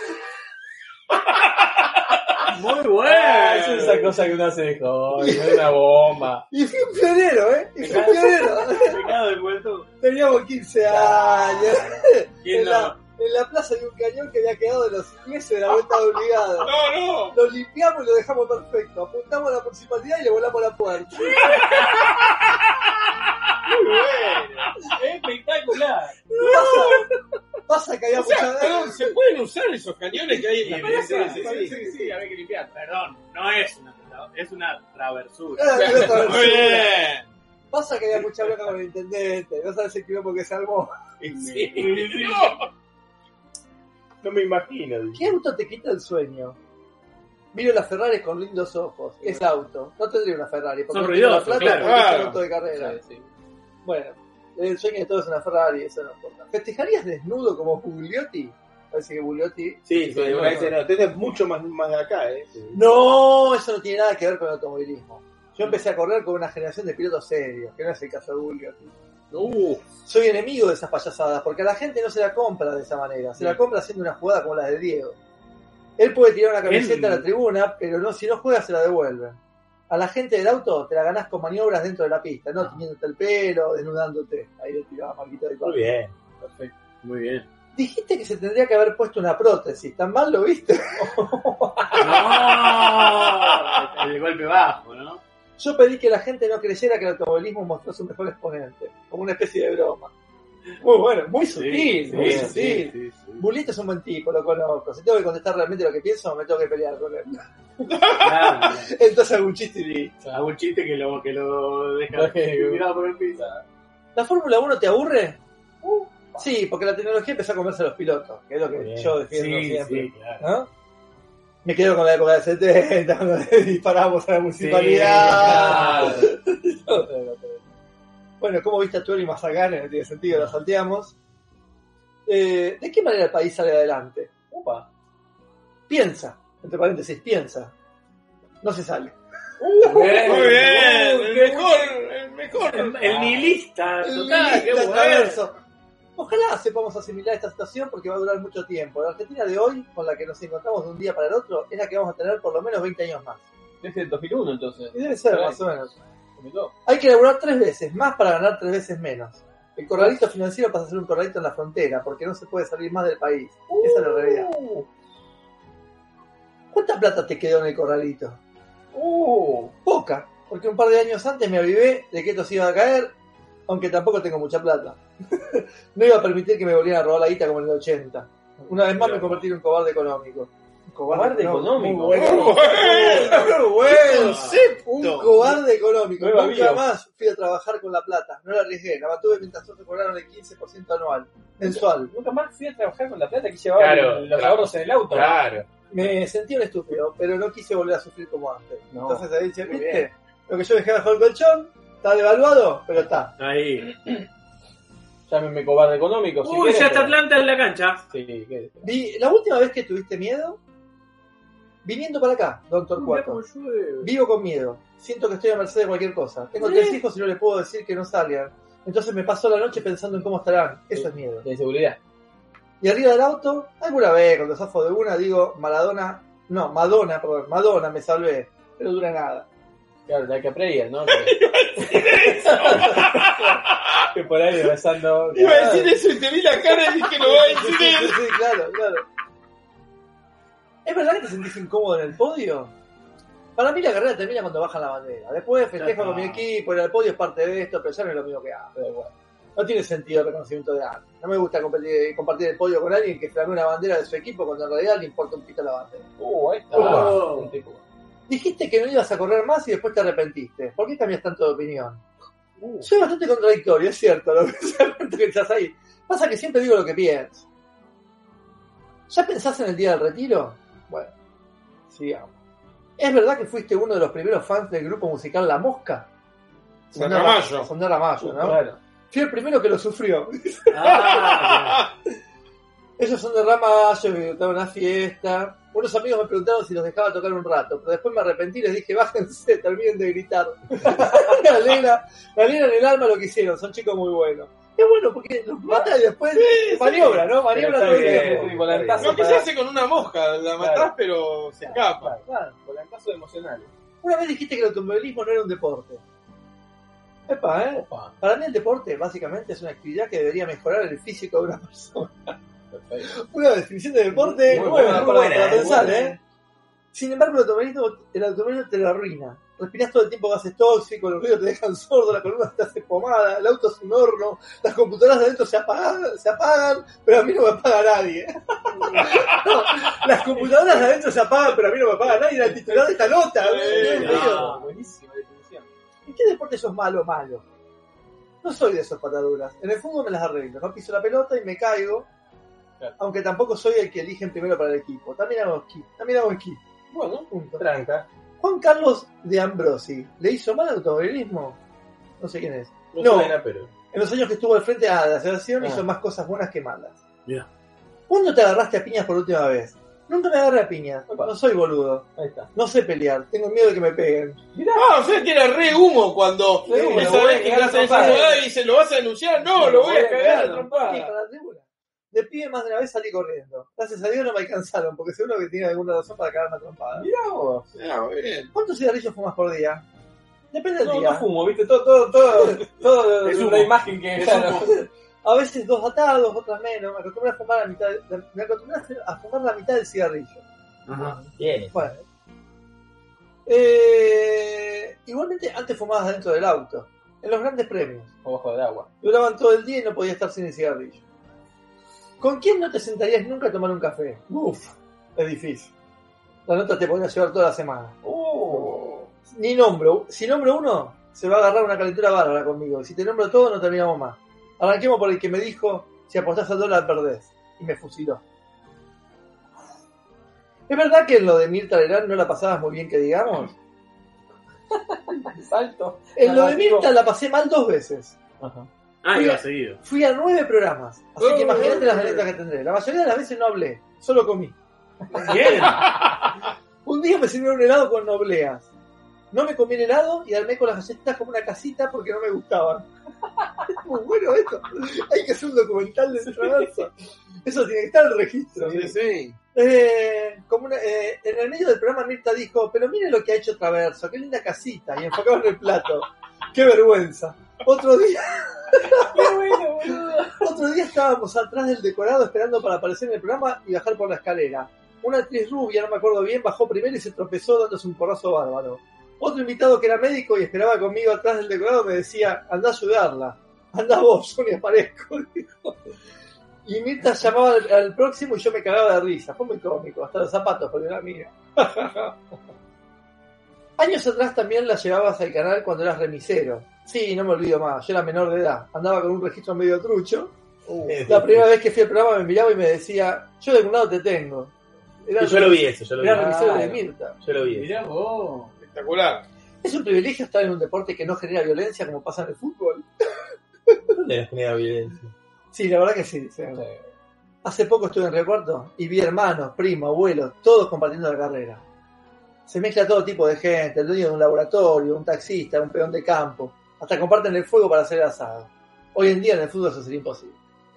Muy Ah, bueno. es esa cosa que uno hace de joven, es una bomba. Y fui un pionero, ¿eh? Y fui un pionero. Pecado de vuelto. Teníamos 15 años. ¿Quién En la plaza de un cañón que había quedado de los ingleses de la vuelta de obligado. No. Lo limpiamos y lo dejamos perfecto. Apuntamos a la municipalidad y le volamos la puerta. Espectacular. Pasa que había mucha... Perdón, ¿se pueden usar esos cañones que hay en la plaza? Sí, había que limpiar. Perdón, no es una traversura. Muy bien. Pasa que había mucha bronca con el intendente, no sabes el quilombo que se armó. Sí. No me imagino. ¿Qué auto te quita el sueño? Miro las Ferraris con lindos ojos. Es auto. No tendría una Ferrari. Porque Son no tengo la ruidosos, plata claro. porque es un Claro. auto de carrera. Sí. Bueno, el sueño de todos es una Ferrari, eso no importa. ¿Festejarías desnudo como Bugliotti? Parece que Bugliotti... Sí, una vez no, usted es mucho más de acá, No, eso no tiene nada que ver con el automovilismo. Yo empecé a correr con una generación de pilotos serios, que no es el caso de Bugliotti. Soy enemigo de esas payasadas, porque a la gente no se la compra de esa manera. Se la compra haciendo una jugada como la de Diego. Él puede tirar una camiseta a la tribuna, pero no, si no juega se la devuelven. A la gente del auto te la ganás con maniobras dentro de la pista, no tiñéndote el pelo, desnudándote. Ahí le tiraba Marquito de Muy bien. Perfecto. Muy bien. Dijiste que se tendría que haber puesto una prótesis, ¿tan mal lo viste? No, el golpe bajo, ¿no? Yo pedí que la gente no creyera que el automovilismo mostró su mejor exponente, como una especie de broma. Muy bueno, muy sutil, muy sutil. Sí. Bulito es un buen tipo, lo conozco. Si tengo que contestar realmente lo que pienso, me tengo que pelear con él. Claro. Entonces hago un chiste y listo. Hago un chiste que lo deja tirado por el piso. ¿La Fórmula 1 te aburre? Sí, porque la tecnología empezó a comerse a los pilotos, que es lo que yo defiendo siempre. Sí, claro. ¿No? Me quedo con la época del 70, cuando disparamos a la municipalidad. Bueno, ¿cómo viste a Tuero y Mazacane? No tiene sentido, lo salteamos. ¿De qué manera el país sale adelante? Piensa, entre paréntesis, piensa. No se sale. Muy bien. El mejor. El nihilista, total, qué Lista bueno. traverso. Ojalá sepamos asimilar esta situación porque va a durar mucho tiempo. La Argentina de hoy, con la que nos encontramos de un día para el otro, es la que vamos a tener por lo menos 20 años más. Desde el 2001, entonces. Y debe ser, Por ahí. más o menos. 2002. Hay que laburar 3 veces más para ganar 3 veces menos. El corralito financiero pasa a ser un corralito en la frontera porque no se puede salir más del país. Esa es la realidad. ¿Cuánta plata te quedó en el corralito? Poca, porque un par de años antes me avivé de que esto se iba a caer, aunque tampoco tengo mucha plata. No iba a permitir que me volvieran a robar la guita como en el 80. Una vez más me convertí en un cobarde económico. Un ¿Cobarde económico? Muy bueno. Muy bueno. Un cobarde económico. Nueva Nunca bio. más fui a trabajar con la plata. No la arriesgué. La mantuve mientras otros cobraron el 15% anual. Mensual. Nunca más fui a trabajar con la plata que llevaba Claro, los claro. ahorros en el auto. Claro. Me sentí un estúpido, pero no quise volver a sufrir como antes. No. Entonces ahí dice, Muy ¿viste? bien. Lo que yo dejé bajo el colchón, está devaluado, pero está. Ahí. Llámeme cobarde económico. si Uy, quieres, ya está pero- Atlanta en la cancha. Sí, ¿qué? La última vez que tuviste miedo, viniendo para acá, Don Torcuato. Vivo con miedo. Siento que estoy a merced de cualquier cosa. Tengo 3 hijos y no les puedo decir que no salgan. Entonces me paso la noche pensando en cómo estarán. Eso es miedo. De seguridad. Y arriba del auto, alguna vez, cuando zafo de una, digo, Madonna me salvé. Pero dura nada. Claro, la que prayer, ¿no? Que por ahí rezando. Iba a decir eso y te vi la cara y dije, lo va a decir Sí, él. sí, claro. ¿Es verdad que te sentís incómodo en el podio? Para mí la carrera termina cuando bajan la bandera. Después festejo con mi equipo, el podio es parte de esto, pero ya no es lo mismo que antes. Bueno, no tiene sentido el reconocimiento de alguien. No me gusta compartir el podio con alguien que flamea una bandera de su equipo cuando en realidad le importa un pito la bandera. Ahí está. Un tipo. Dijiste que no ibas a correr más y después te arrepentiste. ¿Por qué cambias tanto de opinión? Soy bastante contradictorio, es cierto, lo que estás ahí. Pasa que siempre digo lo que pienso. ¿Ya pensás en el día del retiro? Bueno, sigamos. ¿Es verdad que fuiste uno de los primeros fans del grupo musical La Mosca? De Ramallo. Son de Ramallo, ¿no? Claro. Fui el primero que lo sufrió. Ah, Ellos son de Ramallo, me invitaron a una fiesta. Unos amigos me preguntaron si los dejaba tocar un rato, pero después me arrepentí y les dije, bájense, terminen de gritar. me alegra en el alma lo que hicieron, son chicos muy buenos. Es bueno porque los mata y después maniobra, ¿no? Maniobra todo el tiempo. Volantazo Lo que se para- hace con una mosca, la matás Claro. pero se escapa. Claro, volantazo emocional. Una vez dijiste que el automovilismo no era un deporte. Epa, ¿eh? Opa, Para mí el deporte básicamente es una actividad que debería mejorar el físico de una persona. perfecto. Una definición de deporte Muy buena, buena, muy buena muy para buena, pensar, muy buena. ¿eh? Sin embargo, el automovilismo te lo arruina. respirás todo el tiempo gases tóxicos, los ruidos te dejan sordo, la columna te hace pomada, el auto es un horno, las computadoras de adentro se apagan, pero a mí no me apaga nadie. No, las computadoras de adentro se apagan, pero a mí no me apaga nadie, era el titular de esta nota. Buenísima definición. ¿En qué deporte sos malo? No soy de esos pataduras. En el fútbol me las arreglo, no piso la pelota y me caigo, Claro. aunque tampoco soy el que eligen primero para el equipo. También hago esquí. Bueno, Punto. tranca. Juan Carlos de Ambrosi, ¿le hizo mal al automovilismo? No sé quién es. No, No. suena, pero. En los años que estuvo al frente de la asociación hizo más cosas buenas que malas. ¿Cuándo te agarraste a piñas por última vez? Nunca me agarré a piñas. No soy boludo. Ahí está. No sé pelear. Tengo miedo de que me peguen. Ah, o sea que era re humo cuando Re humo, esa lo voy a vez que cagar hacen esa trompada. jugada y dice, ¿lo vas a denunciar? No, lo voy a cagar a trompada. Sí, para la tribuna. De pibe más de una vez salí corriendo. Gracias a Dios no me alcanzaron, porque seguro que tiene alguna razón para cagarme a trompada. Mirá vos. Ah, muy bien. ¿Cuántos cigarrillos fumas por día? Depende del No, día. no fumo, viste, todo Es es humo. una imagen que... Claro. A veces 2 atados, otras menos. Me acostumbré a fumar la mitad del cigarrillo. Bien. Bueno. Igualmente antes fumabas dentro del auto, en los grandes premios. O bajo del agua. Duraban todo el día y no podía estar sin el cigarrillo. ¿Con quién no te sentarías nunca a tomar un café? Uf, es difícil. La nota te podría llevar toda la semana. Ni nombro. Si nombro uno, se va a agarrar una calentura bárbara conmigo. Si te nombro todo, no terminamos más. Arranquemos por el que me dijo, si apostás al dólar perdés. Y me fusiló. ¿Es verdad que en lo de Mirta Legrand no la pasabas muy bien, que digamos? Salto. En lo de Mirta la pasé mal 2 veces. Ajá. Ah, iba seguido. Fui a 9 programas. Así que imagínate las anécdotas que tendré. La mayoría de las veces no hablé, solo comí. Bien. Un día me sirvieron un helado con nobleas. No me comí el helado y armé con las galletas como una casita porque no me gustaban. Es muy bueno esto. Hay que hacer un documental de Traverso. Eso tiene que estar en el registro. Sí, sí. En el medio del programa Mirta dijo, pero mire lo que ha hecho Traverso, qué linda casita, y enfocaba en el plato. Qué vergüenza. Otro día estábamos atrás del decorado esperando para aparecer en el programa y bajar por la escalera. Una actriz rubia, no me acuerdo bien, bajó primero y se tropezó dándose un porrazo bárbaro. Otro invitado que era médico y esperaba conmigo atrás del decorado me decía, andá a ayudarla. Andá vos, yo ni aparezco. Y Mirta llamaba al próximo y yo me cagaba de risa. Fue muy cómico, hasta los zapatos perdió la mía. Años atrás también la llevabas al canal cuando eras remisero. Sí, no me olvido más, yo era menor de edad. Andaba con un registro medio trucho. La primera vez que fui al programa me miraba y me decía, yo de algún lado te tengo. Yo lo vi eso, yo lo vi. Era remisero de Mirta. Yo lo vi eso. Mirá vos. Espectacular. Es un privilegio estar en un deporte que no genera violencia como pasa en el fútbol. ¿Dónde genera violencia? Sí, la verdad que sí. Hace poco estuve en Río Cuarto y vi hermanos, primos, abuelos, todos compartiendo la carrera. Se mezcla todo tipo de gente, el dueño de un laboratorio, un taxista, un peón de campo. Hasta comparten el fuego para hacer el asado. Hoy en día en el fútbol eso sería imposible.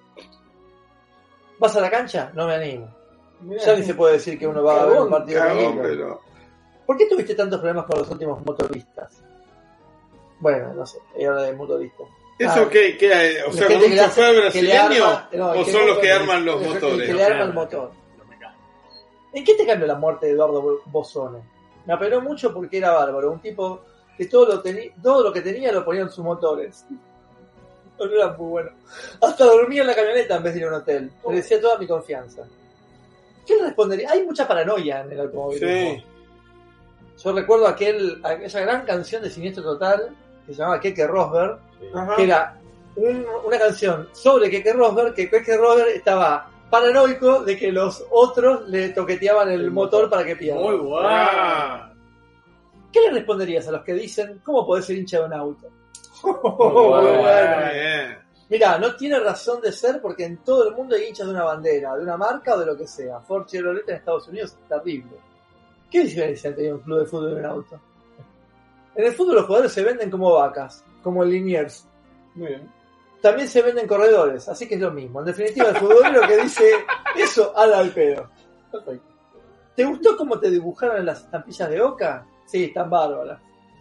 ¿Vas a la cancha? No me animo. Ya ni se puede decir que uno va a ver un partido de Cagón, fútbol. pero... ¿Por qué tuviste tantos problemas con los últimos motoristas? Bueno, no sé, habla de motoristas. ¿Eso qué? O sea, La con gente un que le chofer hace- que le brasileño arma- no, o el son los que motor- arman los el que motores. le arma el motor. ¿En qué te cambió la muerte de Eduardo Bosone? Me apeló mucho porque era bárbaro, un tipo que todo lo que tenía lo ponía en sus motores. No era muy bueno. Hasta dormía en la camioneta en vez de ir a un hotel. Le decía toda mi confianza. ¿Qué le respondería? Hay mucha paranoia en el automovilismo. Sí. Yo recuerdo aquella gran canción de Siniestro Total que se llamaba Keke Rosberg, Ajá. que era una canción sobre Keke Rosberg, que Keke Rosberg estaba paranoico de que los otros le toqueteaban el motor para que pierda. Muy guay. Ah, ¿Qué le responderías a los que dicen cómo podés ser hincha de un auto? Muy bueno. bueno. bien. Mirá, no tiene razón de ser porque en todo el mundo hay hinchas de una bandera, de una marca o de lo que sea. Ford Chevrolet en Estados Unidos es terrible. ¿Qué diferencia entre un club de fútbol y un auto? En el fútbol los jugadores se venden como vacas, como en Liniers. Muy bien. También se venden corredores, así que es lo mismo. En definitiva, el futbolero que dice eso, habla al pedo. Perfecto. ¿Te gustó cómo te dibujaron en las estampillas de Oca? Sí, están bárbaras.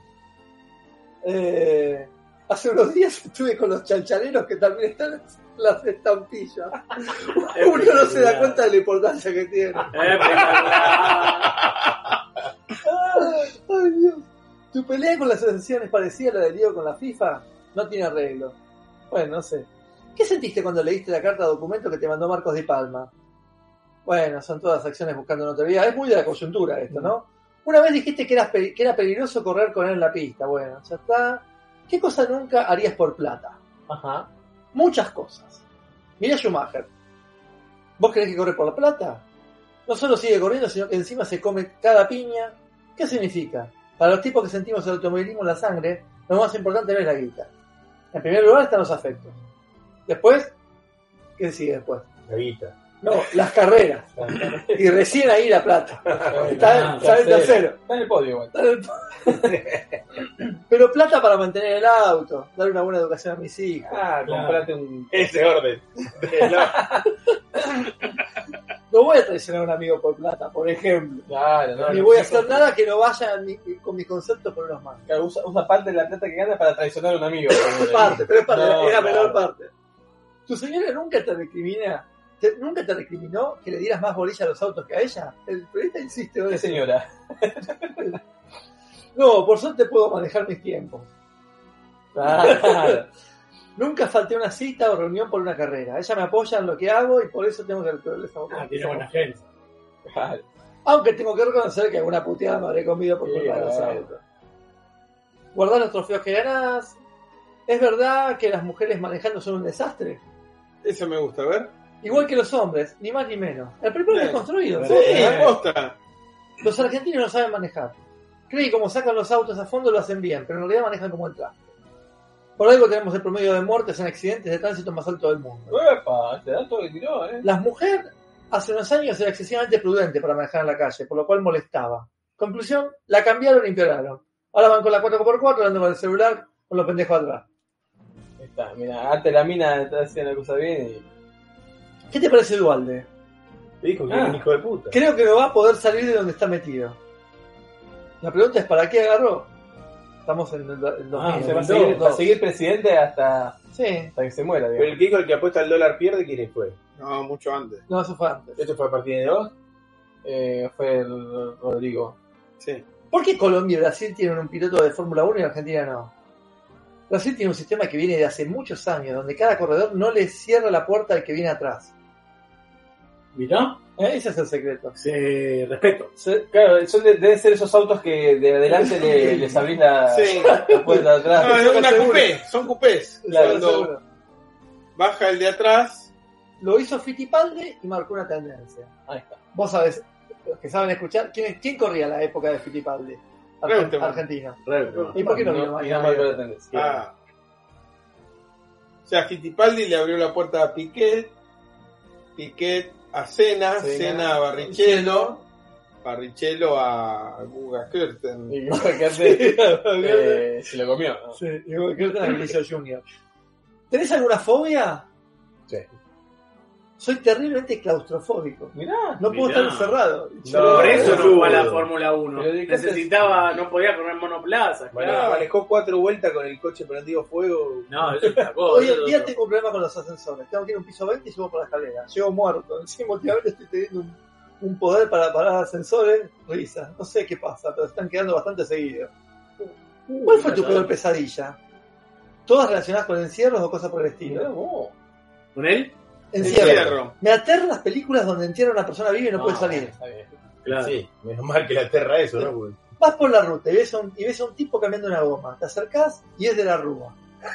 Hace unos días estuve con los chanchareros que también están en las estampillas. Uno no se da cuenta de la importancia que tiene. Ay, Dios. Tu pelea con las asociaciones parecida a la de Diego con la FIFA no tiene arreglo. Bueno, no sé. ¿Qué sentiste cuando leíste la carta de documento que te mandó Marcos Di Palma? Bueno, son todas acciones buscando notoriedad. Es muy de la coyuntura esto, ¿no? Una vez dijiste que era peligroso correr con él en la pista. Bueno, ya está. ¿Qué cosa nunca harías por plata? Ajá. Muchas cosas. Mirá Schumacher. ¿Vos querés que corre por la plata? No solo sigue corriendo, sino que encima se come cada piña. ¿Qué significa? Para los tipos que sentimos el automovilismo en la sangre, lo más importante no es la guita. En primer lugar están los afectos. Después, ¿qué sigue después? La guita. No, las carreras. Y recién ahí la plata. Está en tercero. Está en el podio igual. Pero plata para mantener el auto, dar una buena educación a mis hijos. Comprate un... Ese orden. No voy a traicionar a un amigo por plata, por ejemplo. Claro, no. Ni voy a hacer nada que no vaya con mis conceptos por unos más. Claro, usa parte de la plata que gana para traicionar a un amigo. Parte, pero es parte, No, es la claro. menor parte. Tu señora nunca te recriminó que le dieras más bolilla a los autos que a ella. El periodista insiste. ¿Qué señora? No, por suerte puedo manejar mis tiempos. Claro. Nunca falté a una cita o reunión por una carrera. Ella me apoya en lo que hago y por eso tengo que reprobarle esa boca. Tiene buena gente. Claro. Aunque tengo que reconocer que alguna puteada me habré comido por culpa de los bueno. autos. Guardar los trofeos que ganás. ¿Es verdad que las mujeres manejando son un desastre? Eso me gusta, a ver. Igual que los hombres, ni más ni menos. El primero Bien. es construido. Sí, posta. Los argentinos no saben manejar. Creen que como sacan los autos a fondo lo hacen bien, pero en realidad manejan como el traste. Por algo tenemos el promedio de muertes en accidentes de tránsito más alto del mundo. ¡Epa! Este dato que tiró, Las mujeres hace unos años era excesivamente prudente para manejar en la calle, por lo cual molestaba. Conclusión, la cambiaron y empeoraron. Ahora van con la 4x4, andando con el celular, con los pendejos atrás. Ahí está, mira, antes la mina está haciendo la cosa bien y... ¿Qué te parece Dualde? Dijo que era un hijo de puta. Creo que no va a poder salir de donde está metido. La pregunta es, ¿para qué agarró? Estamos en el 2000. se va a seguir presidente hasta Sí. que se muera, Pero digamos. el que dijo el que apuesta al dólar pierde, ¿quién fue? No, mucho antes. No, eso fue antes. ¿Esto fue a partir de vos? Fue el Rodrigo. Sí. ¿Por qué Colombia y Brasil tienen un piloto de Fórmula 1 y Argentina no? Brasil tiene un sistema que viene de hace muchos años, donde cada corredor no le cierra la puerta al que viene atrás. ¿Mirá? Ese es el secreto. Sí, respeto. Claro, deben ser esos autos que de adelante les abrís la puerta de atrás. No, es una coupé, son coupés. Claro, Cuando Seguro. baja el de atrás, Lo hizo Fittipaldi y marcó una tendencia. Ahí está. Vos sabés, los que saben escuchar, ¿quién corría en la época de Fittipaldi? Reutemann. Argentino. Re- ¿Y por qué no vino más? Y no marcó la tendencia. ah. O sea, Fittipaldi le abrió la puerta a Piquet, Piquet a Senna, Senna a Barrichello, Barrichello a Guga Kurten. Y fíjate, se lo comió, ¿no? Sí, igual que el Liceo Junior. ¿Tenés alguna fobia? Sí. Soy terriblemente claustrofóbico. Mirá. No puedo Mirá. estar encerrado. Por eso no fue a la boludo. Fórmula 1. Pero ¿de qué Necesitaba, no podía correr monoplazas. Claro. Manejó 4 vueltas con el coche prendido fuego. No, eso está Hoy en día tengo un problema con los ascensores. Tengo que ir a un piso 20 y subo por la escalera. Llego muerto. Encima últimamente estoy teniendo un poder para parar ascensores. Risa. No sé qué pasa, pero están quedando bastante seguidos. ¿Cuál fue tu peor pesadilla? ¿Todas relacionadas con encierros o cosas por el Mirá estilo? vos. ¿Con él? Encierro. Encierro. Me aterran las películas donde entierran a una persona viva y no puede salir. Está bien. Claro. Sí, menos mal que la aterra eso, ¿no? Porque- Vas por la ruta y ves a un tipo cambiando una goma. Te acercás y es de la Rúa.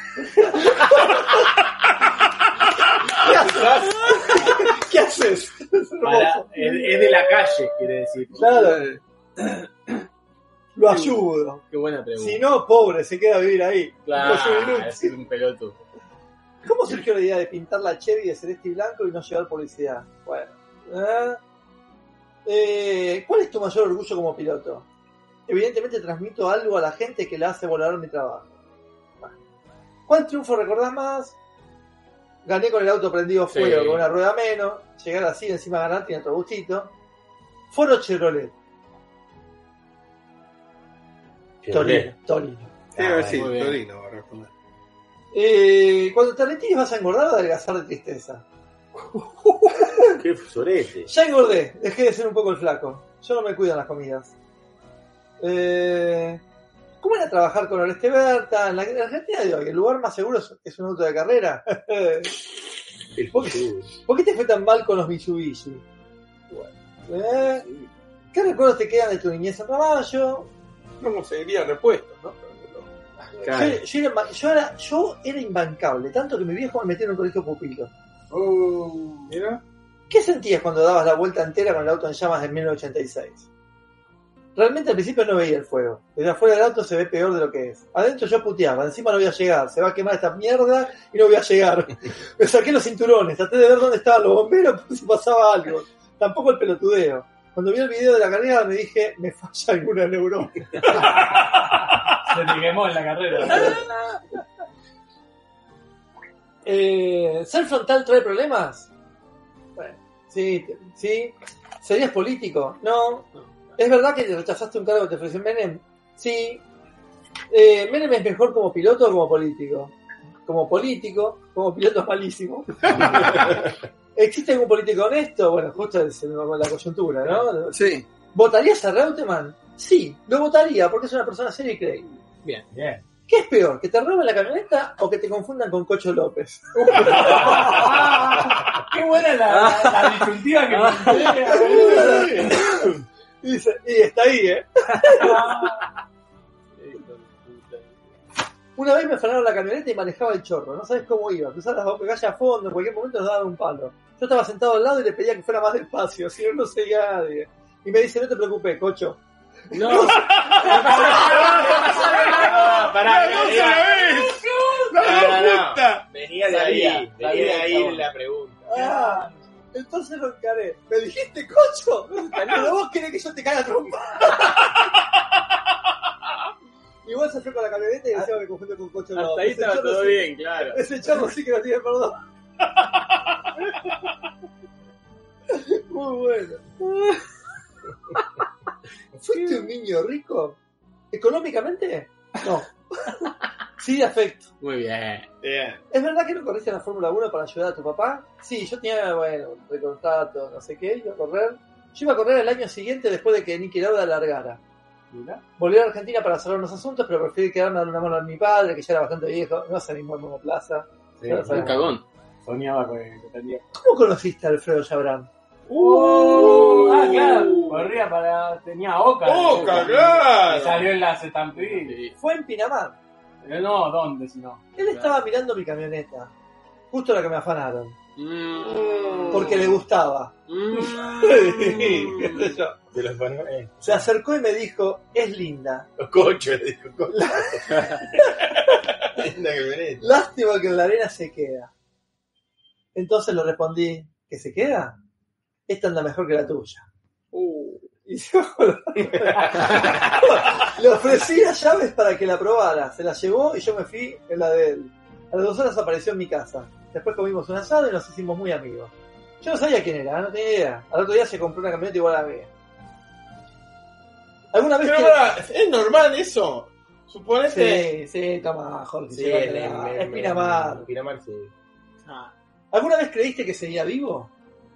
¿Qué haces? Es hermoso. Es de la calle, quiere decir. Claro. Lo ayudo. Qué buena pregunta. Si no, pobre, se queda a vivir ahí. Claro, Lo llevo inútil. es un pelotudo. ¿Cómo surgió la idea de pintar la Chevy de celeste y blanco y no llevar publicidad? Bueno. ¿Cuál es tu mayor orgullo como piloto? Evidentemente transmito algo a la gente que la hace volar mi trabajo. Bueno. ¿Cuál triunfo recordás más? Gané con el auto prendido fuego, Sí. con una rueda menos. Llegar así, encima ganar, tiene otro gustito. Foro Chevrolet. Torino. Sí, a ver si muy bien. Torino va a responder. Cuando te retires vas a engordar o adelgazar de tristeza. Qué sorete. Ya engordé, dejé de ser un poco el flaco. Yo no me cuido en las comidas. ¿Cómo era trabajar con Oreste Berta? En la Argentina de hoy, el lugar más seguro es un auto de carrera. ¿Por qué te fue tan mal con los Mitsubishi? Bueno, ¿qué recuerdos te quedan de tu niñez en Ramallo? ¿Cómo seguiría repuesto, no? Claro. Yo era imbancable, tanto que mi viejo me metió en un colegio pupilo. Mira. ¿Qué sentías cuando dabas la vuelta entera con el auto en llamas en 1986? Realmente al principio no veía el fuego. Desde afuera del auto se ve peor de lo que es. Adentro yo puteaba, encima no voy a llegar, se va a quemar esta mierda y no voy a llegar. Me saqué los cinturones, traté de ver dónde estaban los bomberos por si pasaba algo. Tampoco el pelotudeo. Cuando vi el video de la carrera me dije, me falla alguna neurona. Se te quemó en la carrera. ¿Ser frontal trae problemas? Bueno, sí. ¿Serías político? No. ¿Es verdad que te rechazaste un cargo que te ofreció Menem? Sí. ¿Menem es mejor como piloto o como político? Como político, como piloto es malísimo. ¿Existe algún político honesto? Bueno, justo es la coyuntura, ¿no? Sí. ¿Votarías a Reutemann? Sí, lo votaría porque es una persona seria y creíble. Bien. ¿Qué es peor, que te roben la camioneta o que te confundan con Cocho López? Qué buena la disyuntiva que Y dice, y está ahí, ¿eh? Una vez me frenaron la camioneta y manejaba el chorro. No sabes cómo iba. Cruzar las calles a fondo, en cualquier momento nos daban un palo. Yo estaba sentado al lado y le pedía que fuera más despacio, si no seguía a nadie. Y me dice, no te preocupes, Cocho. No. Pará, ¡La venía de ahí la pregunta. Entonces lo encaré. ¿Me dijiste, Cocho? Pero vos querés que yo te caiga a trompa. Igual se fue con la camioneta y decía que me confundió con Cocho. Hasta ahí estaba todo bien, claro. Ese chorro sí que no tiene perdón. Muy bueno. ¿Fuiste un niño rico? ¿Económicamente? No. Sí, de afecto. Muy bien. ¿Es verdad que no corriste en la Fórmula 1 para ayudar a tu papá? Sí, yo tenía, un recontrato, no sé qué, iba a correr. Yo iba a correr el año siguiente después de que Niki Lauda largara. Volví a Argentina para cerrar unos asuntos, pero preferí quedarme a dar una mano a mi padre, que ya era bastante viejo. No se animó en monoplaza. Sí, Un cagón. Soñaba que tenía. ¿Cómo conociste a Alfredo Chabrán? Claro, corría tenía Oca. ¡Oca, claro! Y salió en las Stampede. Fue en Pinamar. No, ¿dónde si no? Él estaba mirando mi camioneta. Justo la que me afanaron. Porque le gustaba. ¿Qué sé yo? De los Se acercó y me dijo, es linda. Cocho, le dijo, Cocho. Linda camioneta. Lástima que en la arena se queda. Entonces le respondí, ¿que se queda? Esta anda mejor que la tuya. Y le ofrecí las llaves para que la probara. Se las llevó y yo me fui en la de él. A las 2 horas apareció en mi casa. Después comimos un asado y nos hicimos muy amigos. Yo no sabía quién era, no tenía idea. Al otro día se compró una camioneta igual a la mía. ¿Alguna vez Pero ahora, ¿es normal eso? Suponete. Sí, toma, Jorge. Sí, es Pinamar. Pinamar, sí. ¿Alguna vez creíste que seguía vivo?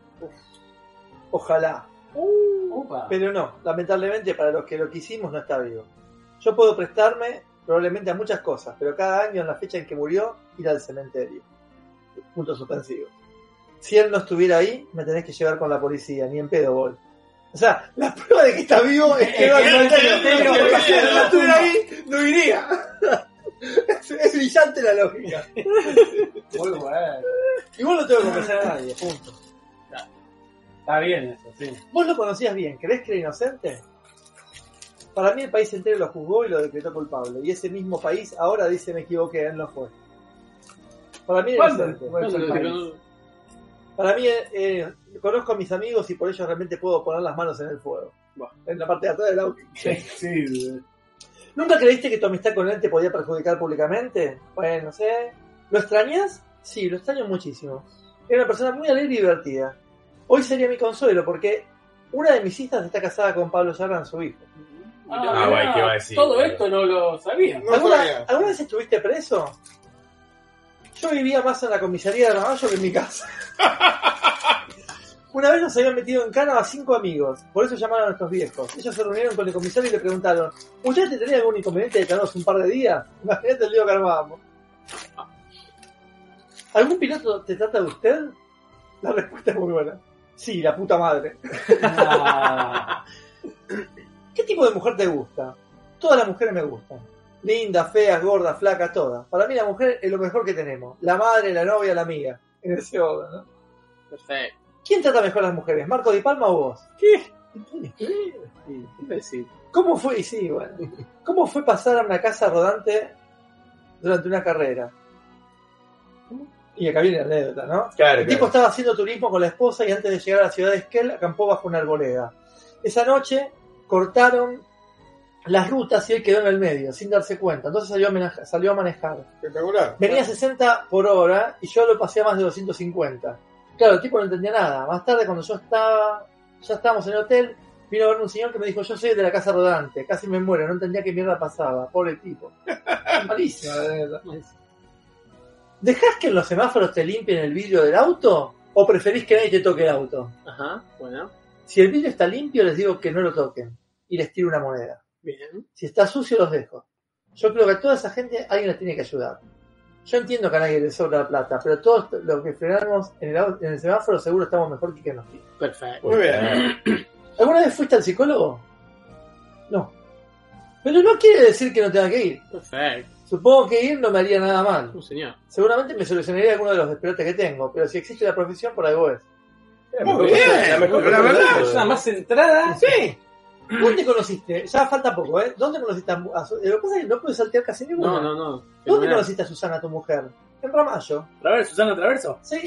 Ojalá. Pero no, lamentablemente para los que lo quisimos no está vivo. Yo puedo prestarme probablemente a muchas cosas, pero cada año en la fecha en que murió, ir al cementerio. Puntos suspensivos. Si él no estuviera ahí, me tenés que llevar con la policía, ni en pedo, bol. O sea, la prueba de que está vivo es que no al cementerio. Porque si él no estuviera ahí, no iría. Es brillante la lógica. Muy bueno. Igual no tengo que convencer a nadie, punto. Está bien eso, sí. ¿Vos lo conocías bien? ¿Creés que era inocente? Para mí el país entero lo juzgó y lo decretó culpable. Y ese mismo país ahora dice me equivoqué, él no fue. Para mí era inocente. Para mí, conozco a mis amigos y por ello realmente puedo poner las manos en el fuego. En la parte de atrás del auto. Sí. ¿Nunca creíste que tu amistad con él te podía perjudicar públicamente? Bueno, no sé. ¿Lo extrañas? Sí, lo extraño muchísimo. Era una persona muy alegre y divertida. Hoy sería mi consuelo porque una de mis hijas está casada con Pablo Chabrán, su hijo. Guay, ¿qué va a decir? Todo esto no lo sabía. ¿Alguna vez estuviste preso? Yo vivía más en la comisaría de Ramallo que en mi casa. Una vez nos habían metido en cana a 5 amigos, por eso llamaron a nuestros viejos. Ellos se reunieron con el comisario y le preguntaron: ¿Ustedes tenían algún inconveniente de quedarnos un par de días? Imagínate el lío que armábamos. ¿Algún piloto te trata de usted? La respuesta es muy buena. Sí, la puta madre. ¿Qué tipo de mujer te gusta? Todas las mujeres me gustan. Lindas, feas, gordas, flacas, todas. Para mí la mujer es lo mejor que tenemos. La madre, la novia, la amiga. En ese orden, ¿no? Perfecto. ¿Quién trata mejor a las mujeres? ¿Marco Di Palma o vos? ¿Qué? Sí. ¿Cómo fue? Y sí, bueno. ¿Cómo fue pasar a una casa rodante durante una carrera? Y acá viene la anécdota, ¿no? Claro, El tipo estaba haciendo turismo con la esposa y antes de llegar a la ciudad de Esquel acampó bajo una arboleda. Esa noche cortaron las rutas y él quedó en el medio, sin darse cuenta. Entonces salió a manejar. Espectacular. Venía a 60 por hora y yo lo pasé a más de 250. Claro, el tipo no entendía nada. Más tarde, cuando ya estábamos en el hotel, vino a verme un señor que me dijo: yo soy de la casa rodante, casi me muero, no entendía qué mierda pasaba. Pobre tipo. Malísimo, la verdad. ¿Dejás que en los semáforos te limpien el vidrio del auto o preferís que nadie te toque el auto? Ajá, bueno. Si el vidrio está limpio, les digo que no lo toquen y les tiro una moneda. Bien. Si está sucio, los dejo. Yo creo que a toda esa gente alguien les tiene que ayudar. Yo entiendo que a nadie le sobra la plata, pero todos los que frenamos en el semáforo seguro estamos mejor que nos tiren. Perfecto. Muy bien. ¿Alguna vez fuiste al psicólogo? No. Pero no quiere decir que no tenga que ir. Perfecto. Supongo que ir no me haría nada mal. Un señor. Seguramente me solucionaría alguno de los despelotes que tengo, pero si existe la profesión, por algo es. Muy bien. La verdad. Persona más centrada. Sí. ¿Dónde conociste? Ya falta poco, ¿eh? ¿Dónde conociste a Lo que pasa es que no puedes saltear casi ninguna. No. ¿Dónde Fenomenal. conociste a Susana, tu mujer? En Ramallo. Susana Traverso. Sí.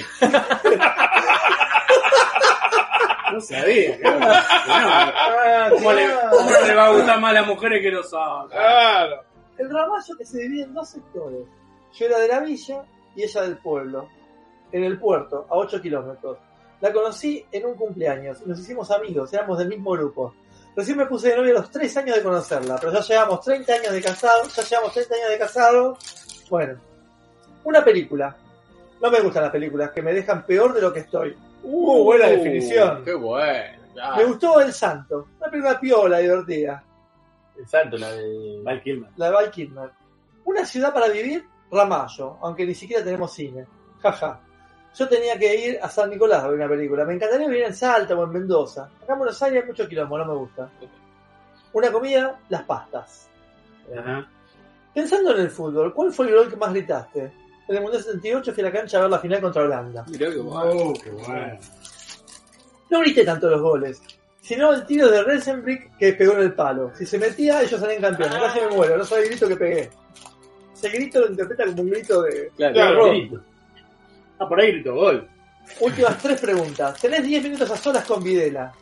No sabía. ¿Cómo le va a gustar más a las mujeres que nosotros? Claro. El Ramallo que se divide en 2 sectores. Yo era de la villa y ella del pueblo. En el puerto, a 8 kilómetros. La conocí en un cumpleaños. Nos hicimos amigos, éramos del mismo grupo. Recién me puse de novia a los 3 años de conocerla, pero ya llevamos 30 años de casado. Bueno, una película. No me gustan las películas que me dejan peor de lo que estoy. Buena definición. Qué bueno. Claro. Me gustó El Santo. Una película piola, divertida. El santo, la de Val Kilmer. La de Val Kilmer. Una ciudad para vivir, Ramallo, aunque ni siquiera tenemos cine. Jaja. Yo tenía que ir a San Nicolás a ver una película. Me encantaría vivir en Salta o en Mendoza. Acá en Buenos Aires hay mucho quilombo, no me gusta. Una comida, las pastas. Ajá. Pensando en el fútbol, ¿cuál fue el gol que más gritaste? En el Mundial 78 fui a la cancha a ver la final contra Holanda. Mirá qué bueno. Qué bueno. No grité tanto los goles, sino el tiro de Resenbrick que pegó en el palo. Si se metía, ellos salían campeones. Casi me muero, no sabe el grito que pegué. Ese grito lo interpreta como un grito de Claro. rock. Por ahí gritó gol. Últimas 3 preguntas. Tenés 10 minutos a solas con Videla.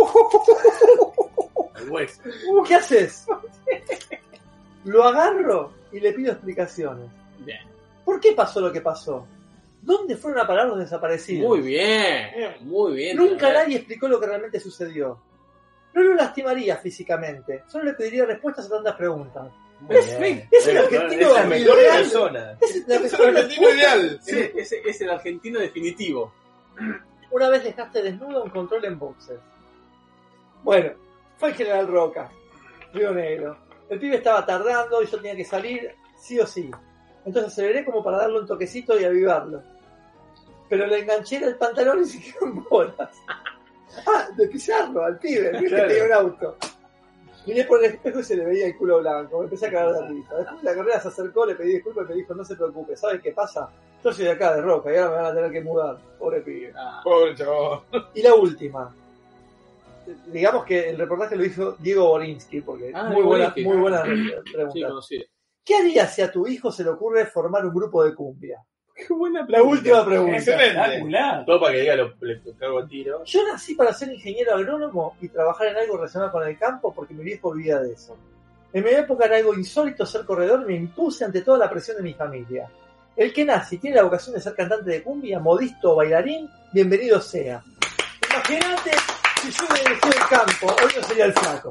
El hueso. ¿Qué haces? Lo agarro y le pido explicaciones. Bien. ¿Por qué pasó lo que pasó? ¿Dónde fueron a parar los desaparecidos? Muy bien. Muy bien. Nunca nadie explicó lo que realmente sucedió. No lo lastimaría físicamente, solo le pediría respuestas a tantas preguntas. Es el argentino es la mejor ideal. persona. Es la Es el mejor argentino ideal. Sí, es el argentino definitivo. Una vez dejaste desnudo un control en boxes. Bueno, fue el General Roca, Río Negro. El pibe estaba tardando y yo tenía que salir sí o sí. Entonces aceleré como para darle un toquecito y avivarlo. Pero le enganché el pantalón y se quedó en bolas. De pisarlo al pibe, el pibe Claro. tenía un auto. Miré por el espejo y se le veía el culo blanco. Me empecé a cagar de risa. Después de la carrera se acercó, le pedí disculpas y me dijo: no se preocupe, ¿sabes qué pasa? Yo soy de acá, de Roca, y ahora me van a tener que mudar. Pobre pibe. Pobre chaval. Y la última. Digamos que el reportaje lo hizo Diego Borinsky, porque muy buena pregunta. Sí, conocido. ¿Qué harías si a tu hijo se le ocurre formar un grupo de cumbia? Qué buena La última pregunta. Excelente. Todo para que diga le cargo el tiro. Yo nací para ser ingeniero agrónomo y trabajar en algo relacionado con el campo porque mi viejo vivía de eso. En mi época era algo insólito ser corredor y me impuse ante toda la presión de mi familia. El que nace y tiene la vocación de ser cantante de cumbia, modisto o bailarín, bienvenido sea. Imagínate si yo hubiera elegido el campo, hoy no sería el flaco.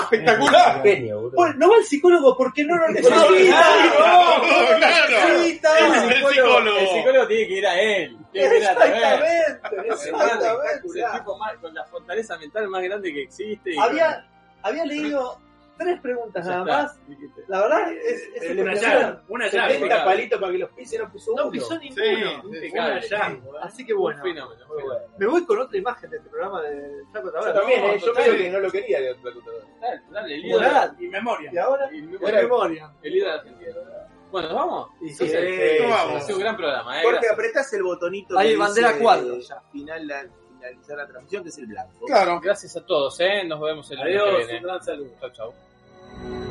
espectacular. Genio, boludo. Bueno, no va al psicólogo porque no lo necesita. Claro. Necesita. El psicólogo. El psicólogo tiene que ir a él. Tiene que ir a través. Exactamente. Es el tipo con la fortaleza mental más grande que existe. Había leído 3 preguntas nada más. La verdad es Una espectacular. llave. Una 70 palitos para que los pise, no puso No uno. pisó ninguno. Impecable. Así que bueno, Un fenómeno. me voy con otra imagen de este programa de Flaco Yo Tavares. también, No, yo total. creo que no lo quería de otro computador. Dale, el Y ídolo. ahora, Y memoria. y ahora, El memoria. ídolo de Argentina. Bueno, ¿nos vamos? Y Sí, vamos. Ha sido un gran programa, Jorge, gracias. apretás el botonito. Ahí, que bandera dice, cuadros, ya. Finalizar la transmisión, que es el blanco. Claro. Gracias a todos, nos vemos el lunes que Adiós, viene. un gran saludo. Chau, chau.